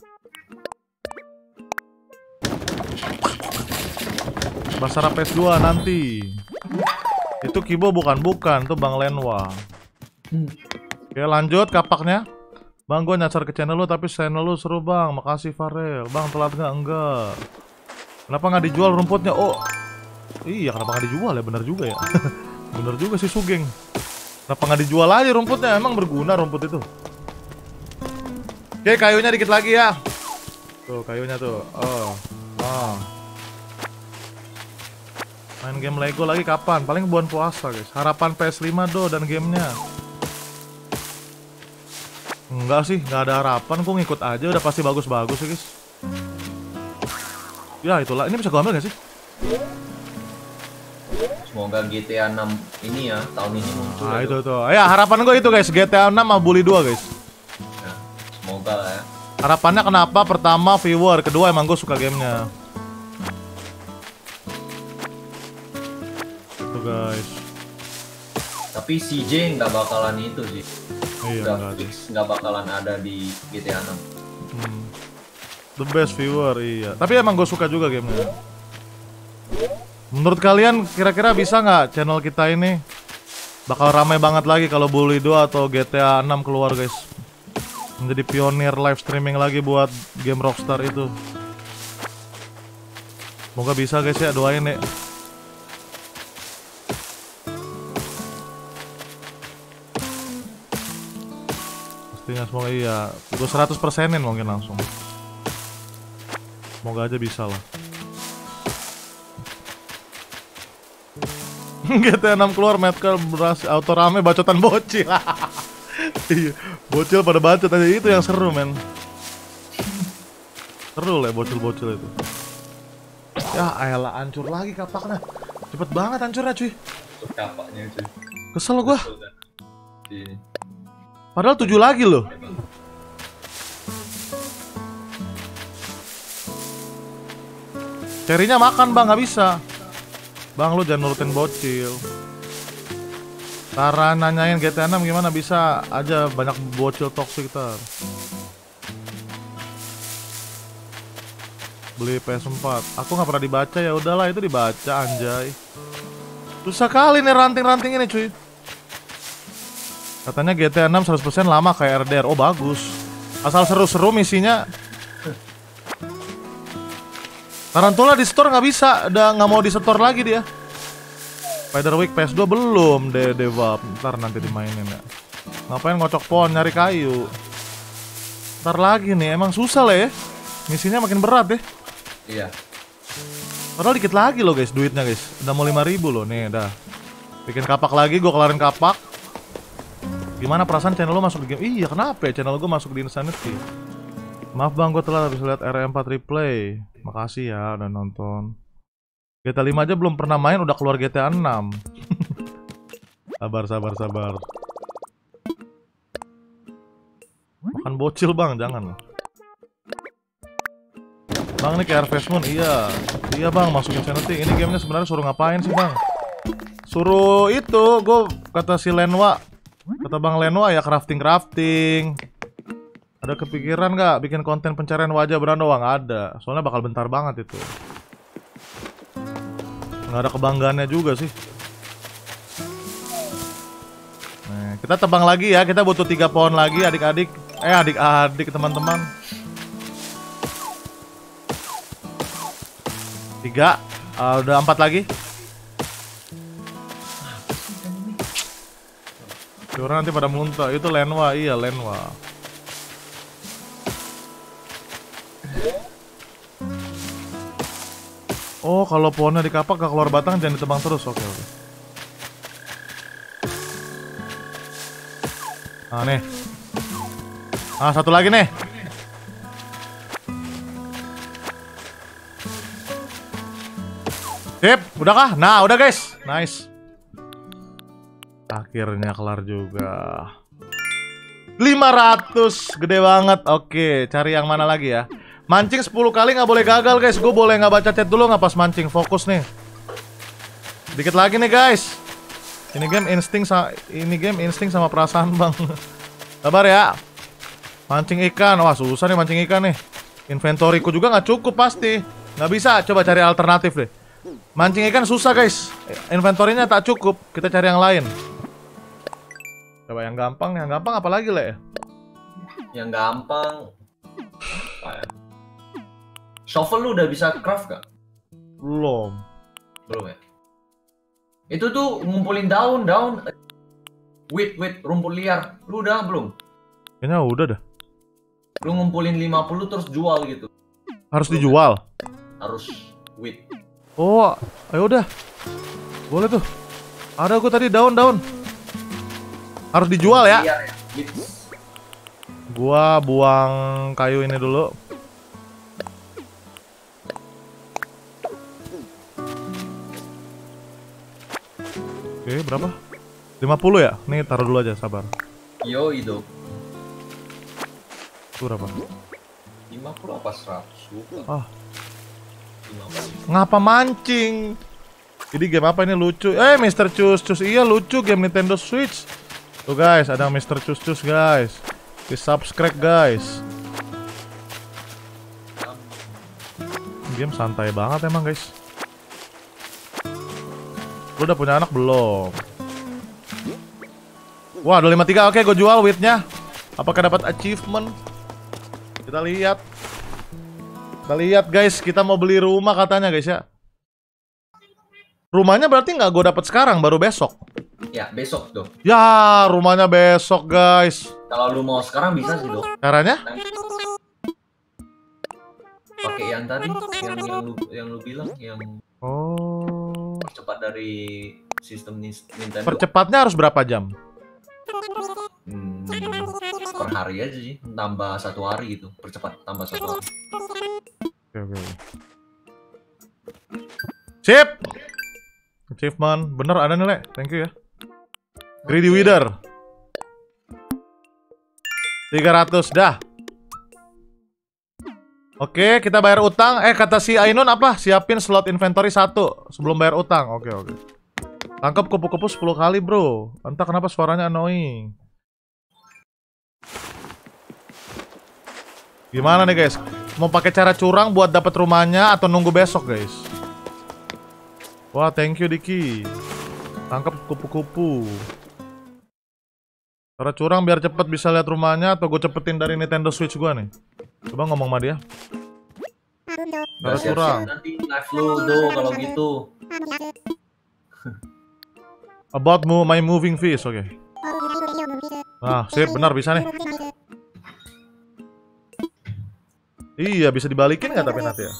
Basara PS2 nanti. Itu Kibo bukan, tuh Bang Lenwa. Oke, lanjut kapaknya. Bang, gue nyasar ke channel lu tapi channel lu seru bang. Makasih Farel. Bang, telat nggak? Enggak. Kenapa nggak dijual rumputnya? Oh, iya, kenapa nggak dijual ya? Bener juga ya. Bener juga sih Sugeng. Kenapa nggak dijual aja rumputnya? Emang berguna rumput itu. Oke, kayunya dikit lagi ya. Tuh, kayunya tuh. Oh. Main game Lego lagi kapan? Paling bulan puasa guys. Harapan PS5 dan gamenya. Enggak sih, nggak ada harapan. Gue ngikut aja, udah pasti bagus-bagus sih guys. Ya itulah, ini bisa gue ambil gak sih? Semoga GTA 6 ini ya, tahun ini muncul. Nah itu tuh. Ya harapan gue itu guys, GTA 6 sama Bully 2 guys. Ya, semoga lah ya. Harapannya kenapa? Pertama viewer, kedua emang gue suka gamenya. Tuh guys. Tapi CJ nggak bakalan itu sih. Iya, udah fix nggak bakalan ada di GTA 6. The best viewer, iya. Tapi emang gue suka juga gamenya. Menurut kalian kira-kira bisa nggak channel kita ini bakal ramai banget lagi kalau Bully 2 atau GTA 6 keluar guys? Menjadi pionir live streaming lagi buat game Rockstar itu. Semoga bisa guys ya, doain ya. Pastinya semoga iya. Gue 100%-in mungkin langsung. Semoga aja bisa lah. GTA 6 keluar, Madcall berhasil auto rame bacotan bocil. Iya, bocil pada bacot aja, itu yang seru men. Seru lah bocil-bocil itu. Ya elah, hancur lagi kapaknya. Cepet banget hancurnya cuy. Kapaknya cuy. Kesel gua. Ini. Padahal 7 lagi loh. Cerinya makan bang, nggak bisa. Bang lu jangan nurutin bocil. Cara nanyain GTA 6 gimana, bisa aja, banyak bocil toksik ntar. Beli PS4. Aku nggak pernah dibaca, ya udahlah itu dibaca anjay. Susah kali nih ranting-ranting ini cuy. Katanya GTA 6 100% lama kayak RDR. Oh bagus. Asal seru-seru misinya. Tarantula di store nggak bisa, udah nggak mau di store lagi dia. Spiderwick PS2 belum develop, ntar nanti dimainin ya. Ngapain ngocok pohon nyari kayu? Ntar lagi nih, emang susah lah ya. Misinya makin berat deh. Iya. Padahal dikit lagi loh guys, duitnya guys. Udah mau 5.000 loh, nih dah. Bikin kapak lagi, gue kelarin kapak. Gimana perasaan channel lo masuk di game? Iya kenapa ya channel gue masuk di Insanity? Maaf bang, gue telah habis lihat RM4 replay. Makasih ya udah nonton. GTA 5 aja belum pernah main, udah keluar GTA 6. Sabar. Makan bocil bang, jangan. Bang ini kayak Harvest Moon, iya. Iya bang, masuk Insanity. Ini gamenya sebenarnya suruh ngapain sih bang? Suruh itu, gue kata si Lenwa. Kata Bang Lenwa ya crafting. Ada kepikiran nggak bikin konten pencarian wajah Brando? Nggak ada, soalnya bakal bentar banget itu. Nggak ada kebanggaannya juga sih. Nah, kita tebang lagi ya, kita butuh 3 pohon lagi adik-adik. Adik-adik teman-teman. 3. Udah 4 lagi. Orang nanti pada muntah. Itu Lenwa, iya Lenwa. Oh, kalau pohonnya dikapak gak keluar batang, jangan ditebang terus. Oke. Nah nih. Ah, satu lagi nih. Sip, udah kah? Nah, udah guys. Nice. Akhirnya kelar juga. 500, gede banget. Oke, cari yang mana lagi ya? Mancing 10 kali nggak boleh gagal guys. Gue boleh nggak baca chat dulu nggak pas mancing? Fokus nih. Dikit lagi nih guys. Ini game insting sama perasaan bang. Sabar ya. Mancing ikan. Wah susah nih mancing ikan nih. Inventoriku juga nggak cukup pasti. Nggak bisa. Coba cari alternatif deh. Mancing ikan susah guys. Inventorinya tak cukup. Kita cari yang lain. Coba yang gampang. Yang gampang apa lagi Le? Yang gampang. Shovel lu udah bisa craft gak? Belum. Belum ya? Itu tuh ngumpulin daun. Wheat, rumput liar. Lu udah belum? Kayaknya udah dah. Lu ngumpulin 50 terus jual gitu. Harus dijual? Harus wheat. Oh, ayo udah. Boleh tuh. Ada aku tadi daun. Harus dijual ya? Liar ya? Wheat. Gua buang kayu ini dulu. Oke, berapa? 50 ya? Nih taruh dulu aja, sabar. Yo itu. Itu berapa? 50 apa 100? Lupa. Ah, 50. ngapa mancing? Jadi game apa ini lucu? Mr. Cus, iya lucu game Nintendo Switch. Tuh guys, ada Mr. Cus guys. Di subscribe guys. Game santai banget emang guys. Lu udah punya anak belum? Wah, ada 53. Oke, gue jual wheatnya. Apakah dapat achievement? Kita lihat. Guys, kita mau beli rumah katanya guys ya. Rumahnya berarti nggak gue dapat sekarang, baru besok. Ya, besok tuh. Ya, rumahnya besok guys. Kalau lu mau sekarang bisa sih, Dok. Caranya? Pakai yang tadi, yang lu bilang, yang cepat dari sistem Nintendo. Percepatnya harus berapa jam? Per hari aja sih, tambah 1 hari gitu. Percepat tambah 1 hari. Oke. Sip. Achievement, bener ada nih Le. Thank you ya. Greedy Wither 300 dah. Oke, kita bayar utang. Kata si Ainun apa? Siapin slot inventory 1 sebelum bayar utang. Oke. Tangkap kupu-kupu 10 kali bro. Entah kenapa suaranya annoying. Gimana nih guys? Mau pakai cara curang buat dapat rumahnya atau nunggu besok guys? Wah, thank you Diki. Tangkap kupu-kupu. Cara curang biar cepet bisa lihat rumahnya atau gue cepetin dari Nintendo Switch gua nih. Coba ngomong sama dia. Cara curang. Nanti live lu do kalau gitu. About my moving fees, oke. Nah, sip, benar bisa nih. Iya, bisa dibalikin nggak tapi nanti ya?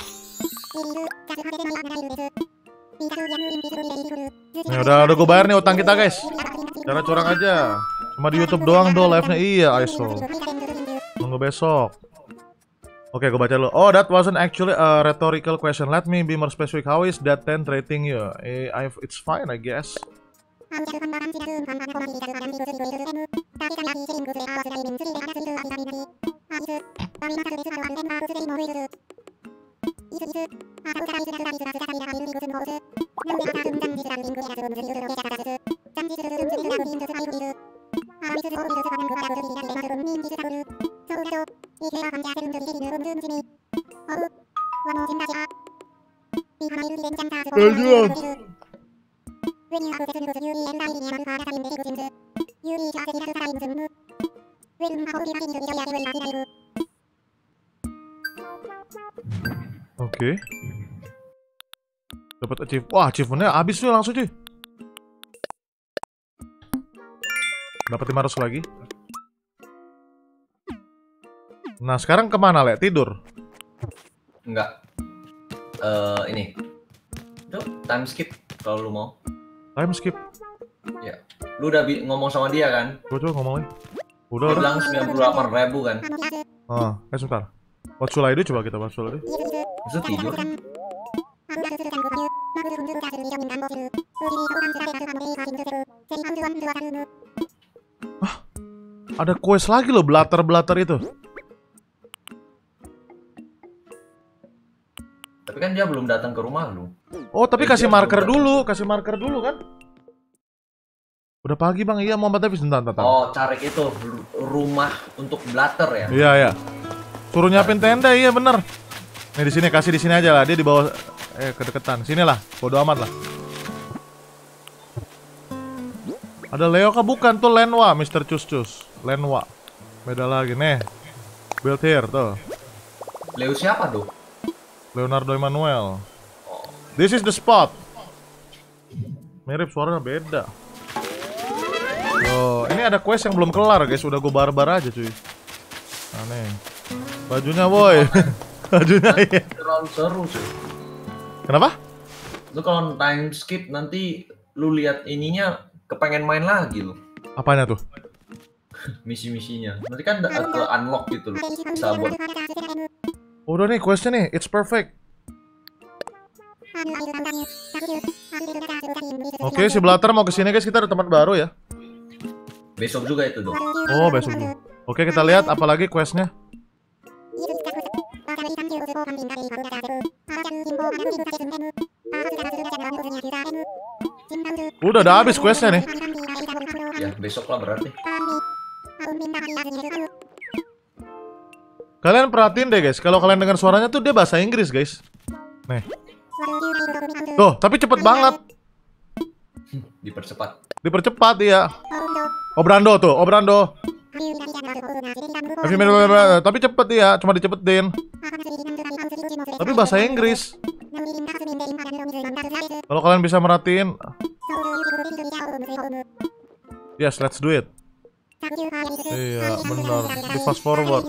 Nih, udah gue bayar nih utang kita guys. Cara curang aja. Cuma di YouTube doang do live-nya. Iya, ISO. Nunggu besok. Oke, gue baca dulu. Oh, that wasn't actually a rhetorical question. Let me be more specific. How is that 10 rating you? It's fine, I guess. Oke. Dapat achievement. Wah, achievementnya habis tuh langsung cuy. Dapat 500 lagi. Nah, sekarang kemana, Le? Tidur? Enggak. Ini. Itu time skip kalau lu mau. Time skip. Ya. Lu udah ngomong sama dia kan? Coba ngomong lagi. Udah, Dia udah. bilang 98.000 kan? Sebentar. What should I do? Coba kita what should I do? Itu tidur. Ada quest lagi loh, blatter itu. Tapi kan dia belum datang ke rumah lu. Oh, tapi kasih marker dulu kan? Udah pagi bang, iya Muhammad Hafiz, bentar. Oh, cari itu rumah untuk blatter ya? Iya. Suruh nyiapin tenda, iya bener. Nih di sini, kasih di sini aja lah, dia di bawah, kedeketan. Sini lah, bodo amat lah. Ada Leo kah? Bukan, tuh Lenwa, Mr. Cus. Lenwa. Beda lagi, nih. Build here, tuh. Leo siapa tuh? Leonardo Emmanuel. This is the spot. Mirip suaranya beda. Oh, ini ada quest yang belum kelar guys. Udah gue barbar aja cuy. Aneh. Bajunya boy. Bajunya iya. Terlalu seru sih. Kenapa? Lu kalau time skip nanti lu lihat ininya kepengen main lagi lu. Apanya tuh? Misi-misinya. Nanti kan ke unlock gitu loh. Bisa buat. Udah nih questnya nih. It's perfect. Oke, si Blatter mau kesini guys. Kita ada tempat baru ya. Besok juga itu dong. Oh, besok juga. Oke, kita lihat apalagi questnya. Udah ada habis questnya nih. Ya, besok lah berarti. Kalian perhatiin deh guys, kalau kalian dengar suaranya tuh dia bahasa Inggris guys. Nih. Tuh, tapi cepet banget. Dipercepat. Dipercepat iya. Obrando tuh, Obrando. Tapi cepet ya, cuma dicepetin. Tapi bahasa Inggris. Kalau kalian bisa merhatiin. Yes, let's do it. Iya, benar. Di fast forward.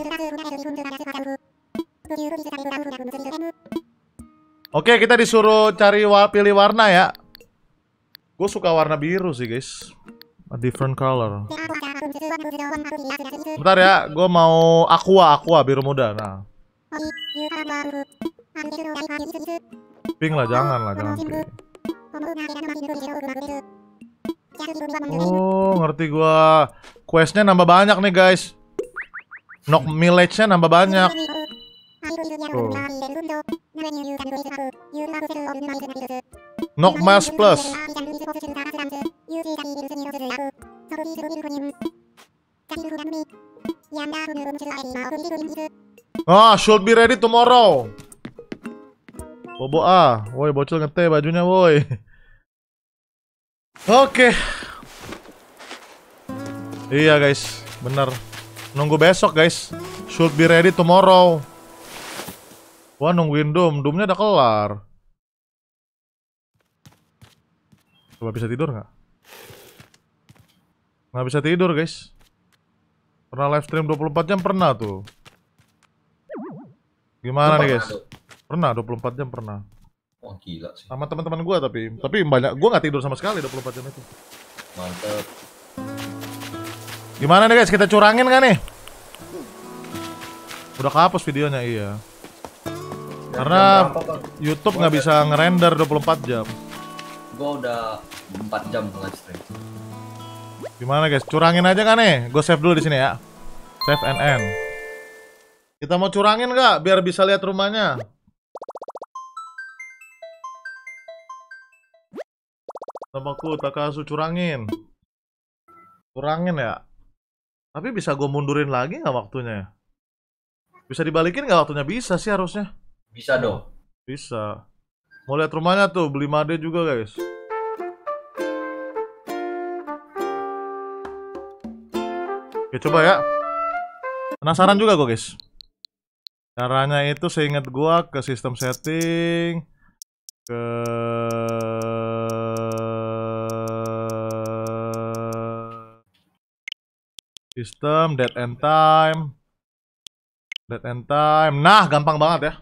Oke, kita disuruh cari pilih warna ya. Gue suka warna biru sih guys. A different color. Bentar ya, gue mau aqua biru muda. Nah, pink lah, jangan pink. Oh, ngerti gua. Questnya nambah banyak nih guys. Knock millage-nya nambah banyak. Tuh. Knock miles plus. Should be ready tomorrow. Bobo woi bocil ngete bajunya woi. Oke. Iya guys, bener. Nunggu besok guys. Should be ready tomorrow. Wah, nungguin Doom-nya udah kelar. Coba bisa tidur nggak? Nggak bisa tidur guys. Pernah live stream 24 jam pernah tuh. Gimana nih guys? Pernah 24 jam pernah. Wah, gila sih. Sama teman-teman gua tapi banyak gua nggak tidur sama sekali 24 jam itu. Mantep. Gimana nih guys? Kita curangin nggak nih? Udah kehapus videonya iya. Karena YouTube nggak bisa ngerender 24 jam. Gua udah 4 jam live stream. Gimana guys? Curangin aja kan nih? Gue save dulu di sini ya. Save and end. Kita mau curangin nggak? Biar bisa lihat rumahnya. Namaku Takasu curangin. Curangin ya. Tapi bisa gue mundurin lagi nggak waktunya ya? Bisa dibalikin nggak waktunya? Bisa sih harusnya. Bisa dong. Bisa. Mau lihat rumahnya tuh, beli made juga guys. Oke, coba ya. Penasaran juga gue guys. Caranya itu seingat gua ke sistem setting. ke sistem date and time. Nah, gampang banget ya.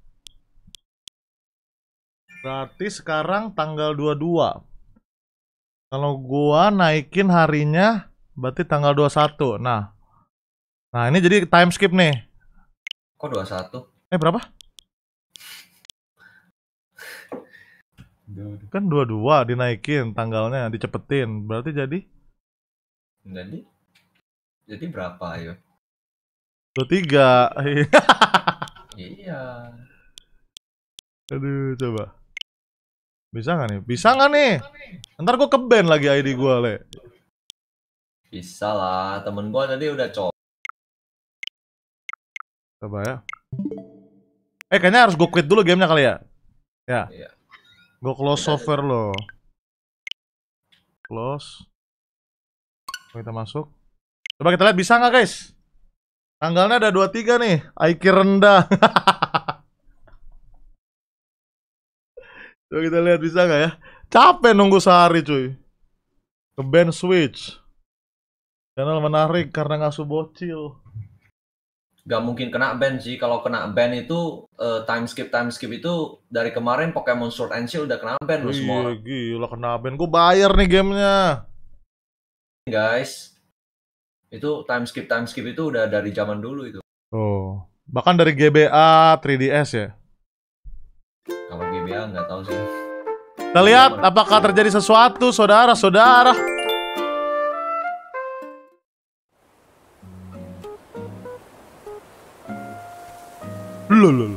Berarti sekarang tanggal 22. Kalau gua naikin harinya berarti tanggal 21. Nah, ini jadi time skip nih. Kok 21? Berapa? Kan 22 dinaikin tanggalnya, dicepetin. Berarti jadi Jadi berapa ayo? 23. Iya. Aduh, coba. Bisa nggak nih? Bisa nggak nih? Ntar gue ke-ban lagi ID gue, Le. Bisa lah, temen gua tadi udah Coba ya. Kayaknya harus gue quit dulu gamenya kali ya? Ya. Iya. Gue close software lo. Close. Kita masuk. Coba kita lihat bisa nggak, guys? Tanggalnya ada 23 nih. IQ rendah. Coba kita lihat bisa nggak ya? Capek nunggu sehari, cuy. Ke-ban switch. Channel menarik karena ngasuh bocil. Gak mungkin kena ban sih. Kalau kena ban itu time skip itu dari kemarin Pokemon Sword and Shield udah kena ban loh semua. Gila kena ban. Gue bayar nih gamenya. Guys, itu time skip itu udah dari zaman dulu itu. Oh, bahkan dari GBA 3DS ya. Kalau GBA nggak tahu sih. Kita lihat apakah terjadi sesuatu, saudara-saudara. Loh.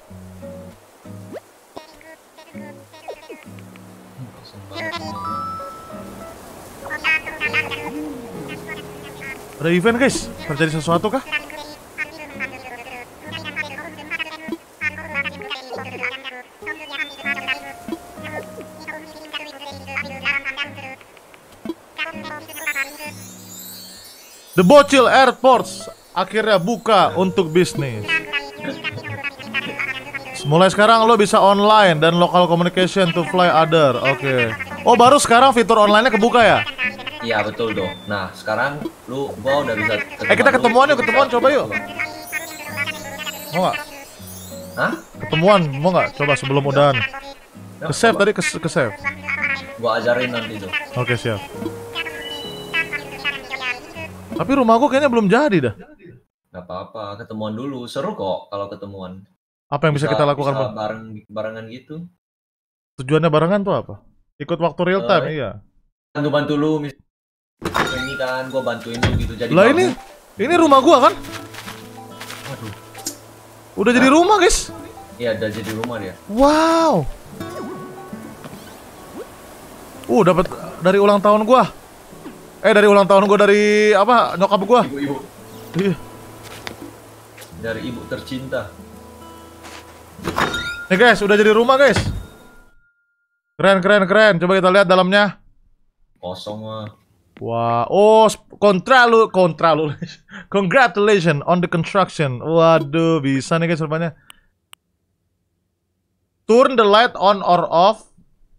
Ada event, guys. Terjadi sesuatu kah? The Bocil Airports akhirnya buka untuk bisnis. Mulai sekarang lo bisa online dan local communication to fly other. Oke. Oh, baru sekarang fitur online-nya kebuka ya? Iya betul dong. Nah sekarang gua udah bisa. Kita ketemuan yuk, coba yuk. Mau nggak? Hah? Ketemuan, mau nggak? Coba sebelum udahan. Ke save tadi, ke save. Gua ajarin nanti tuh. Oke, siap. Tapi rumah gua kayaknya belum jadi dah. Gak apa-apa, ketemuan dulu. Seru kok kalau ketemuan. Apa yang bisa kita lakukan, bisa Bang? barengan gitu. Tujuannya barengan tuh apa? Ikut waktu real time, iya. Bantu lu ini kan, gua bantuin lu gitu. Jadi lah ini rumah gua kan? Waduh. Udah jadi rumah, guys. Iya, udah jadi rumah dia. Wow. Dapat dari ulang tahun gua. Dari ulang tahun gua dari apa? Nyokap gua. Ibu. Iya. Dari ibu tercinta. Nih guys, udah jadi rumah guys. Keren. Coba kita lihat dalamnya. Kosong mah. Wah, congratulations on the construction. Waduh, bisa nih guys rupanya. Turn the light on or off.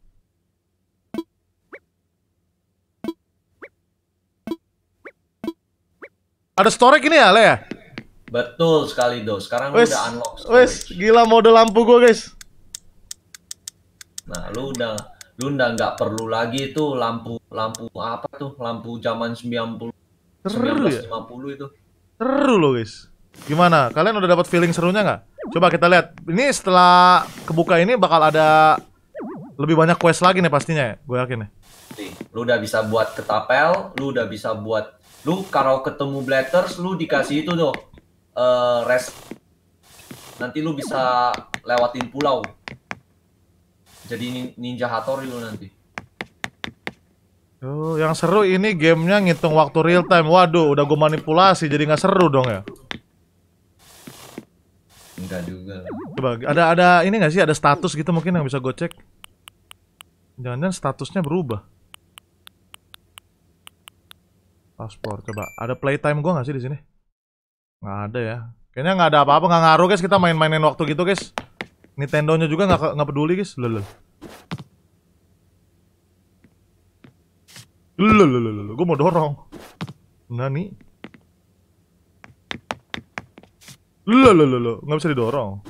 Ada storage ini ya, Le ya? Betul sekali, Do. Sekarang lu udah unlock storage. Wes, gila mode lampu gua, guys. Nah, lu udah nggak perlu lagi tuh lampu apa tuh? Lampu zaman 90 Seru ya? 1950 itu. Seru loh, guys. Gimana? Kalian udah dapat feeling serunya nggak? Coba kita lihat. Ini setelah kebuka ini bakal ada lebih banyak quest lagi nih pastinya ya. Gue yakin nih. Lu udah bisa buat ketapel, lu udah bisa buat kalau ketemu Blatters lu dikasih itu tuh rest. Nanti lu bisa lewatin pulau. Jadi Ninja Hattori lu nanti. Oh, yang seru ini gamenya ngitung waktu real time. Waduh, udah gue manipulasi jadi nggak seru dong ya. Enggak juga. Coba ada ini nggak sih? Ada status gitu mungkin yang bisa gue cek. Jangan-jangan statusnya berubah. Paspor, coba. Ada playtime gue nggak sih di sini? Nggak ada ya. Kayaknya nggak ada apa-apa, nggak ngaruh guys. Kita main-mainin waktu gitu guys. Nintendo-nya juga nggak peduli guys. Lho. Gue mau dorong. Nani? Lo, nggak bisa didorong.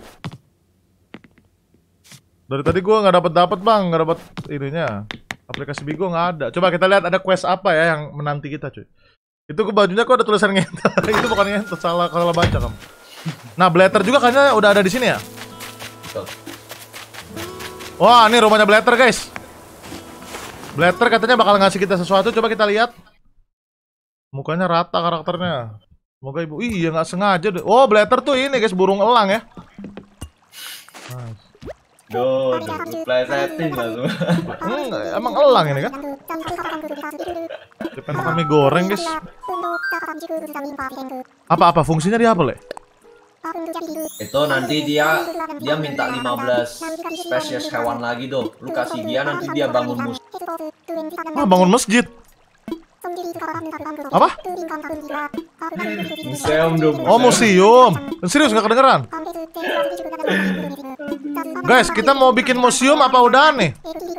Dari tadi gue nggak dapat bang, nggak dapat ininya. Aplikasi Bigo nggak ada. Coba kita lihat ada quest apa ya yang menanti kita cuy. Itu ke bajunya kok ada tulisan ngentot. Itu bukan ngentot, salah baca kamu. Nah, Blatter juga kayaknya udah ada di sini ya. Betul. Wah, ini rumahnya Blatter guys. Blatter katanya bakal ngasih kita sesuatu. Coba kita lihat. Mukanya rata karakternya. Semoga ibu. Iya nggak sengaja deh. Oh, Blatter tuh ini guys, burung elang ya. Nice. Duh, plesetin lah semua. Emang elang ini kan? Dia pengen makan mie goreng guys. Apa fungsinya dia apa le? Itu nanti dia minta 15 spesies hewan lagi doh. Lu kasih dia, nanti dia bangun musuh. Bangun masjid. Apa? Museum dong. Oh, museum. Serius nggak kedengeran? Guys, kita mau bikin museum apa udah nih?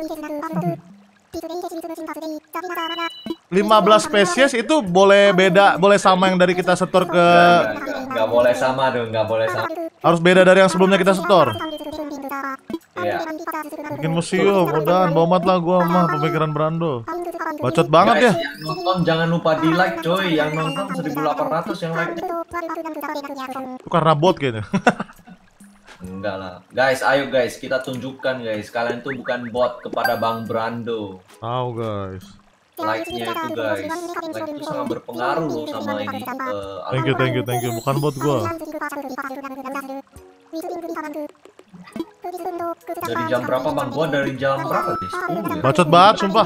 15 spesies itu boleh beda, boleh sama yang dari kita setor ke... Nggak boleh sama dong, nggak boleh sama. Harus beda dari yang sebelumnya kita setor. Iya. Bikin museum, udahan, bomat lah gua mah pemikiran Brando. Bacot banget ya. Guys, yang nonton jangan lupa di like coy, yang nonton 1800 yang like. Itu karena bot kayaknya. Enggak lah. Guys, ayo guys, kita tunjukkan guys, kalian tuh bukan bot kepada Bang Brando. Tahu guys. Like-nya itu guys, like itu sangat berpengaruh loh sama ini. Thank you. Bukan bot gua. Dari jam berapa bang? Gua dari jam berapa nih? 10 ya? Bacot banget, sumpah.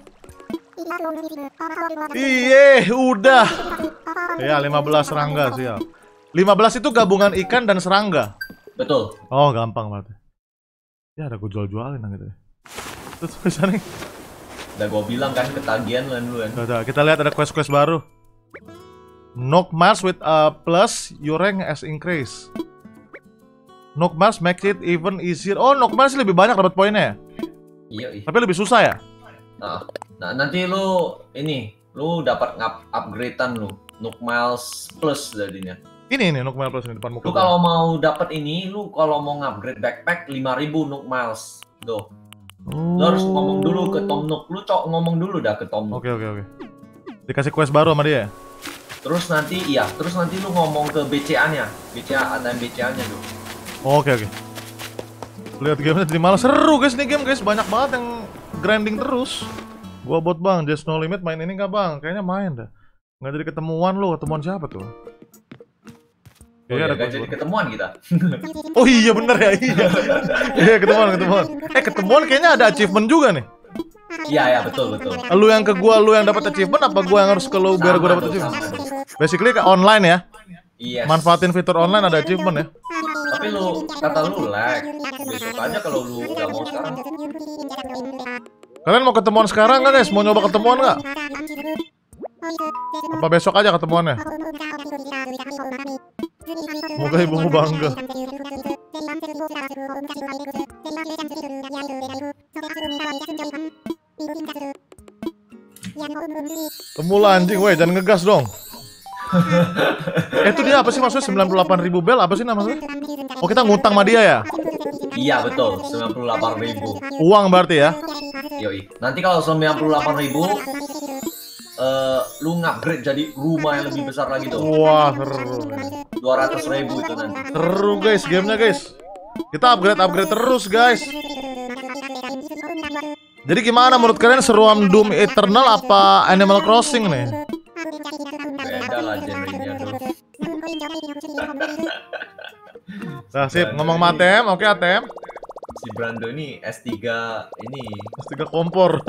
Iye, udah. Ya, 15 serangga siap. 15 itu gabungan ikan dan serangga. Betul. Oh, gampang banget. Ya, ada gue jual-jualin gitu. Terus bisa nih. Udah gua bilang kan ketagihan lah dulu kan. Udah, kita lihat ada quest-quest baru. Knock Mars with a plus, your rank has increased. Knock Mars makes it even easier. Oh, Knock Mars lebih banyak dapat poinnya ya? Iya. Tapi lebih susah ya? Nah, nanti lu dapat upgradean lu. Nook Miles Plus jadinya. Ini Nook Miles Plus ini depan muka. Lu kalau mau dapat ini, lu kalau mau ngupgrade backpack 5.000 Nook Miles. Tuh. Lu harus ngomong dulu ke Tom Nook. Lu ngomong dulu dah ke Tom Nook. Oke. Dikasih quest baru sama dia. Terus nanti lu ngomong ke BCA-nya. BCA ada BCA-nya tuh. Oke. Lihat gamenya jadi malah seru guys nih game guys, banyak banget yang grinding terus. Gua bot bang, Just No Limit main ini nggak bang? Kayaknya main dah. Nggak jadi ketemuan lu, ketemuan siapa tuh? Nggak jadi ketemuan kita. Oh iya bener ya, iya ketemuan. Ketemuan kayaknya ada achievement juga nih. Iya betul. Lu yang ke gua, lu yang dapat achievement apa gua yang harus ke lu biar gua dapat achievement? Basically ke online ya. Yes. Manfaatin fitur online ada achievement ya. Tapi kata lu lag. Besok aja kalau lu nggak mau sekarang. Kalian mau ketemuan sekarang nggak guys? Mau nyoba ketemuan nggak? Apa besok aja ketemuannya? Semoga ibumu bangga. Temula anjing, weh jangan ngegas dong. Itu dia apa sih maksudnya 98.000 bel apa sih namanya? Oh kita ngutang sama dia ya? Iya betul, 98.000. Uang berarti ya? Yoi. Nanti kalau 98.000 lu ngupgrade jadi rumah yang lebih besar lagi tuh. Wah seru. 200.000 itu nanti. Seru guys gamenya guys. Kita upgrade terus guys. Jadi gimana menurut kalian seruan Doom Eternal apa Animal Crossing nih? Beda lah genrenya tuh. Nah sip, ngomong sama ATM, oke ATM. Si Brando ini S3 ini. S3 kompor.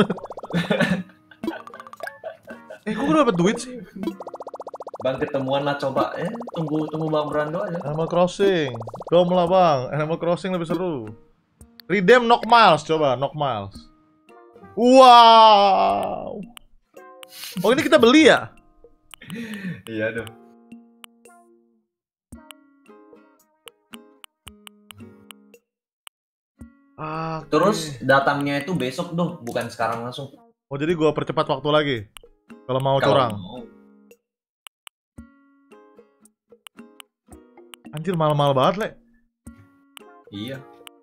Kok gue dapet duit sih? Bang ketemuan lah coba, tunggu Bang Brando aja. Animal Crossing, dom lah bang. Animal Crossing lebih seru. Redeem Knock Miles, coba Knock Miles. Wow. Oh ini kita beli ya? Iya dong. Oke. Terus datangnya itu besok tuh, bukan sekarang langsung. Oh jadi gua percepat waktu lagi kalau mau Kalau curang. mau. Anjir mahal-mahal banget, Le. Iya.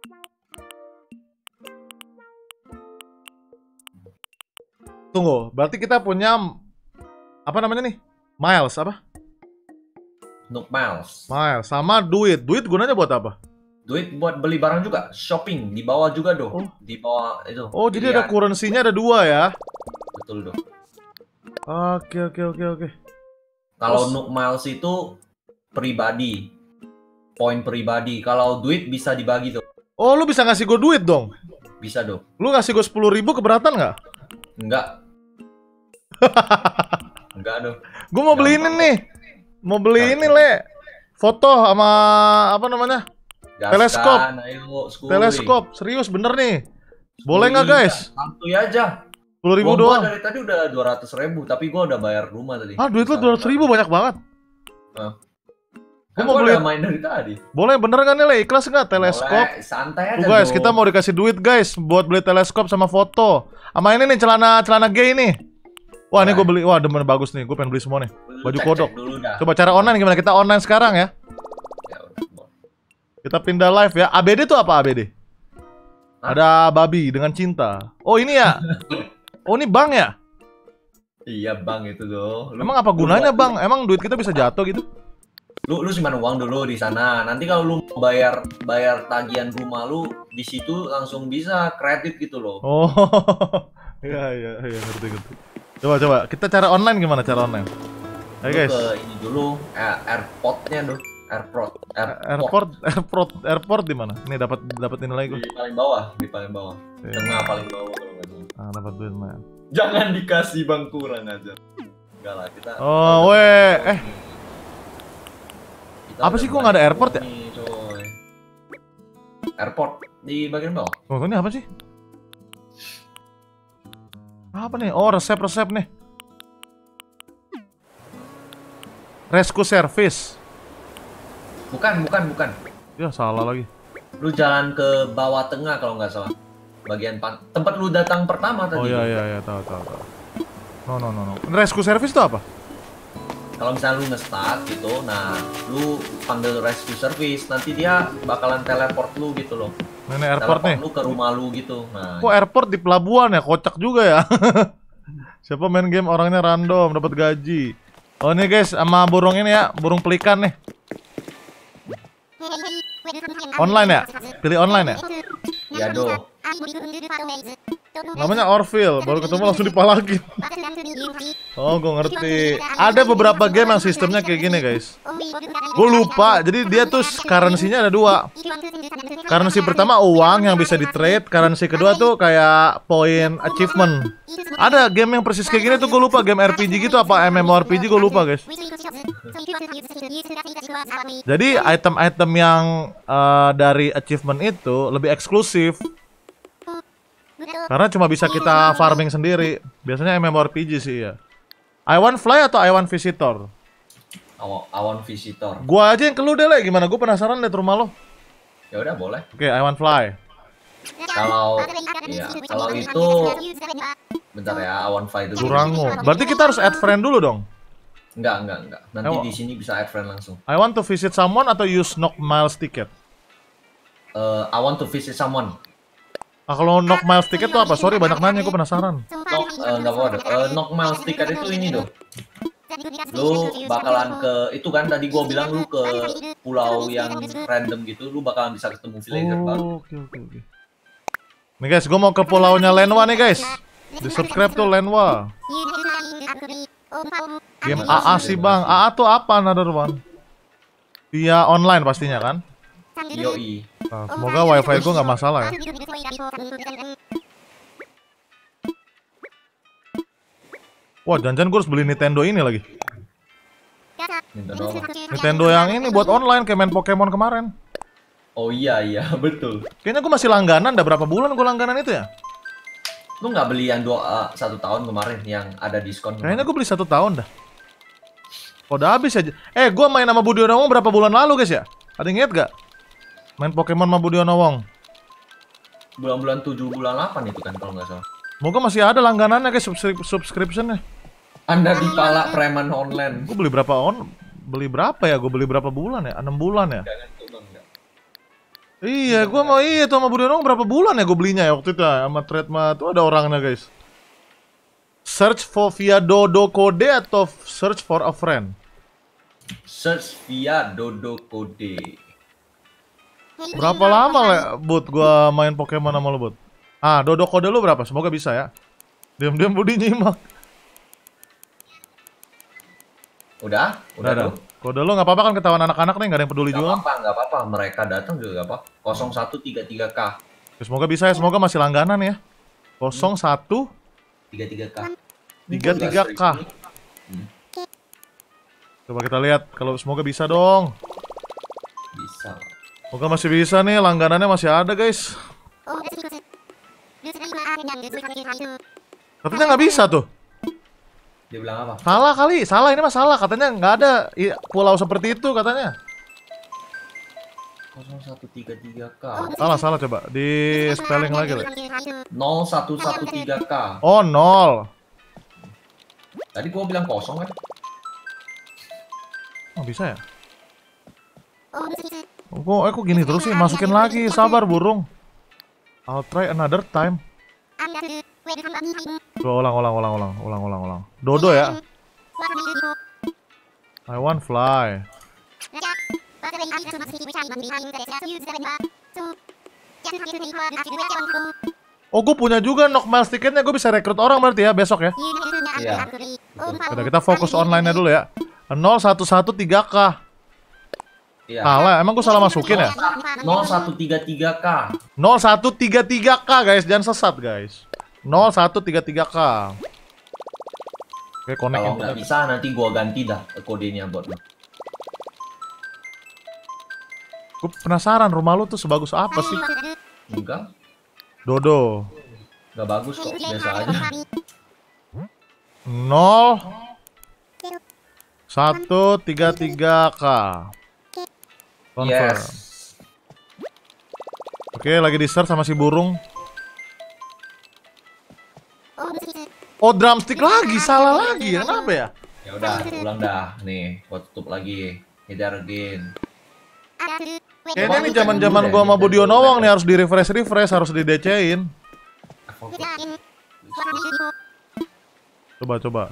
Tunggu, berarti kita punya apa namanya nih? Miles apa? Nook Miles. Miles sama duit. Duit gunanya buat apa? Duit buat beli barang juga, shopping di bawah juga doh. Oh. Di bawah itu. Oh, jadi ada currency-nya ada 2 ya? Betul doh. Oke. Kalau Terus? Nook Miles itu pribadi, poin pribadi. Kalau duit bisa dibagi tuh, Oh, lu bisa ngasih gue duit dong? bisa doh. Lu ngasih gue 10.000 keberatan nggak? Enggak. Enggak doh. Gue mau beli ini nih. Mau beli ini, Le. Foto sama apa namanya? Gaskan, Teleskop. ayo, skuy. Teleskop. Serius bener nih. Boleh nggak, guys? Santuy aja. 10.000 Gua doang. dari tadi udah 200.000, tapi gua udah bayar rumah tadi. Ah, duit lu 200.000 banyak banget. Gua mau mau beli- main dari tadi. Boleh bener kan nih, Le? Ikhlas nggak? Teleskop. Boleh, santai aja. Tuh guys, dong. kita mau dikasih duit guys buat beli teleskop sama foto. Sama ini nih celana gay nih. Wah, ini gue beli. Wah, demen bagus nih. Gue pengen beli semua nih. Lu baju cek kodok. dulu dah. Coba cara online gimana? Kita online sekarang ya. Ya udah, boleh. Kita pindah live ya. ABD tuh apa ABD? Hah? Ada babi dengan cinta. Oh, ini ya. Oh, ini bank ya? Iya bang itu tuh. Emang apa gunanya bang? Emang duit kita bisa jatuh gitu? Lu simpan uang dulu di sana. Nanti kalau lu mau bayar tagihan rumah lu di situ langsung bisa kredit gitu loh. Oh, iya ngerti. Coba kita cara online gimana cara online? Ayo Lu guys. ke ini dulu airportnya tuh. Airport di mana? Nih dapat ini lagi gue. Di paling bawah, di paling bawah. Iya. Tengah paling bawah kalau nggak salah. Ah, dapat duit lumayan. Jangan dikasih bang, kurang aja. Enggak lah, kita. Oh, weh. Kita Apa udah sih, kok nggak ada banyak airport ya? nih, coy. Airport di bagian bawah. Tunggu, ini apa sih? Apa nih? Oh, resep nih. Rescue service. Bukan. Ya, salah lagi. Lu jalan ke bawah tengah kalau nggak salah. Bagian tempat lu datang pertama tadi. Oh iya, tahu. No. Rescue service itu apa? Kalau misalnya lu nge-start gitu, nah lu panggil rescue service, nanti dia bakalan teleport lu gitu loh. Ini airport nih. Lu ke rumah lu gitu. Nah, Kok airport di pelabuhan ya? Kocak juga ya. Siapa main game orangnya random, dapat gaji. Oh nih guys, sama burung ini ya, burung pelikan nih. Online ya? Pilih online ya? ya do. Namanya Orville, baru ketemu langsung dipalagin. Oh, gue ngerti. Ada beberapa game yang sistemnya kayak gini guys. Gue lupa, jadi dia tuh currency-nya ada 2. Currency pertama uang yang bisa di trade, currency kedua tuh kayak poin achievement. Ada game yang persis kayak gini tuh gue lupa, game RPG gitu apa MMORPG gue lupa guys. Jadi item-item yang dari achievement itu lebih eksklusif. Karena cuma bisa kita farming sendiri. Biasanya MMORPG sih ya. I want fly atau I want visitor? Awan visitor. Gua aja yang keluar deh, Le. Gimana? Gue penasaran liat rumah lo. Ya udah boleh. Oke, I want fly. Kalau itu bentar ya, awan fly dulu. Durango. Berarti kita harus add friend dulu dong. Enggak. Nanti di sini bisa add friend langsung. I want to visit someone atau use knock miles ticket? I want to visit someone. Ah, kalau knock miles ticket tuh apa? Sorry banyak nanya, gue penasaran. Enggak apa-apa. Knock miles ticket itu ini doh. Lu bakalan ke itu kan tadi gua bilang lu ke pulau yang random gitu, lu bakalan bisa ketemu villager baru. Oke. Nih guys, gue mau ke pulaunya Lenwa nih guys. Di subscribe tuh Lenwa. Game AA sih bang. AA tuh apa another one? Via online pastinya kan? Yoi. Nah, semoga wifi gue nggak masalah ya. Wah, jangan-jangan gue harus beli Nintendo ini lagi. Nintendo yang ini buat online kayak main Pokemon kemarin. Oh iya betul. Kayaknya gue masih langganan. Udah berapa bulan gue langganan itu ya? Lu nggak beli yang 1 tahun kemarin yang ada diskon? Kayaknya gue beli 1 tahun dah. Oh, udah habis aja. Gue main sama Budiono Wong berapa bulan lalu guys ya? Ada yang inget gak? Main Pokemon sama Budiono Wong. bulan-bulan 7, bulan 8 itu kan kalau nggak salah. Semoga masih ada langganannya guys, subscriptionnya. Anda dipalak preman online. Gue beli berapa ya? Gue beli berapa bulan ya? 6 bulan ya? Jangan tuh bang. Iya, gue mau itu sama Budionong berapa bulan ya gue belinya ya waktu itu ya? Sama Tradema tuh ada orangnya guys. Search for via Dodo Code atau search for a friend? Search via Dodo Code. Berapa lama lah Bud gua main Pokemon sama lu Bud? Ah, Dodo Code lu berapa? Semoga bisa ya. Diam-diam Budi nyimak. Udah Udah. tuh. Kode lu nggak apa-apa kan ketahuan anak-anak nih, nggak ada yang peduli juga. Nggak apa-apa. Mereka datang juga nggak apa. 0133K. Semoga bisa ya, semoga masih langganan ya. 01 33K. 33K. Coba kita lihat kalau semoga bisa dong. Bisa. Semoga masih bisa nih, langganannya masih ada guys. Katanya nggak bisa tuh. Dia bilang apa? Salah kali, salah ini mah salah. Katanya nggak ada pulau seperti itu katanya. 0133K. Salah coba di spelling lagi lah. 0113K. Oh 0. Tadi gua bilang kosong kan? Oh bisa ya? Kok gini terus sih? Masukin lagi, sabar burung. I'll try another time. Coba ulang. Dodo ya? I want fly. Oh, gue punya juga knock miles tiketnya, gue bisa rekrut orang berarti ya besok ya? Iya. Udah kita fokus online-nya dulu ya. 0113K. Iya. Salah, emang gue salah masukin ya? 0133K. 0133K guys, jangan sesat guys. 0133K. Oke, connect Kalau nggak bisa nanti gua ganti dah kodenya buat lu. Gue penasaran rumah lu tuh sebagus apa sih? Enggak, Dodo. nggak bagus kok, biasa aja. 0133K. Confirm. Yes. Oke, lagi di search sama si burung. Oh, drumstick lagi, salah lagi. Kenapa ya? Ya udah, ulang dah. Nih, gua tutup lagi. Hit again. Kayaknya nih zaman-zaman gua sama Budionowong nih harus di refresh, harus di DC-in. Coba.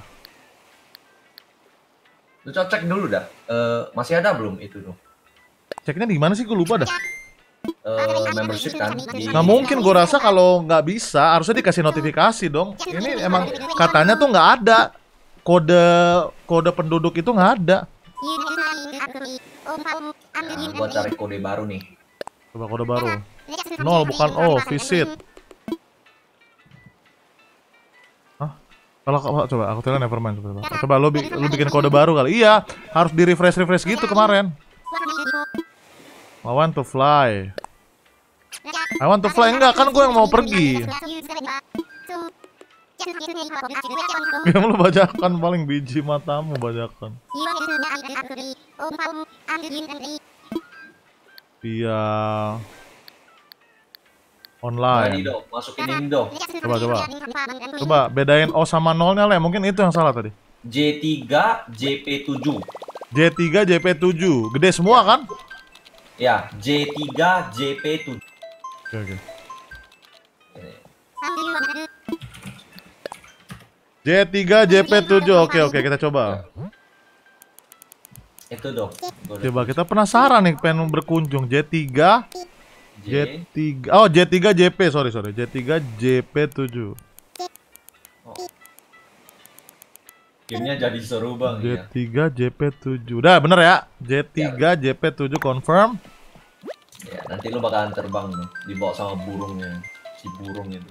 Lu cek dulu dah. Masih ada belum itu tuh? Ceknya di mana sih? Gue lupa dah. Membership kan? Nggak mungkin, gue rasa kalau nggak bisa harusnya dikasih notifikasi dong. Ini emang katanya tuh nggak ada kode penduduk itu nggak ada. Nah, gua cari kode baru nih. Coba kode baru. 0 bukan O, visit. Hah? Kalau coba aku tanya nevermind. Coba lu bikin kode baru kali. Iya, harus di refresh gitu kemarin. I want to fly. Enggak kan gue yang mau pergi. Yang lu bajakan paling biji matamu bajakan. Iya. Online. Ini dong, masukin ini dong. Coba bedain O sama 0-nya lah. Mungkin itu yang salah tadi. J3 JP7. J3 JP7. Gede semua kan? Ya, J3 JP7. Oke. J3 JP7. Oke, kita coba. Itu dong. Coba kita penasaran nih pengen berkunjung. J3 Oh, J3 JP, sorry. J3 JP7. Gamenya jadi seru bang. J3 JP7. Udah bener ya? J3 JP7 confirm. Ya, nanti lu bakalan terbang tuh, dibawa sama burungnya. Si burung itu.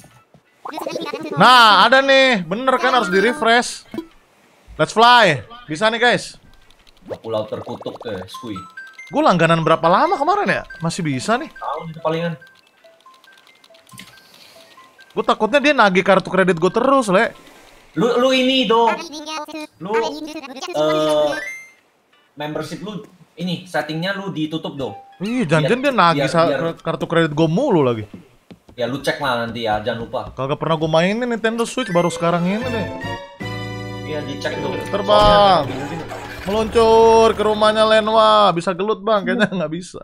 Nah, ada nih. Bener kan harus di-refresh. Let's fly. Bisa nih, guys. Ke pulau terkutuk ke Skui. Gue langganan berapa lama kemarin ya? Masih bisa nih. Tahun itu palingan. Gue takutnya dia nagih kartu kredit gue terus, Le. Lu ini dong. Lu membership lu ini settingnya lu ditutup dong. Ih, jangan dia nagih kartu kredit gue mulu lagi. Ya lu cek lah nanti ya, jangan lupa. Kagak pernah gue mainin Nintendo Switch, baru sekarang ini nih. Iya, dicek tuh. Terbang, meluncur ke rumahnya Lenwa. Bisa gelut bang, kayaknya nggak bisa.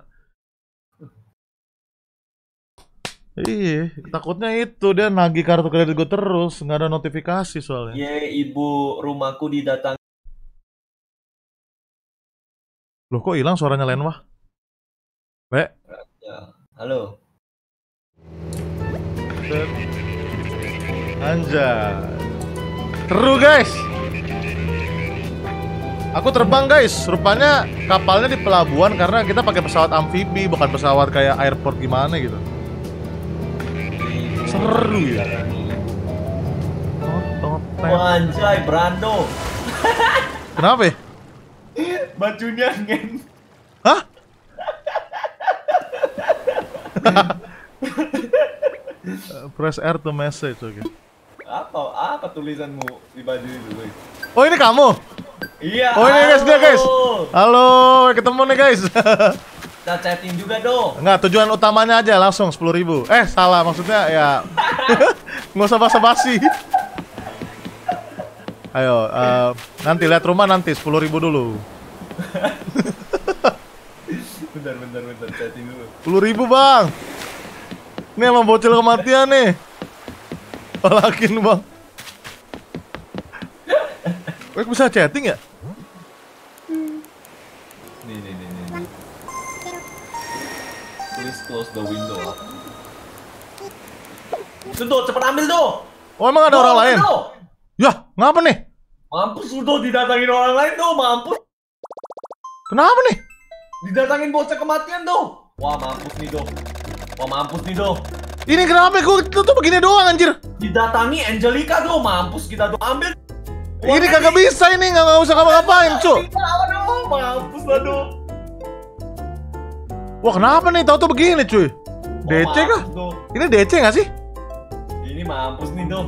Iya, takutnya itu dia nagih kartu kredit gue terus, nggak ada notifikasi soalnya. Ibu rumahku didatangi. Loh kok hilang suaranya Lenwa? Ya, halo. Anjay. Seru guys. Aku terbang guys. Rupanya kapalnya di pelabuhan karena kita pakai pesawat amfibi, bukan pesawat kayak airport gimana gitu. Seru ya. Anjay, Brando. Kenapa ya? Bajunya ngen. Hah? Press R to message, oke. Apa tulisanmu di baju itu, guys? Oh ini kamu? Iya. Oh ini guys, dia guys. Halo, ketemu nih guys. Kita chatting juga dong. Enggak, tujuan utamanya aja langsung 10.000. Salah maksudnya ya. Nggak usah basa-basi. Ayo, nanti lihat rumah nanti 10.000 dulu. Bentar, chatting dulu. 10.000 bang. Ini emang bocil kematian nih. Palakin bang. Bisa chatting ya? Nih. Please close the window. Sudah, cepat ambil tuh. Oh emang ada orang lain? Ya, ngapa nih? Mampus lu tuh didatangin orang lain tuh, mampus. Kenapa nih? Didatangin bocah kematian tuh. Wah, mampus nih doh. Ini kenapa gue tuh begini doang anjir? Didatangi Angelica tuh, mampus kita tuh ambil. Ini kagak bisa ini, nggak usah ngapa-ngapain, cu. Mampus lah doh. Wah kenapa nih? Tahu tuh begini cuy. DC kah? Ini DC nggak sih? Ini mampus nih doh.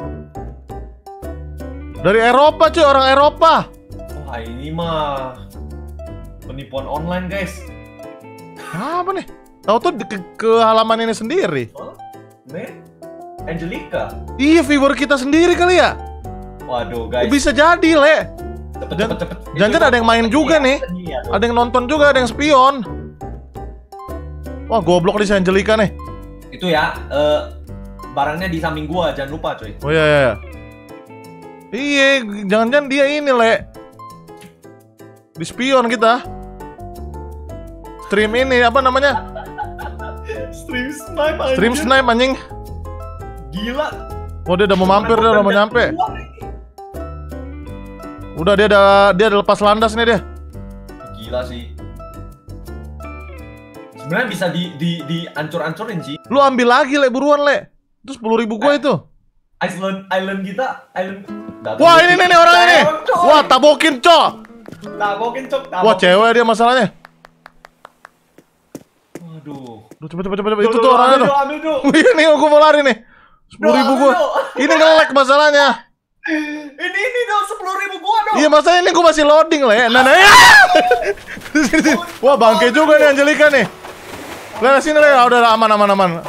Dari Eropa cuy, orang Eropa. Wah ini mah penipuan online guys. Apa nih? Tahu tuh ke halaman ini sendiri. Oh, nih Angelica. Iya, viewer kita sendiri kali ya. Waduh guys. Bisa jadi, Le. Cepet. Jangan ada yang main juga nih. Ada yang nonton juga, ada yang spion. Wah, goblok di Angelica nih. Itu ya, barangnya di samping gua, jangan lupa coy. Oh iya. Iya, jangan-jangan dia ini, Le. Di spion kita. Stream ini apa namanya? Stream snipe anjing. Gila. Oh dia udah mau mampir, dia udah mau nyampe. Udah dia udah lepas landas nih dia. Gila sih. Sebenarnya bisa diancur-ancurin sih. Lu ambil lagi Le, buruan Le. Itu 10.000 gua itu. Island kita, Wah ini nih orang ini. Wah tabokin cok. Wah cewek dia masalahnya. Waduh. Cepet. Itu tuh orangnya tuh. Ambil tuh. Ini gua mau lari nih. 10.000 gua. Ini nge-lag masalahnya. Ini dong 10.000 gua dong. Iya masalahnya ini gua masih loading Le. Nah ya. Wah bangke juga nih Angelica nih. Le sini Le, udah aman.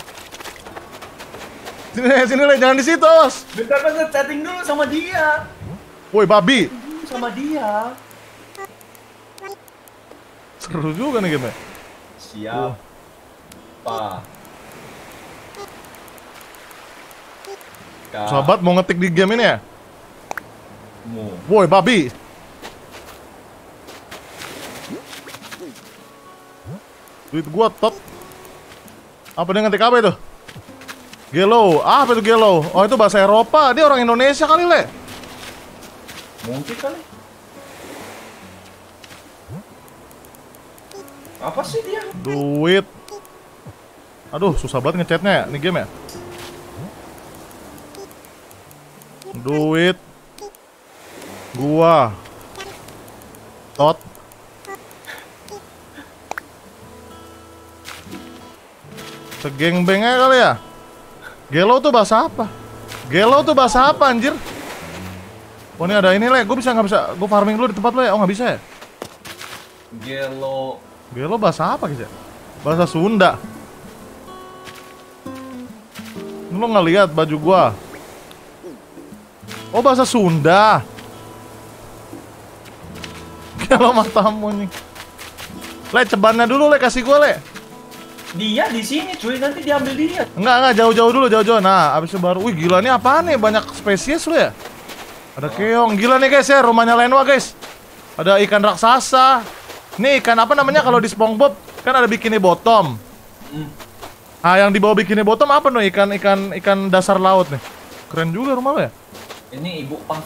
Sini Le, jangan di situ, Os. Bentar chatting dulu sama dia. Woi babi. Sama dia. Seru juga nih game. Siap. Pak. Sahabat mau ngetik di game ini ya? Woi babi. Duit gua top. Apa dia ngetik apa itu? Gelo, apa itu Gelo? Oh itu bahasa Eropa, dia orang Indonesia kali Le. Mungkin kali. Apa sih dia? Duit. Aduh susah banget ngechatnya ya, ini game ya. Duit. Gua. Tot. Segengbengnya kali ya. Gelo tuh bahasa apa? Gelo tuh bahasa apa anjir? Oh ini ada ini Le, gue bisa nggak bisa? Gue farming dulu di tempat lo ya? Oh nggak bisa ya? Gelo. Gelo bahasa apa guys ya? Bahasa Sunda. Lu nggak lihat baju gua? Oh, bahasa Sunda. Kalau matamu nih. Le, cebannya dulu, Le, kasih gua, Le. Dia di sini cuy, nanti diambil dia. Enggak, jauh-jauh dulu, jauh-jauh. Nah, abis itu baru. Wih, gila nih apaan nih? Banyak spesies lu ya? Ada keong. Gila nih guys ya, rumahnya Lenwa guys. Ada ikan raksasa. Nih ikan apa namanya kalau di SpongeBob? Kan ada bikini bottom. Ah, yang di bawah bikini bottom apa nih? Ikan dasar laut nih. Keren juga rumah lo ya. Ini ibu Puff.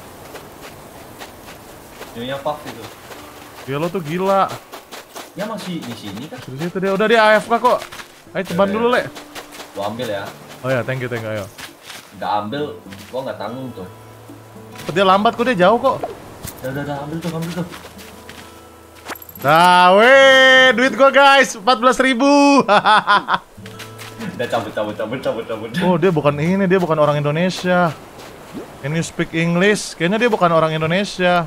Nyonya Puff itu. Dia lo tuh gila. Dia masih di sini kan? Di situ dia, udah dia AFK kok. Ayo ceban dulu, Le. Gua ambil ya. Oh ya, thank you, ayo. Nggak ambil, gua nggak tanggung tuh. Dia lambat kok, dia jauh kok. Udah, ambil tuh. Nah, weh, duit gua guys, 14.000. Udah cabut. Oh, dia bukan orang Indonesia. Can you speak English? Kayaknya dia bukan orang Indonesia.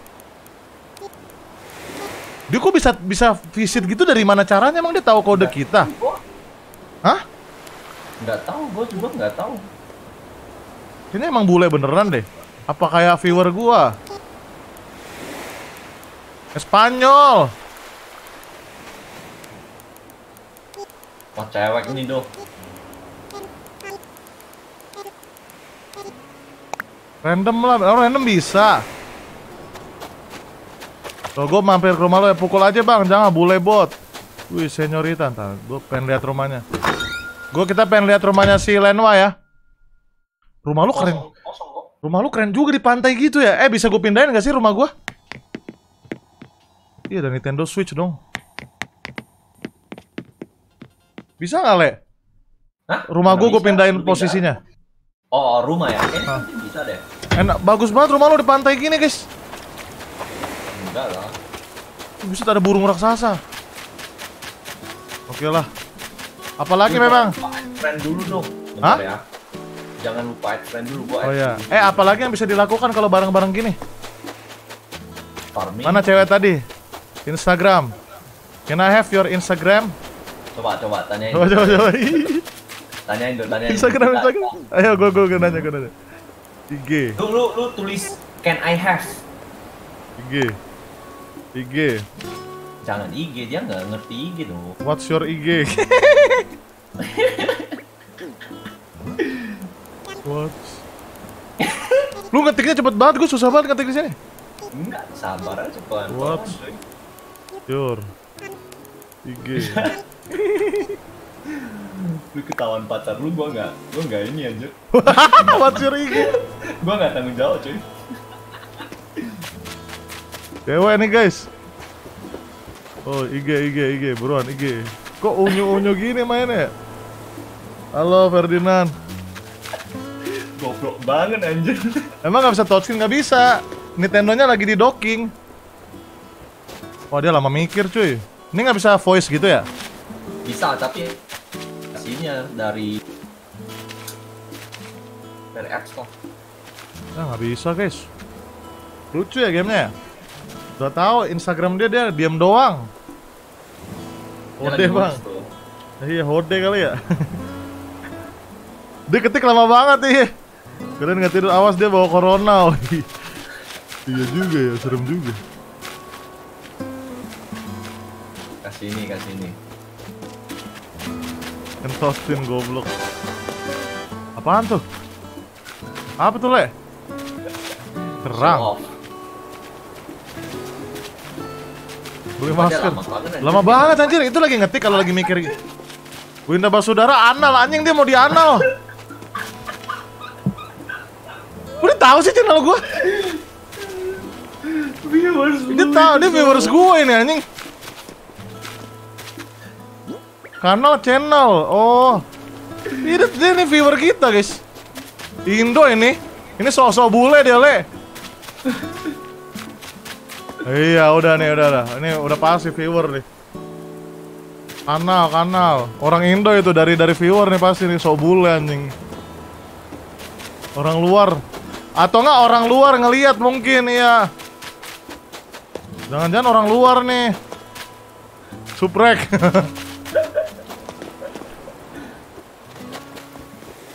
Dia kok bisa visit gitu, dari mana caranya? Emang dia tahu kode kita? Hah? Nggak tahu, gua juga nggak tahu. Kayaknya emang bule beneran deh. Apa kayak viewer gua? Espanyol. Wah, cewek ini doh. Random lah, orang random bisa. Kalau gue mampir ke rumah lo ya pukul aja bang, jangan bule bot. Wih, senyorita, ntar gue pengen lihat rumahnya. Kita pengen lihat rumahnya si Lenwa ya. Rumah lu keren. Kosong kok. Rumah lu keren juga di pantai gitu ya. Bisa gue pindahin gak sih rumah gue? Iya, ada Nintendo Switch dong. Bisa nggak, Le? Hah? Rumah gue pindahin Lu posisinya. Oh, rumah ya? Kayaknya bisa deh. Enak, bagus banget rumah lu di pantai gini, guys. Enggak lah. Bisa ada burung raksasa. Oke lah. Apalagi memang? Lupa add friend dulu dong. Hah? Bentar ya. Jangan lupa add friend dulu, gua Oh add ya. dulu. Apalagi yang bisa dilakukan kalau bareng-bareng gini? Farming. Mana cewek tadi? Instagram. Can I have your Instagram? Coba tanyain. Coba. Tanyain. Instagram. Ayo, gue nanya. IG. Lu tulis can I have? IG. Jangan IG, dia nggak ngerti IG dong. What's your IG? What? Lu ngetiknya cepet banget, gue susah banget ngetik di sini. Enggak, sabar aja pelan. What's your IG? Lu ketahuan pacar lu, gua nggak ini aja. What's your IG? Gua nggak tanggung jawab cuy. Cewek nih guys. Oh, IG, buruan IG. Kok unyu gini mainnya? Halo Ferdinand. Goblok banget anjir. Emang nggak bisa touchscreen? Nggak bisa. Nintendo-nya lagi di docking. Wah, dia lama mikir cuy. Ini nggak bisa voice gitu ya? Bisa, tapi aslinya dari App Store. Nggak bisa guys. Lucu ya gamenya. Udah tahu Instagram dia diam doang. Dia Hode lagi bang. ngurus tuh. Iya, hode kali ya. Dia ketik lama banget nih. Kalian nggak tidur, awas dia bawa corona. Iya juga ya, serem juga. Kasih ini. Kentotin goblok. Apaan tuh? Apa tuh, Le? Terang. Show off. Beli Dia masker. lama banget, anjir. Lama banget anjir, itu lagi ngetik kalau lagi mikir. Winda Basudara anal anjing, dia mau di anal. Udah tahu sih channel gua. Dia tahu, dia viewers gue ini anjing. Kanal channel. Oh. Dia ini viewer kita, guys. Indo ini. Ini sosok bule dia, Le. Iya, udah nih, udah. Ini udah pasti viewer nih. Kanal. Orang Indo itu dari viewer nih pasti nih, sok bule anjing. Orang luar. Atau enggak orang luar ngelihat mungkin ya. Jangan-jangan orang luar nih. Suprek.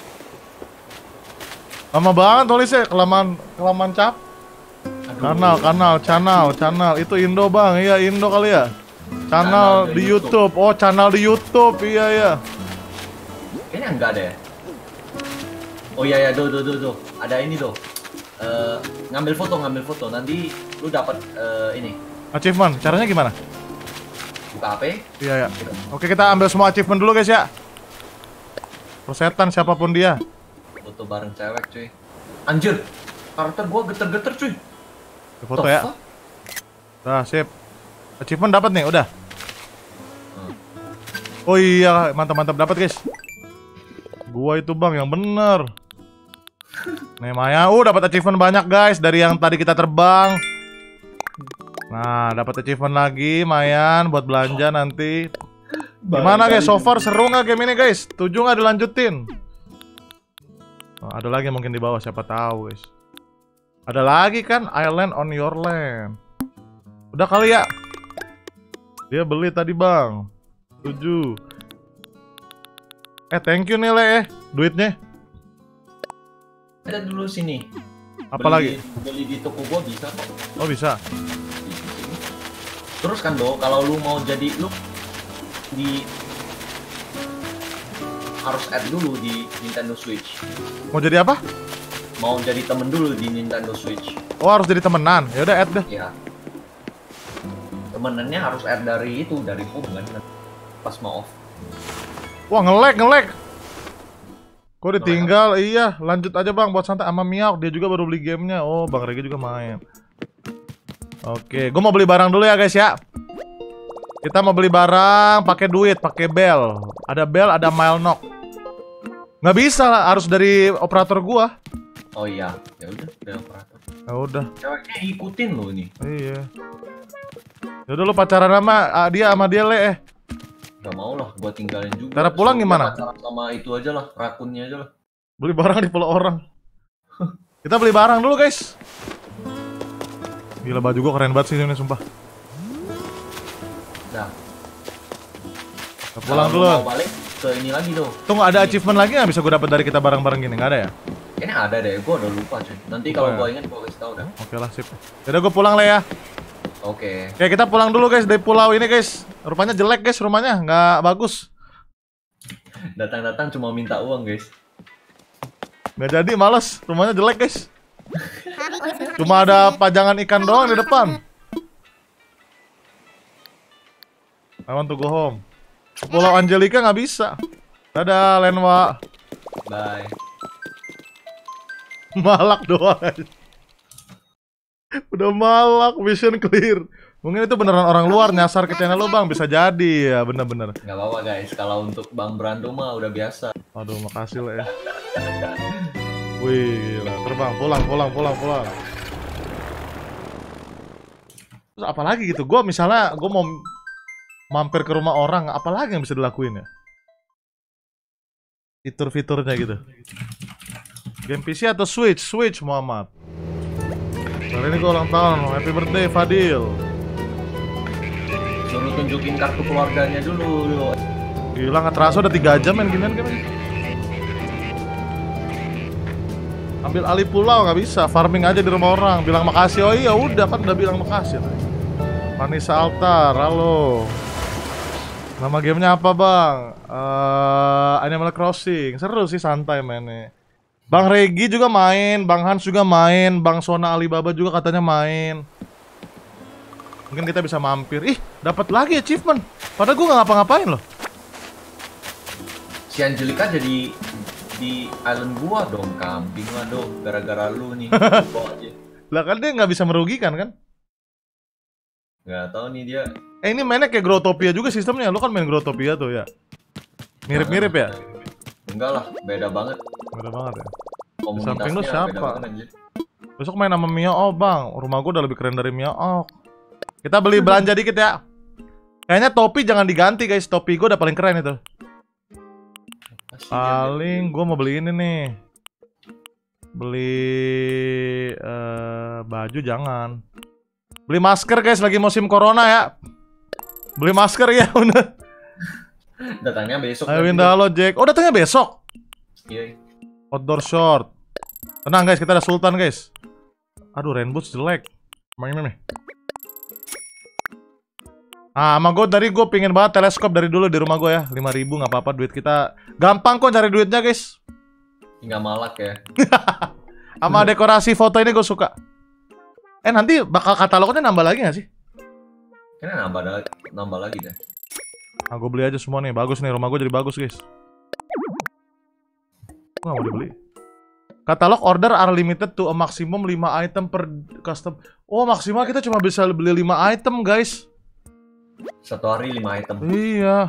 Lama banget tulisnya, kelamaan cap. Aduh. Channel. Itu Indo bang, iya Indo kali ya. Channel di YouTube. Oh channel di YouTube, iya. Kayaknya enggak deh. Oh iya tuh. Ada ini tuh. Ngambil foto. Nanti lu dapat ini. Achievement, caranya gimana? Buka HP. Iya. Oke, kita ambil semua achievement dulu guys ya. Persetan siapapun dia. Foto bareng cewek cuy. Anjir, karakter gua geter-geter cuy. Foto ya. Nah, sip. Achievement dapat nih, udah. Oh iya, mantap dapat guys. Gua itu bang yang bener. Nih Maya, dapat achievement banyak guys dari yang tadi kita terbang. Nah, dapat achievement lagi, Mayan buat belanja nanti. Gimana guys? So far seru nggak game ini guys? Setuju nggak dilanjutin? Oh, ada lagi mungkin di bawah, siapa tahu guys. Ada lagi kan, Island on your land. Udah kali ya. Dia beli tadi bang. Setuju. Thank you nih Le, duitnya. Ada dulu sini. Apa lagi? Beli di toko gua bisa kok. Oh bisa. Terus kan Do, kalau lu mau jadi lu harus add dulu di Nintendo Switch. Mau jadi apa? Mau jadi temen dulu di Nintendo Switch. Oh harus jadi temenan. Ya udah add deh. Ya. Temenannya harus add dari home kan. Pas mau off. Wah nge-lag. Kok ditinggal? Iya, lanjut aja bang buat santai sama Miao. Dia juga baru beli gamenya. Oh, Bang Regi juga main. Oke, gue mau beli barang dulu ya guys ya. Kita mau beli barang pakai duit, pakai bel. Ada bel, ada mile knock. Nggak bisa lah, harus dari operator gua. Oh iya, ya udah dari operator. Ya udah. Ceweknya ikutin lo ini. Iya. Ya udah lu pacaran sama dia Le. Gak mau lah, gua tinggalin juga. Cara pulang gimana? Sama itu aja lah, rakunnya aja lah. Beli barang di pulau orang. Kita beli barang dulu guys. Gila baju gua keren banget sih ini sumpah. Nah. Kita pulang dulu. Mau balik ke ini lagi tuh. Tunggu ada achievement lagi nggak bisa gua dapat dari kita bareng-bareng gini? Nggak ada ya? Kayaknya ada deh, gua udah lupa cuy. Nanti kalau gua ingat gua kasih tau dah. Oke lah sip. Yaudah gua pulang Le ya. Oke. Oke kita pulang dulu guys dari pulau ini guys. Rupanya jelek guys rumahnya, nggak bagus. Datang-datang cuma minta uang guys. Nggak jadi, males. Rumahnya jelek guys. Cuma ada pajangan ikan doang di depan. I want to go home. Ke Pulau Angelica nggak bisa. Dadah Lenwa. Bye. Malak doang aja. Udah malak, mission clear. Mungkin itu beneran orang luar nyasar ke channel lo bang, bisa jadi ya, bener-bener. Gak apa-apa guys, kalau untuk Bang Brando mah udah biasa. Aduh, makasih lah ya. Wih, gila. Terbang, pulang. Terus apa lagi gitu? Misalnya gue mau mampir ke rumah orang, apa lagi yang bisa dilakuin ya? Fitur-fiturnya gitu. Game PC atau Switch? Switch Muhammad. Hari ini gue ulang tahun, happy birthday Fadil. Suruh tunjukin kartu keluarganya dulu. Gila nggak terasa udah 3 jam main ginian kan? Ambil alih pulau nggak bisa, farming aja di rumah orang. Bilang makasih, oh iya udah kan udah bilang makasih. Vanessa Altar, halo. Nama gamenya apa bang? Animal Crossing, seru sih santai mainnya. Bang Regi juga main, Bang Hans juga main, Bang Sona Alibaba juga katanya main. Mungkin kita bisa mampir. Ih, dapat lagi achievement. Padahal gue nggak ngapa-ngapain loh. Si Angelica jadi di island gua dong, kambing lah dong, gara-gara lu nih. Lah kan dia nggak bisa merugikan kan? Nggak tahu nih dia. Ini mainnya kayak Growtopia juga sistemnya. Lu kan main Growtopia tuh ya? Mirip-mirip ya? Enggak lah, beda banget. Beda banget ya. Komunitasnya di samping lu beda siapa? banget, Besok main sama Mio, oh bang, rumah gua udah lebih keren dari Mio. Oh. Kita beli belanja dikit ya. Kayaknya topi jangan diganti guys, topi gua udah paling keren itu. Paling gua mau beli ini nih. Beli baju jangan. Beli masker guys, lagi musim corona ya. Beli masker ya udah. Datangnya besok. Ayo Winda, halo Jack. Oh datangnya besok. Iya. Outdoor short. Tenang guys, kita ada Sultan guys. Aduh, Rainbow jelek. Emang ini nih. Ah, sama gue dari gue pingin banget teleskop dari dulu di rumah gue ya. 5.000 nggak apa-apa, duit kita gampang kok cari duitnya guys. Tinggal malak ya. Sama dekorasi foto ini gue suka. Nanti bakal katalognya nambah lagi gak sih? Kayaknya nambah lagi deh. Ah, gue beli aja semua nih, bagus nih, rumah gue jadi bagus guys. Gue gak mau dibeli. Katalog order are limited to a maximum 5 item per custom. Oh, maksimal kita cuma bisa beli 5 item guys. Satu hari 5 item. Iya.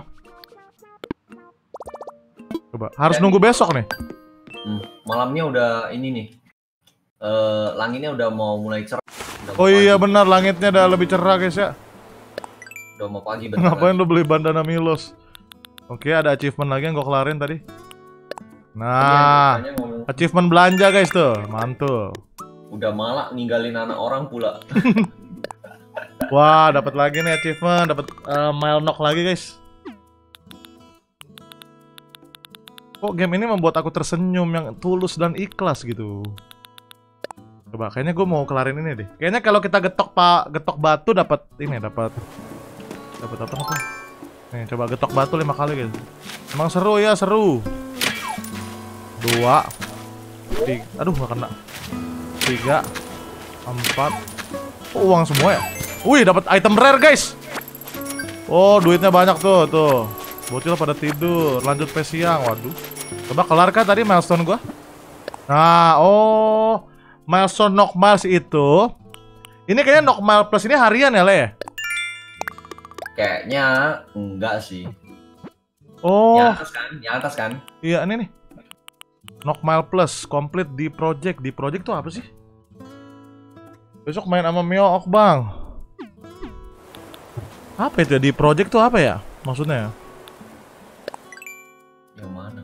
Coba, harus nunggu besok nih. Malamnya udah ini nih. Langitnya udah mau mulai cerah. Oh iya benar, langitnya udah lebih cerah guys ya. Udah mau pagi bentar. Ngapain lu beli bandana Milos? Oke, ada achievement lagi yang gue kelarin tadi. Nah, achievement belanja guys tuh, mantul. Udah malah ninggalin anak orang pula. Wah, dapat lagi nih achievement, dapat mile knock lagi guys. Kok game ini membuat aku tersenyum yang tulus dan ikhlas gitu. Coba, kayaknya gue mau kelarin ini deh. Kayaknya kalau kita getok batu dapat ini, dapat apa? Nih, coba getok batu 5 kali guys. Emang seru ya, seru. 2 3, aduh gak kena. 3 4. Oh, uang semua ya. Wih, dapat item rare guys. Oh, duitnya banyak tuh. Bocil pada tidur, lanjut pe siang. Waduh. Coba kelar kah tadi milestone gua? Nah, oh, milestone knock miles itu. Ini kayaknya knock mile plus ini harian ya, Le? Kayaknya enggak sih. Oh. Di atas kan? Iya, ini nih. Knock mile plus complete di project. Di project tuh apa sih? Besok main sama Mio Ok Bang. Apa itu ya? Di project tuh apa ya? Maksudnya? Yang mana?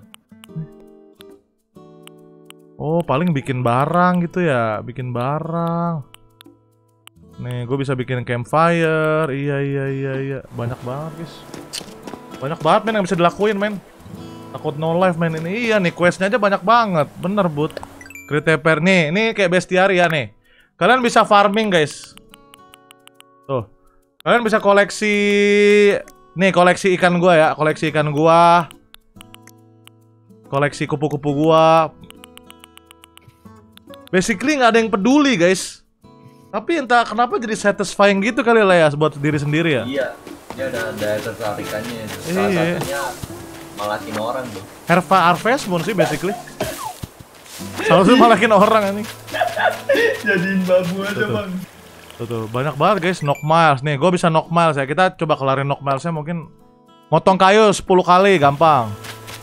Oh, paling bikin barang gitu ya. Bikin barang. Nih, gue bisa bikin campfire. Iya. Banyak banget guys. Banyak banget men yang bisa dilakuin men. Takut no life men ini. Iya nih, questnya aja banyak banget. Bener Bud. Kriteper nih, ini kayak bestiari ya nih. Kalian bisa farming guys. Tuh. Kalian bisa koleksi. Nih, koleksi ikan gua ya. Koleksi ikan gua. Koleksi kupu-kupu gua. Basically nggak ada yang peduli guys. Tapi entah kenapa jadi satisfying gitu kali lah ya buat diri sendiri ya. Iya, dia ada daya tertarikannya. Salah satunya malakin orang tuh. Harvest Moon sih basically. Selalu malakin orang ini. Jadiin babu aja bang. Tuh, banyak banget guys knock miles. Nih, gue bisa knock miles ya. Kita coba kelarin knock milesnya mungkin. Motong kayu 10 kali gampang.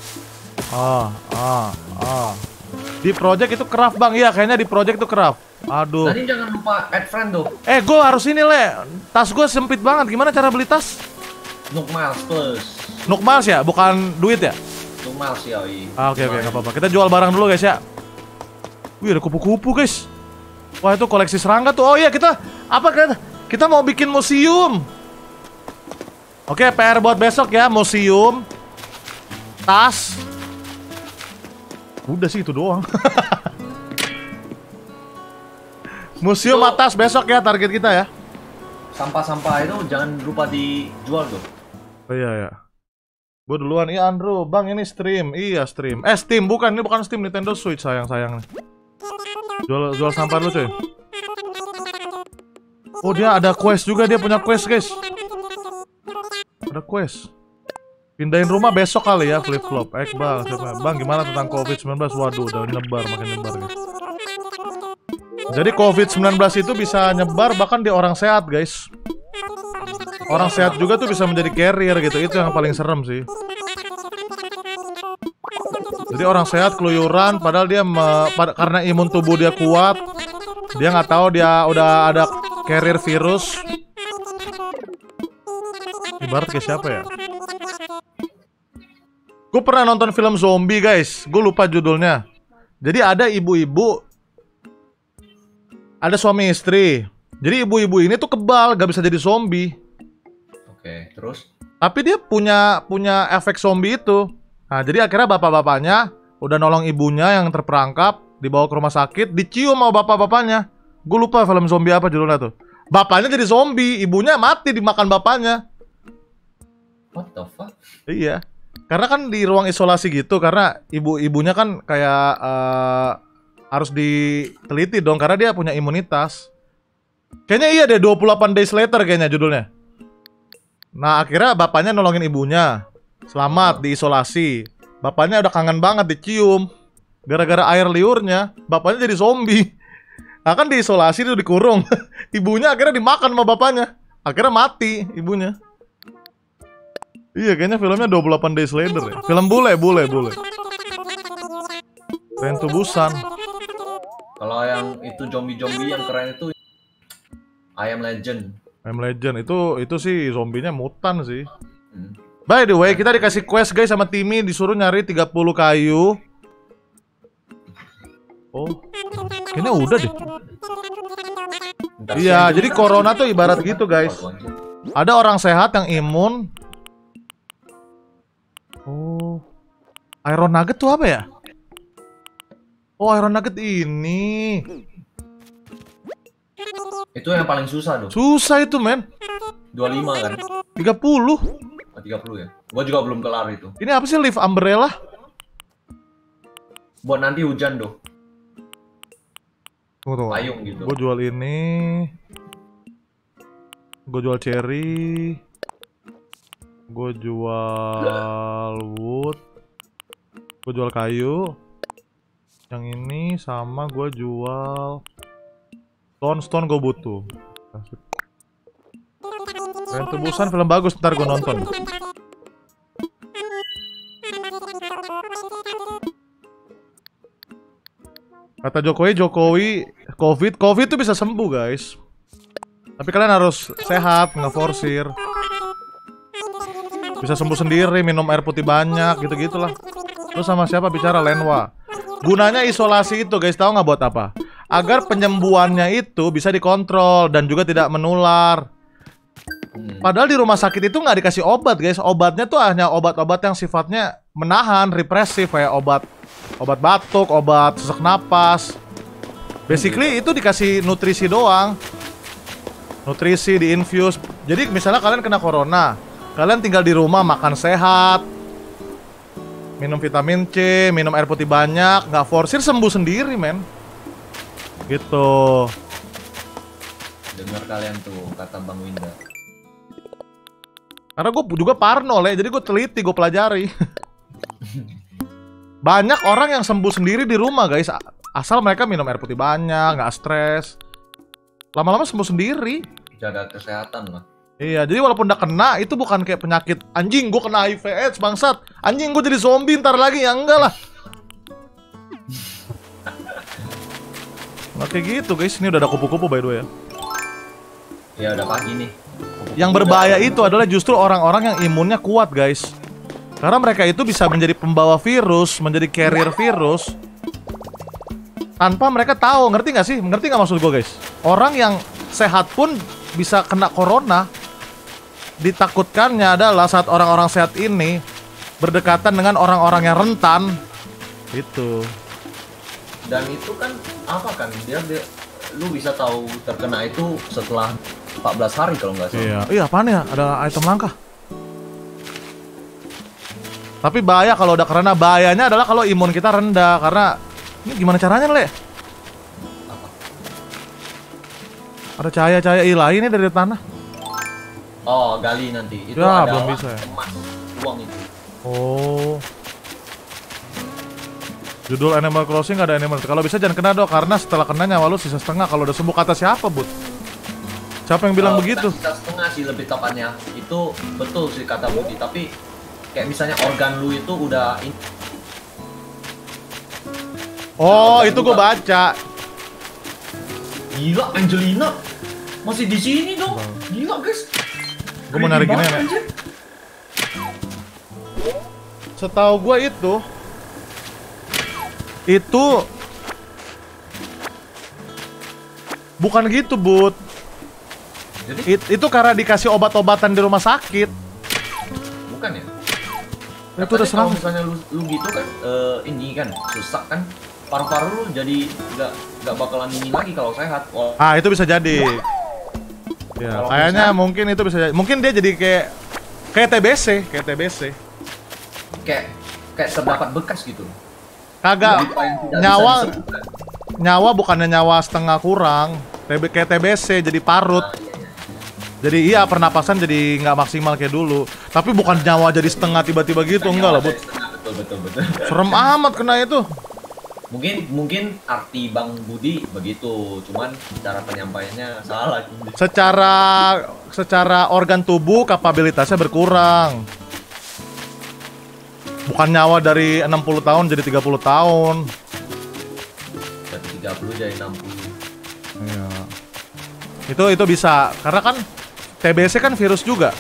Di project itu craft bang. Iya kayaknya di project itu craft. Aduh. Tadi jangan lupa add friend tuh. Gue harus ini Le. Tas gue sempit banget. Gimana cara beli tas? Nook Miles Plus. Nook Miles ya? Bukan duit ya? Nook Miles ya. Oke, nggak apa-apa. Kita jual barang dulu guys ya. Wih, ada kupu-kupu guys. Wah, itu koleksi serangga tuh. Oh iya, kita mau bikin museum. Oke, PR buat besok ya, museum. Tas. Udah sih itu doang. Museum atas besok ya target kita ya. Sampah-sampah itu jangan lupa dijual tuh. Oh iya. Gue duluan. Iya Andrew, bang ini stream. Iya stream. Steam bukan, ini bukan Steam, Nintendo Switch sayang. Jual sampah dulu cuy. Oh dia ada quest juga, dia punya quest guys. Ada quest. Pindahin rumah besok kali ya, flip flop. Bang gimana tentang COVID-19? Waduh udah nyebar, makin nyebar guys. Jadi COVID-19 itu bisa nyebar bahkan di orang sehat guys. Orang sehat juga tuh bisa menjadi carrier gitu. Itu yang paling serem sih. Jadi orang sehat keluyuran padahal dia karena imun tubuh dia kuat. Dia nggak tahu dia udah ada carrier virus. Ibarat kayak siapa ya? Gue pernah nonton film zombie guys. Gue lupa judulnya. Jadi ada ibu-ibu, ada suami istri. Jadi ibu-ibu ini tuh kebal, gak bisa jadi zombie. Oke, terus? Tapi dia punya efek zombie itu. Nah, jadi akhirnya bapak-bapaknya udah nolong ibunya yang terperangkap. dibawa ke rumah sakit, dicium sama bapak-bapaknya. Gue lupa film zombie apa judulnya tuh. Bapaknya jadi zombie, ibunya mati dimakan bapaknya. What the fuck? Iya. Karena kan di ruang isolasi gitu, karena ibunya kan kayak harus diteliti dong karena dia punya imunitas. Kayaknya iya deh, 28 Days Later kayaknya judulnya. Nah, akhirnya bapaknya nolongin ibunya. Selamat diisolasi. Bapaknya udah kangen banget dicium. Gara-gara air liurnya, bapaknya jadi zombie. Nah kan diisolasi tuh, dikurung. Ibunya akhirnya dimakan sama bapaknya. Akhirnya mati ibunya. Iya, kayaknya filmnya 28 Days Later ya. Film bule. Train to Busan. Kalau yang itu zombie yang keren itu I Am Legend. I Am Legend itu sih zombinya mutan sih. By the way, kita dikasih quest guys sama Timmy, disuruh nyari 30 kayu. Oh, kayaknya udah deh. Iya, jadi corona tuh ibarat gitu guys. Ada orang sehat yang imun. Oh, Iron Nugget tuh apa ya? Oh, Iron Nugget ini. Itu yang paling susah dong. Susah itu men. 25 kan? 30. 30 ya? Gua juga belum kelar itu. Ini apa sih, leaf umbrella? Buat nanti hujan doh. Tunggu. Payung gitu. Gue jual ini. Gue jual cherry. Gue jual wood. Gue jual kayu. Yang ini sama gue jual stone gue butuh. Train to Busan film bagus, ntar gue nonton. Kata Jokowi COVID tuh bisa sembuh guys. Tapi kalian harus sehat, nggak forsir. Bisa sembuh sendiri, minum air putih banyak, gitu-gitulah. Terus sama siapa bicara? Lenwa. Gunanya isolasi itu guys, tahu nggak buat apa? Agar penyembuhannya itu bisa dikontrol dan juga tidak menular. Padahal di rumah sakit itu nggak dikasih obat guys. Obatnya tuh hanya obat-obat yang sifatnya menahan, represif, kayak obat batuk, obat sesak napas. Basically itu dikasih nutrisi doang. Nutrisi diinfuse. Jadi misalnya kalian kena corona, kalian tinggal di rumah, makan sehat, minum vitamin C, minum air putih banyak, nggak forsir, sembuh sendiri men. Gitu. Dengar kalian tuh kata Bang Winda. Karena gue juga parno le, jadi gue teliti, gue pelajari. Banyak orang yang sembuh sendiri di rumah guys, asal mereka minum air putih banyak, nggak stres. Lama-lama sembuh sendiri. Jaga kesehatan lah. Iya, jadi walaupun udah kena, itu bukan kayak penyakit anjing, gue kena HIV AIDS, bangsat. Anjing, gue jadi zombie ntar lagi, ya enggak lah. Nggak kayak gitu guys, ini udah ada kupu-kupu by the way ya. Ya udah pagi nih. Yang berbahaya itu adalah justru orang-orang yang imunnya kuat guys. Karena mereka itu bisa menjadi pembawa virus, menjadi carrier virus tanpa mereka tahu. Ngerti nggak sih? Ngerti nggak maksud gue guys? Orang yang sehat pun bisa kena corona. Ditakutkannya adalah saat orang-orang sehat ini berdekatan dengan orang-orang yang rentan. Itu. Dan itu kan apa kan? Dia lu bisa tahu terkena itu setelah 14 hari kalau nggak salah. Iya, apaan ya? Ada item langka. Tapi bahaya kalau udah karena bahayanya adalah kalau imun kita rendah. Karena ini gimana caranya le? Apa? Ada cahaya-cahaya ilahi ini dari tanah. Oh, gali nanti. Itu Ya, adalah belum bisa ya. emas, uang itu. Oh. Judul Animal Crossing ada animal. Kalau bisa jangan kena dong, karena setelah kena nyawa lu sisa setengah. Kalau udah sembuh, kata siapa bud? Siapa yang bilang begitu? Sisa setengah sih lebih tepatnya. Itu betul sih kata Budi. Tapi kayak misalnya organ lu itu udah Oh, itu gue baca. Gila, Angelina masih di sini dong. Gila guys. Gue mau narik gini ya. Setahu gue itu bukan gitu, Bud. Jadi Itu karena dikasih obat-obatan di rumah sakit. bukan ya? Itu udah Kalau serang. misalnya lu gitu kan ini kan susah kan paru-paru lu jadi nggak bakalan ini lagi kalau sehat. Ah, itu bisa jadi. Ya, Kalau kayaknya bisa- mungkin itu bisa jadi. Mungkin dia jadi kayak TBC, Kayak terdapat bekas gitu. Kagak Luka yang tidak bisa nyawa disembuhkan. nyawa bukannya nyawa setengah kurang. Kayak TBC jadi parut. Ah, iya, iya. Jadi iya pernapasan jadi nggak maksimal kayak dulu. Tapi bukan nyawa jadi setengah tiba-tiba gitu, enggak lah, Nyawa Bud. dari setengah, betul. Serem amat kena itu. Mungkin arti Bang Budi begitu, cuman cara penyampaiannya salah. Secara organ tubuh kapabilitasnya berkurang. Bukan nyawa dari 60 tahun jadi 30 tahun. Dari 30 jadi 60. Iya. Itu bisa karena kan TBC kan virus juga.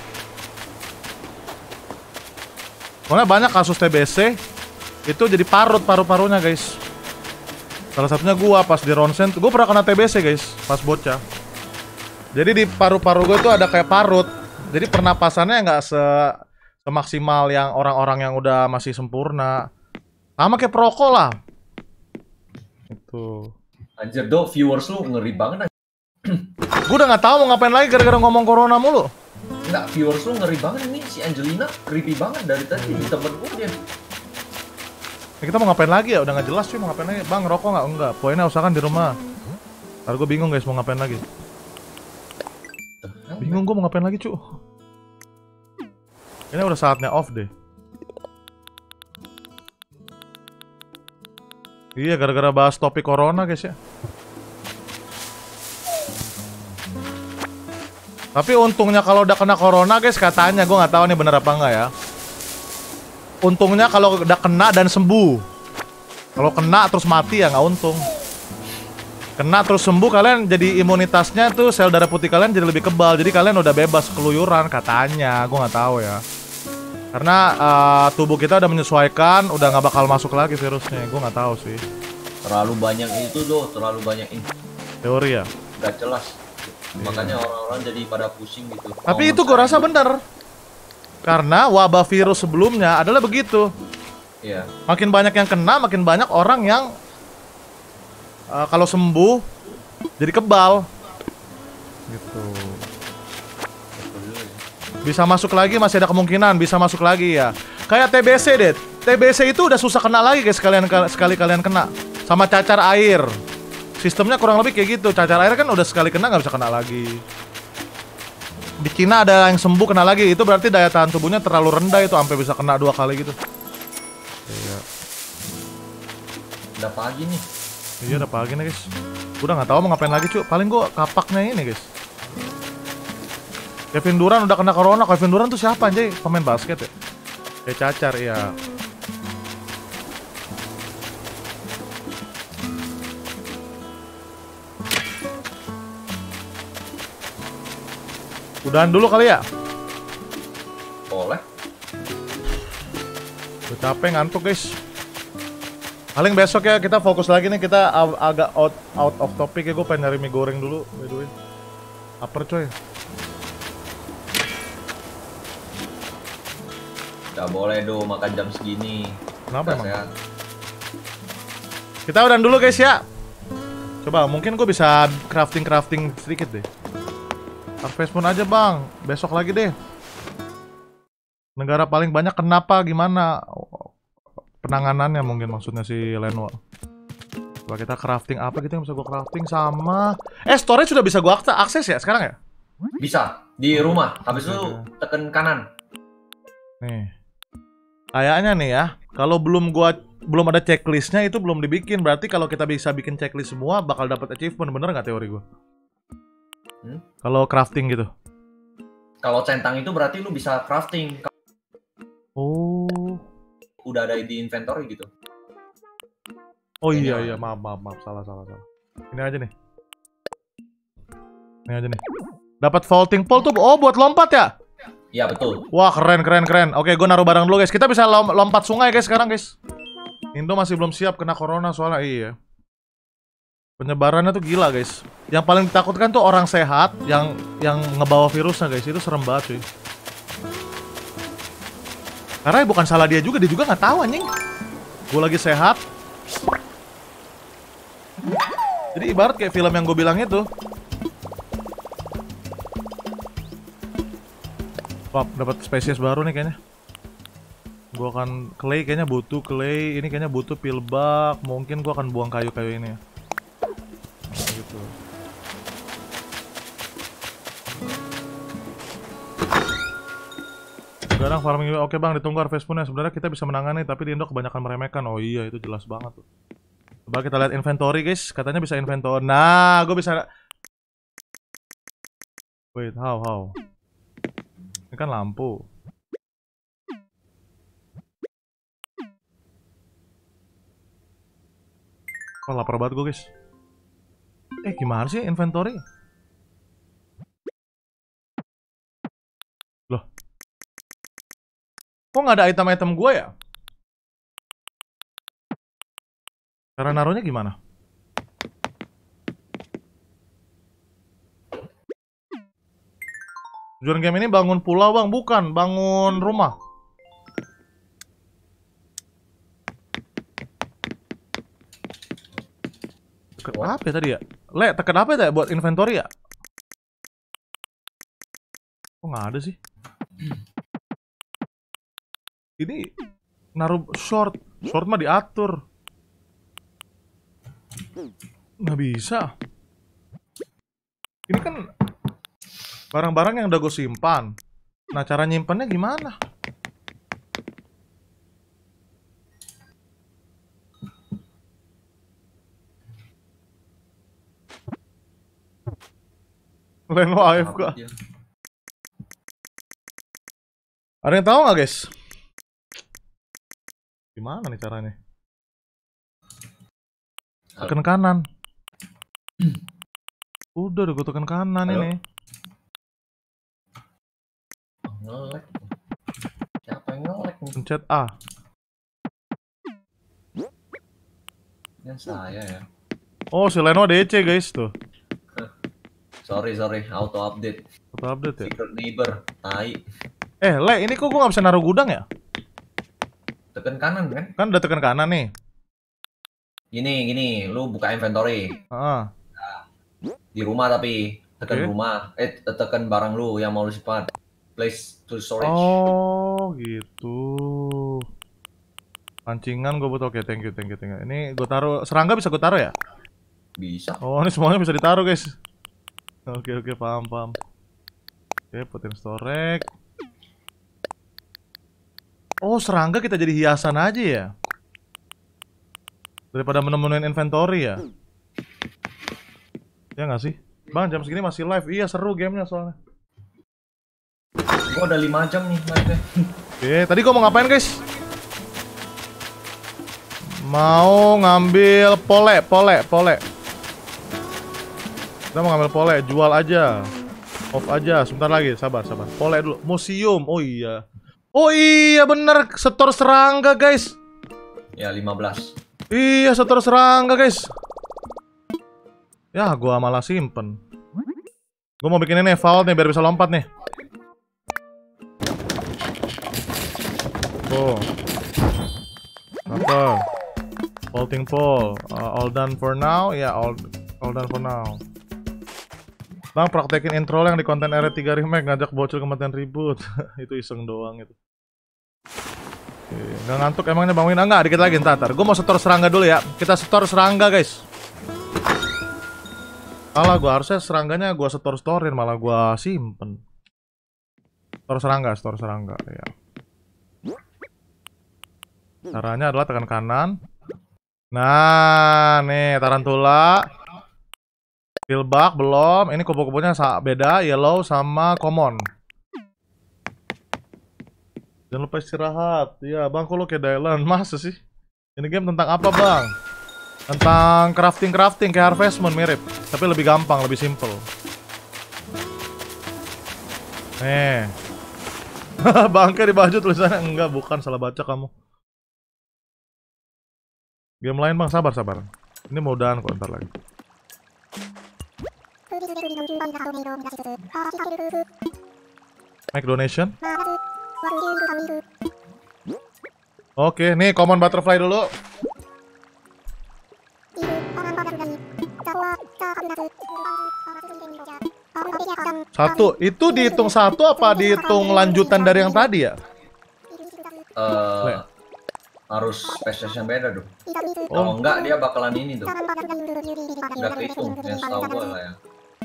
Soalnya banyak kasus TBC itu jadi paru-parunya, guys. Salah satunya gua pas di ronsen, gua pernah kena TBC, guys, pas bocah. Jadi di paru-paru gua itu ada kayak parut. Jadi pernapasannya nggak semaksimal yang orang-orang yang udah masih sempurna. Sama kayak perokok lah. Itu. Anjir do, viewers lu ngeri banget. Gua udah nggak tahu mau ngapain lagi gara-gara ngomong corona mulu. Enggak, viewers lu ngeri banget nih. Si Angelina creepy banget dari tadi. Temen gue dia. Ya, kita mau ngapain lagi ya? Udah nggak jelas cuy mau ngapain lagi. Bang, rokok nggak? Enggak. Poinnya usahakan di rumah. Ntar gue bingung guys mau ngapain lagi. Bingung gue mau ngapain lagi cuy. Ini udah saatnya off deh. Iya, gara-gara bahas topik corona guys ya. Tapi untungnya kalau udah kena corona guys, katanya gue nggak tahu nih bener apa enggak ya. Untungnya kalau udah kena dan sembuh. Kalau kena terus mati ya nggak untung. Kena terus sembuh kalian jadi imunitasnya tuh sel darah putih kalian jadi lebih kebal. Jadi kalian udah bebas keluyuran katanya. Gue nggak tahu ya. Karena tubuh kita udah menyesuaikan, udah nggak bakal masuk lagi virusnya. Gue nggak tahu sih. Terlalu banyak itu doh, terlalu banyak ini. Teori ya. Gak jelas. Makanya orang-orang jadi pada pusing gitu. Tapi itu gue rasa bener. Karena wabah virus sebelumnya adalah begitu. Iya. Makin banyak yang kena, makin banyak orang yang kalau sembuh jadi kebal. Gitu. Bisa masuk lagi, masih ada kemungkinan bisa masuk lagi ya. Kayak TBC deh. TBC itu udah susah kena lagi guys, sekali kalian kena. Sama cacar air. Sistemnya kurang lebih kayak gitu. Cacar air kan udah sekali kena nggak bisa kena lagi. Di Cina ada yang sembuh kena lagi, itu berarti daya tahan tubuhnya terlalu rendah itu sampai bisa kena 2 kali gitu. Iya. Udah pagi nih. Iya udah pagi nih guys. Udah nggak tahu mau ngapain lagi cuy. Paling gua kapaknya ini guys. Kevin Durant udah kena corona. Kevin Durant tuh siapa anjay? Pemain basket ya? Kayak cacar iya. Udahan dulu kali ya? Boleh. Udah capek ngantuk guys. Paling besok ya kita fokus lagi nih, kita agak out of topic ya. Gue pengen nyari mie goreng dulu by the way. Lapar coy. Gak boleh do makan jam segini. Kenapa Gak emang? sehat. Kita udahan dulu guys ya. Coba mungkin gue bisa crafting sedikit deh. Harvest Moon aja bang, besok lagi deh. Negara paling banyak kenapa, gimana penanganannya mungkin maksudnya si Lenwa. Coba kita crafting apa gitu yang bisa gue crafting sama. Storage sudah bisa gue akses ya sekarang ya? Bisa di rumah. Habis itu Oke. tekan kanan. Nih, kayaknya nih ya, kalau belum ada checklistnya itu belum dibikin. Berarti kalau kita bisa bikin checklist semua bakal dapat achievement, bener nggak teori gue? Kalau crafting gitu. Kalau centang itu berarti lu bisa crafting. Oh. Udah ada di inventory gitu. Oh Ini iya maaf salah. Ini aja nih. Dapat vaulting pole tuh buat lompat ya? Iya betul. Wah keren. Oke, gue naruh barang dulu guys. Kita bisa lompat sungai guys sekarang guys. Indo masih belum siap kena corona soalnya iya. Penyebarannya tuh gila guys. Yang paling ditakutkan tuh orang sehat yang ngebawa virusnya guys. Itu serem banget cuy. Karena bukan salah dia juga nggak tahu anjing. Gue lagi sehat. Jadi ibarat kayak film yang gue bilang itu. Wah, dapat spesies baru nih kayaknya. Gue akan clay, kayaknya butuh clay. Ini kayaknya butuh pillbug. Mungkin gue akan buang kayu-kayu ini ya. Nah, gitu. Sekarang farming. Oke bang, ditunggu harvest moon ya. Sebenarnya kita bisa menangani, tapi di Indo kebanyakan meremehkan. Oh iya, itu jelas banget tuh. Coba kita lihat inventory guys. Katanya bisa inventory. Nah, gue bisa. Wait, how? Ini kan lampu. Oh, lapar banget gue guys. Gimana sih inventory? Loh. Kok nggak ada item-item gue ya? Cara naruhnya gimana? Tujuan game ini bangun pulau bang, bukan bangun rumah. Tekan apa ya tadi ya? Tekan apa ya buat inventory ya? Kok nggak ada sih? Ini naruh short mah diatur. Nggak bisa. Ini kan barang-barang yang udah gue simpan. Nah, cara nyimpannya gimana? Leno AFK. Ada yang tahu nggak guys? Gimana nih caranya? Tekan kanan. Udah gue tekan kanan. Halo? Ini. Ngelek. Siapa yang ngelek? Pencet A. Yang saya ya. Oh, si Leno DC guys tuh. Sorry, auto update. Auto update ya? Secret neighbor, tai. Ini kok gue nggak bisa naruh gudang ya? Tekan kanan kan? Kan udah tekan kanan nih. Gini, lu buka inventory. Nah, di rumah tapi tekan rumah. Tekan barang lu yang mau lu simpan. Place to storage. Oh, gitu. Pancingan gue butuh. Oke, thank you. Ini gue taruh. Serangga bisa gue taruh ya? Bisa. Oh, ini semuanya bisa ditaruh guys. Oke, paham. Oke, putin storage. Oh, serangga kita jadi hiasan aja ya? Daripada menemuin inventory ya? Ya nggak sih? Bang, jam segini masih live. Iya, seru gamenya soalnya. Gua udah 5 jam nih live-nya. Oke, tadi gua mau ngapain guys? Mau ngambil pole. Kita mau ngambil pole, jual aja. Off aja, sebentar lagi, sabar. Pole dulu, museum, oh iya bener, setor serangga guys. Ya 15. Iya, setor serangga guys. Ya, gua malah simpen. Gua mau bikin ini vault nih, biar bisa lompat nih. Tuh. Apa? Vaulting pole, all done for now. Ya, all done for now. Bang, praktekin intro yang di konten RE3 Remake, ngajak bocil kematian ribut. Itu iseng doang itu. Oke, nggak ngantuk emangnya Bang Win? Enggak, dikit lagi ntar. Gue mau setor serangga dulu ya. Kita setor serangga guys. Malah gue harusnya serangganya gue storin, malah gue simpen. Setor serangga ya. Caranya adalah tekan kanan. Nah, nih tarantula. Pillbug belum. Ini kupu-kupunya beda, yellow sama common. Jangan lupa istirahat. Iya, Bang, kok lu kayak Dylan? Masa sih? Ini game tentang apa, Bang? Tentang crafting kayak Harvest Moon, mirip, tapi lebih gampang, lebih simple. Nih. Bangke di baju tulisannya enggak, bukan, salah baca kamu. Game lain, Bang, sabar. Ini mau udahan kok, ntar lagi. Make donation. Oke, nih common butterfly dulu. Satu, itu dihitung satu apa dihitung lanjutan dari yang tadi ya? Harus spesies yang beda dong. Kalau enggak dia bakalan ini tuh. Enggak kehitung, yang setahu gue lah ya.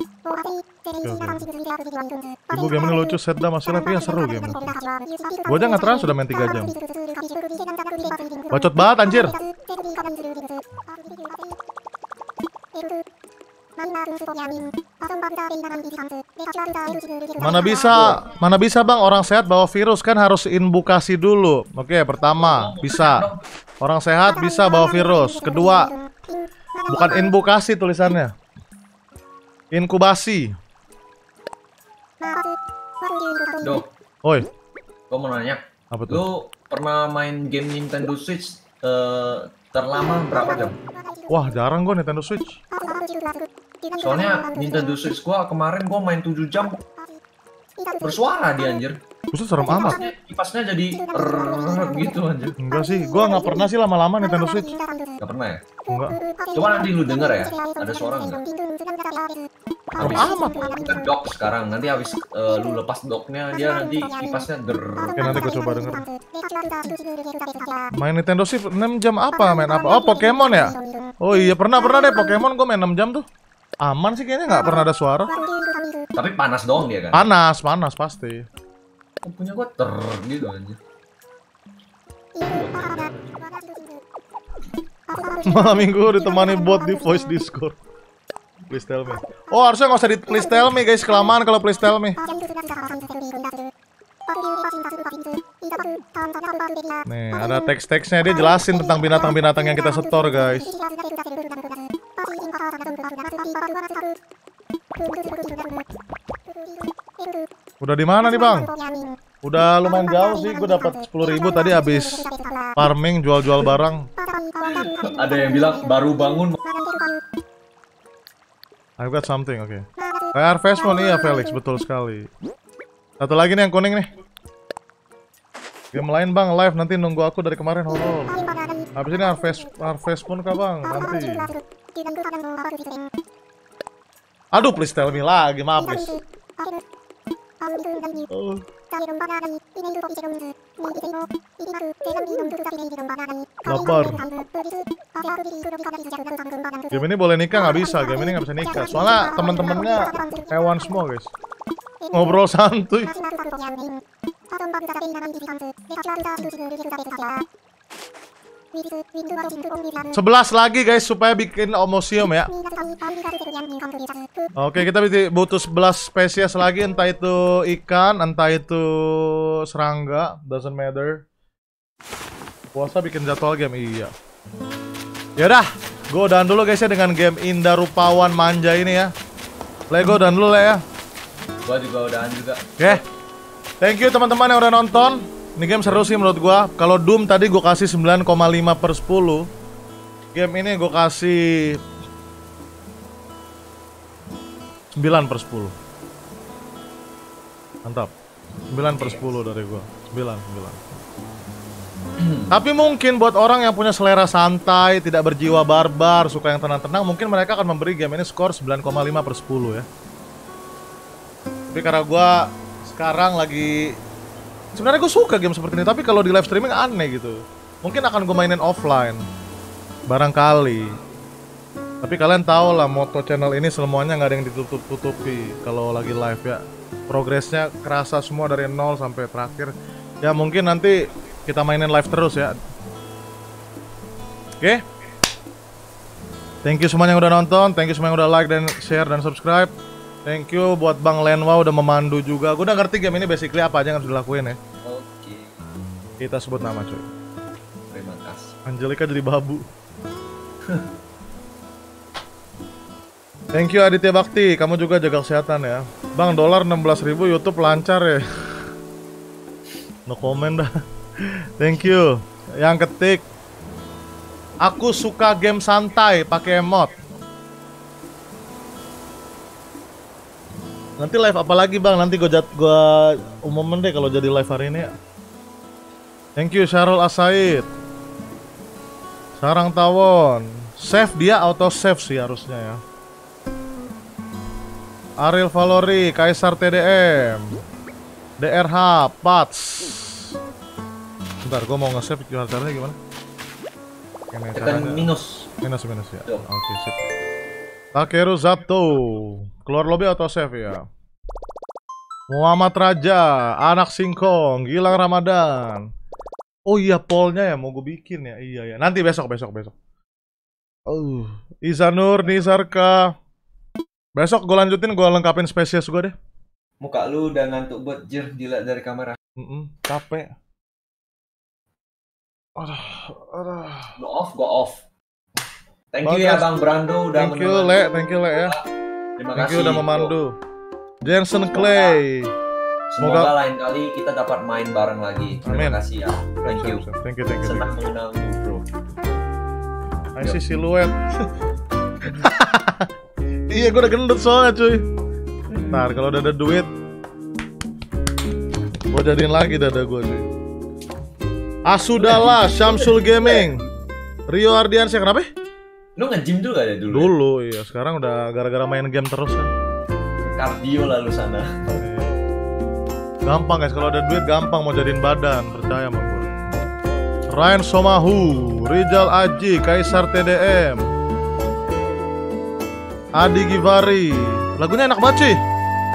Ibu game ini lucu, set dah masih live ya, seru game ini. Gue aja nggak terang sudah main 3 jam. Bacot banget anjir. Mana bisa bang, orang sehat bawa virus kan harus inkubasi dulu. Oke, pertama bisa. Orang sehat bisa bawa virus. Kedua, bukan inkubasi tulisannya. Inkubasi. Dok, Oi, gue mau nanya. apa tuh? Lu pernah main game Nintendo Switch terlama berapa jam? Wah, jarang gue Nintendo Switch. Soalnya Nintendo Switch gua kemarin gua main 7 jam bersuara dia anjir. Buset, serem amat. Kipasnya jadi gitu anjir. Enggak sih, gue nggak pernah sih lama-lama Nintendo Switch. Gak pernah ya? Enggak. Coba nanti lu denger ya, ada suara nggak? Habis kita dock sekarang, nanti habis lu lepas docknya dia nanti kipasnya Oke, nanti gue coba denger. Main Nintendo Switch 6 jam apa? Main apa? Oh, Pokemon ya? Oh iya, pernah deh Pokemon gue main 6 jam tuh. Aman sih kayaknya, nggak pernah ada suara. Tapi panas doang dia kan? Panas pasti. Punya gua gitu anjir. Malam minggu ditemani bot di voice Discord. Please tell me. Oh, harusnya nggak usah di please tell me guys, kelamaan kalau please tell me. Nih, ada teks-teksnya, dia jelasin tentang binatang-binatang yang kita setor guys. Udah di mana nih bang? Udah lumayan jauh sih, gue dapat 10.000 tadi habis farming jual-jual barang. Ada yang bilang baru bangun. I've got something, oke. Kayak Harvest Moon, iya Felix, betul sekali. Satu lagi nih yang kuning nih. Game lain bang, live nanti nunggu aku dari kemarin horor. Habis ini Harvest Moon kah bang? Nanti. Aduh, please tell me lagi, maaf guys. Oh. Lapar. Game ini boleh nikah nggak bisa, game ini nggak bisa nikah. Soalnya temen-temennya hewan semua guys. Ngobrol santuy. 11 lagi guys supaya bikin museum ya. Oke, kita butuh 11 spesies lagi, entah itu ikan, entah itu serangga, doesn't matter. Puasa bikin jadwal game, iya. Yaudah, gue udahan dulu guys ya dengan game Indah Rupawan Manja ini ya. Gue udahan dulu lah ya. Gua juga udahan juga. Oke. Thank you teman-teman yang udah nonton. Ini game seru sih menurut gua. Kalau Doom tadi gua kasih 9,5/10. Game ini gua kasih 9/10. Mantap. 9/10 dari gua. 9. Tapi mungkin buat orang yang punya selera santai, tidak berjiwa barbar, suka yang tenang-tenang, mungkin mereka akan memberi game ini skor 9,5/10 ya. Tapi karena gua sekarang lagi, sebenarnya gue suka game seperti ini, tapi kalau di live streaming aneh gitu. Mungkin akan gue mainin offline, barangkali. Tapi kalian tahu lah, moto channel ini semuanya nggak ada yang ditutup-tutupi kalau lagi live ya. Progresnya kerasa semua dari 0 sampai terakhir. Ya mungkin nanti kita mainin live terus ya. Oke. Thank you semuanya yang udah nonton, thank you semuanya yang udah like dan share dan subscribe. Thank you buat Bang Lenwa udah memandu juga. Gue udah ngerti game ini basically apa aja yang harus dilakuin ya. Oke. Kita sebut nama cuy. Terima kasih. Angelika jadi babu. Thank you Aditya Bakti, kamu juga jaga kesehatan ya. Bang, dolar 16.000, YouTube lancar ya. No comment dah. Thank you. Yang ketik, aku suka game santai pakai emot. Nanti live apa lagi bang? Nanti gue umumin deh kalau jadi live hari ini ya. Thank you Syarul Asaid. Sarang Tawon. Save dia auto save sih harusnya ya. Ariel Valori, Kaisar TDM, DRH, Pats. Bentar, gue mau nge-save caranya gimana? Ini Tekan caranya. minus. Minus ya. Yo. Oke, sip. Takeru Zato, keluar lobby atau save ya? Muhammad Raja, anak singkong, Gilang Ramadan. Oh iya, pollnya ya mau gue bikin ya. Iya ya. Nanti besok. Izanur, Nizarka. Besok gue lanjutin, gue lengkapin spesies gue deh. Muka lu udah ngantuk buat dilihat dari kamera. Capek. Go off. Thank you ya Bang Brando udah Thank you Le ya. Terima Thank kasih. you udah memandu. Jensen Clay. Semoga lain kali kita dapat main bareng lagi. Terima kasih ya. Thank you. Thank you. Senang mengenalmu, bro. I see siluet. Iya, gue udah gendut soalnya cuy. Ntar kalau udah ada duit, gue jadiin lagi dada gue cuy. Asudala, Syamsul Gaming, Rio Ardiansyah, kenapa? Lu nge-gym dulu gak ya dulu? Dulu, iya. Sekarang udah gara-gara main game terus kan. Kardio lalu sana. Gampang guys, kalau ada duit gampang mau jadiin badan, percaya sama gue. Ryan Somahu, Rizal Aji, Kaisar TDM, Adi Givari, lagunya enak banget sih.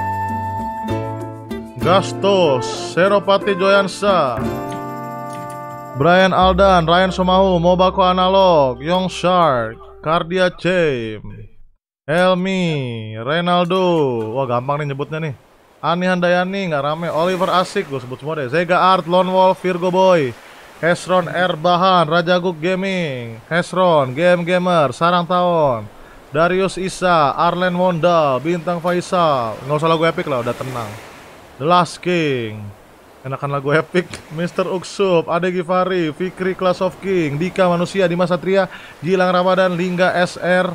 Gastos, Seropati Joyansa, Brian Aldan, Ryan Somahu, Mobako Analog, Young Shark, Cardia Cem, Helmi, Renaldo, wah gampang nih nyebutnya nih. Ani Handayani, nggak rame. Oliver Asik, gue sebut semua deh. Zega Art, Lone Wolf, Virgo Boy, Hesron R Bahan, Rajaguk Gaming, Hesron, Game Gamer, Sarang Tawon, Darius Isa, Arlen Wondal, Bintang Faisal. Nggak usah lagu epic lah, udah tenang. The Last King, enakan lagu epic. Mr. Uksup, Ade Givari, Fikri Class of King, Dika Manusia, Dimas Satria, Gilang Ramadan, Lingga SR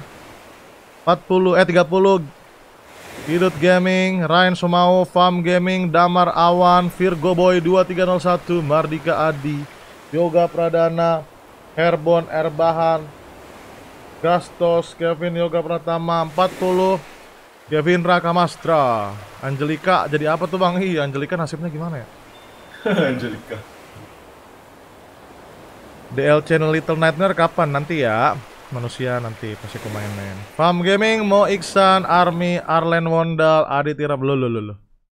30, Hidut Gaming, Ryan Sumau, Fam Gaming, Damar Awan, Virgo Boy 2301, Mardika Adi, Yoga Pradana, Herbon Erbahan, Gastos, Kevin Yoga Pratama 40, Kevin Rakamastra, Angelika jadi apa tuh Bang? Iya, Angelika nasibnya gimana ya? Angelika. DL Channel Little Nightmare kapan? Nanti ya. Manusia nanti pasti aku main-main. Fam Gaming, Mo Iksan, Army, Arlen Wondal, Adi Tirab, lo.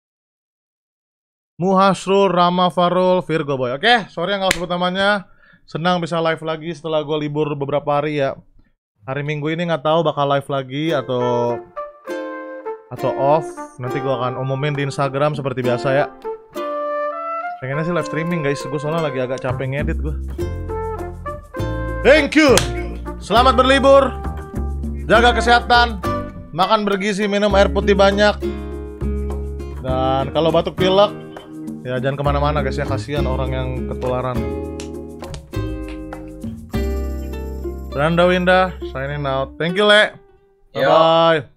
Muhasrul, Rama Farul, Virgo Boy. Oke, sorry nggak sebut namanya. Senang bisa live lagi setelah gue libur beberapa hari ya. Hari Minggu ini nggak tahu bakal live lagi atau off. Nanti gue akan umumin di Instagram seperti biasa ya. Pengennya sih live streaming guys, gue soalnya lagi agak capek ngedit gue. Thank you. Selamat berlibur. Jaga kesehatan. Makan bergizi, minum air putih banyak. Dan kalau batuk pilek, ya jangan kemana-mana guys ya, kasihan orang yang ketularan. Branda Winda, signing out. Thank you Le. Bye bye.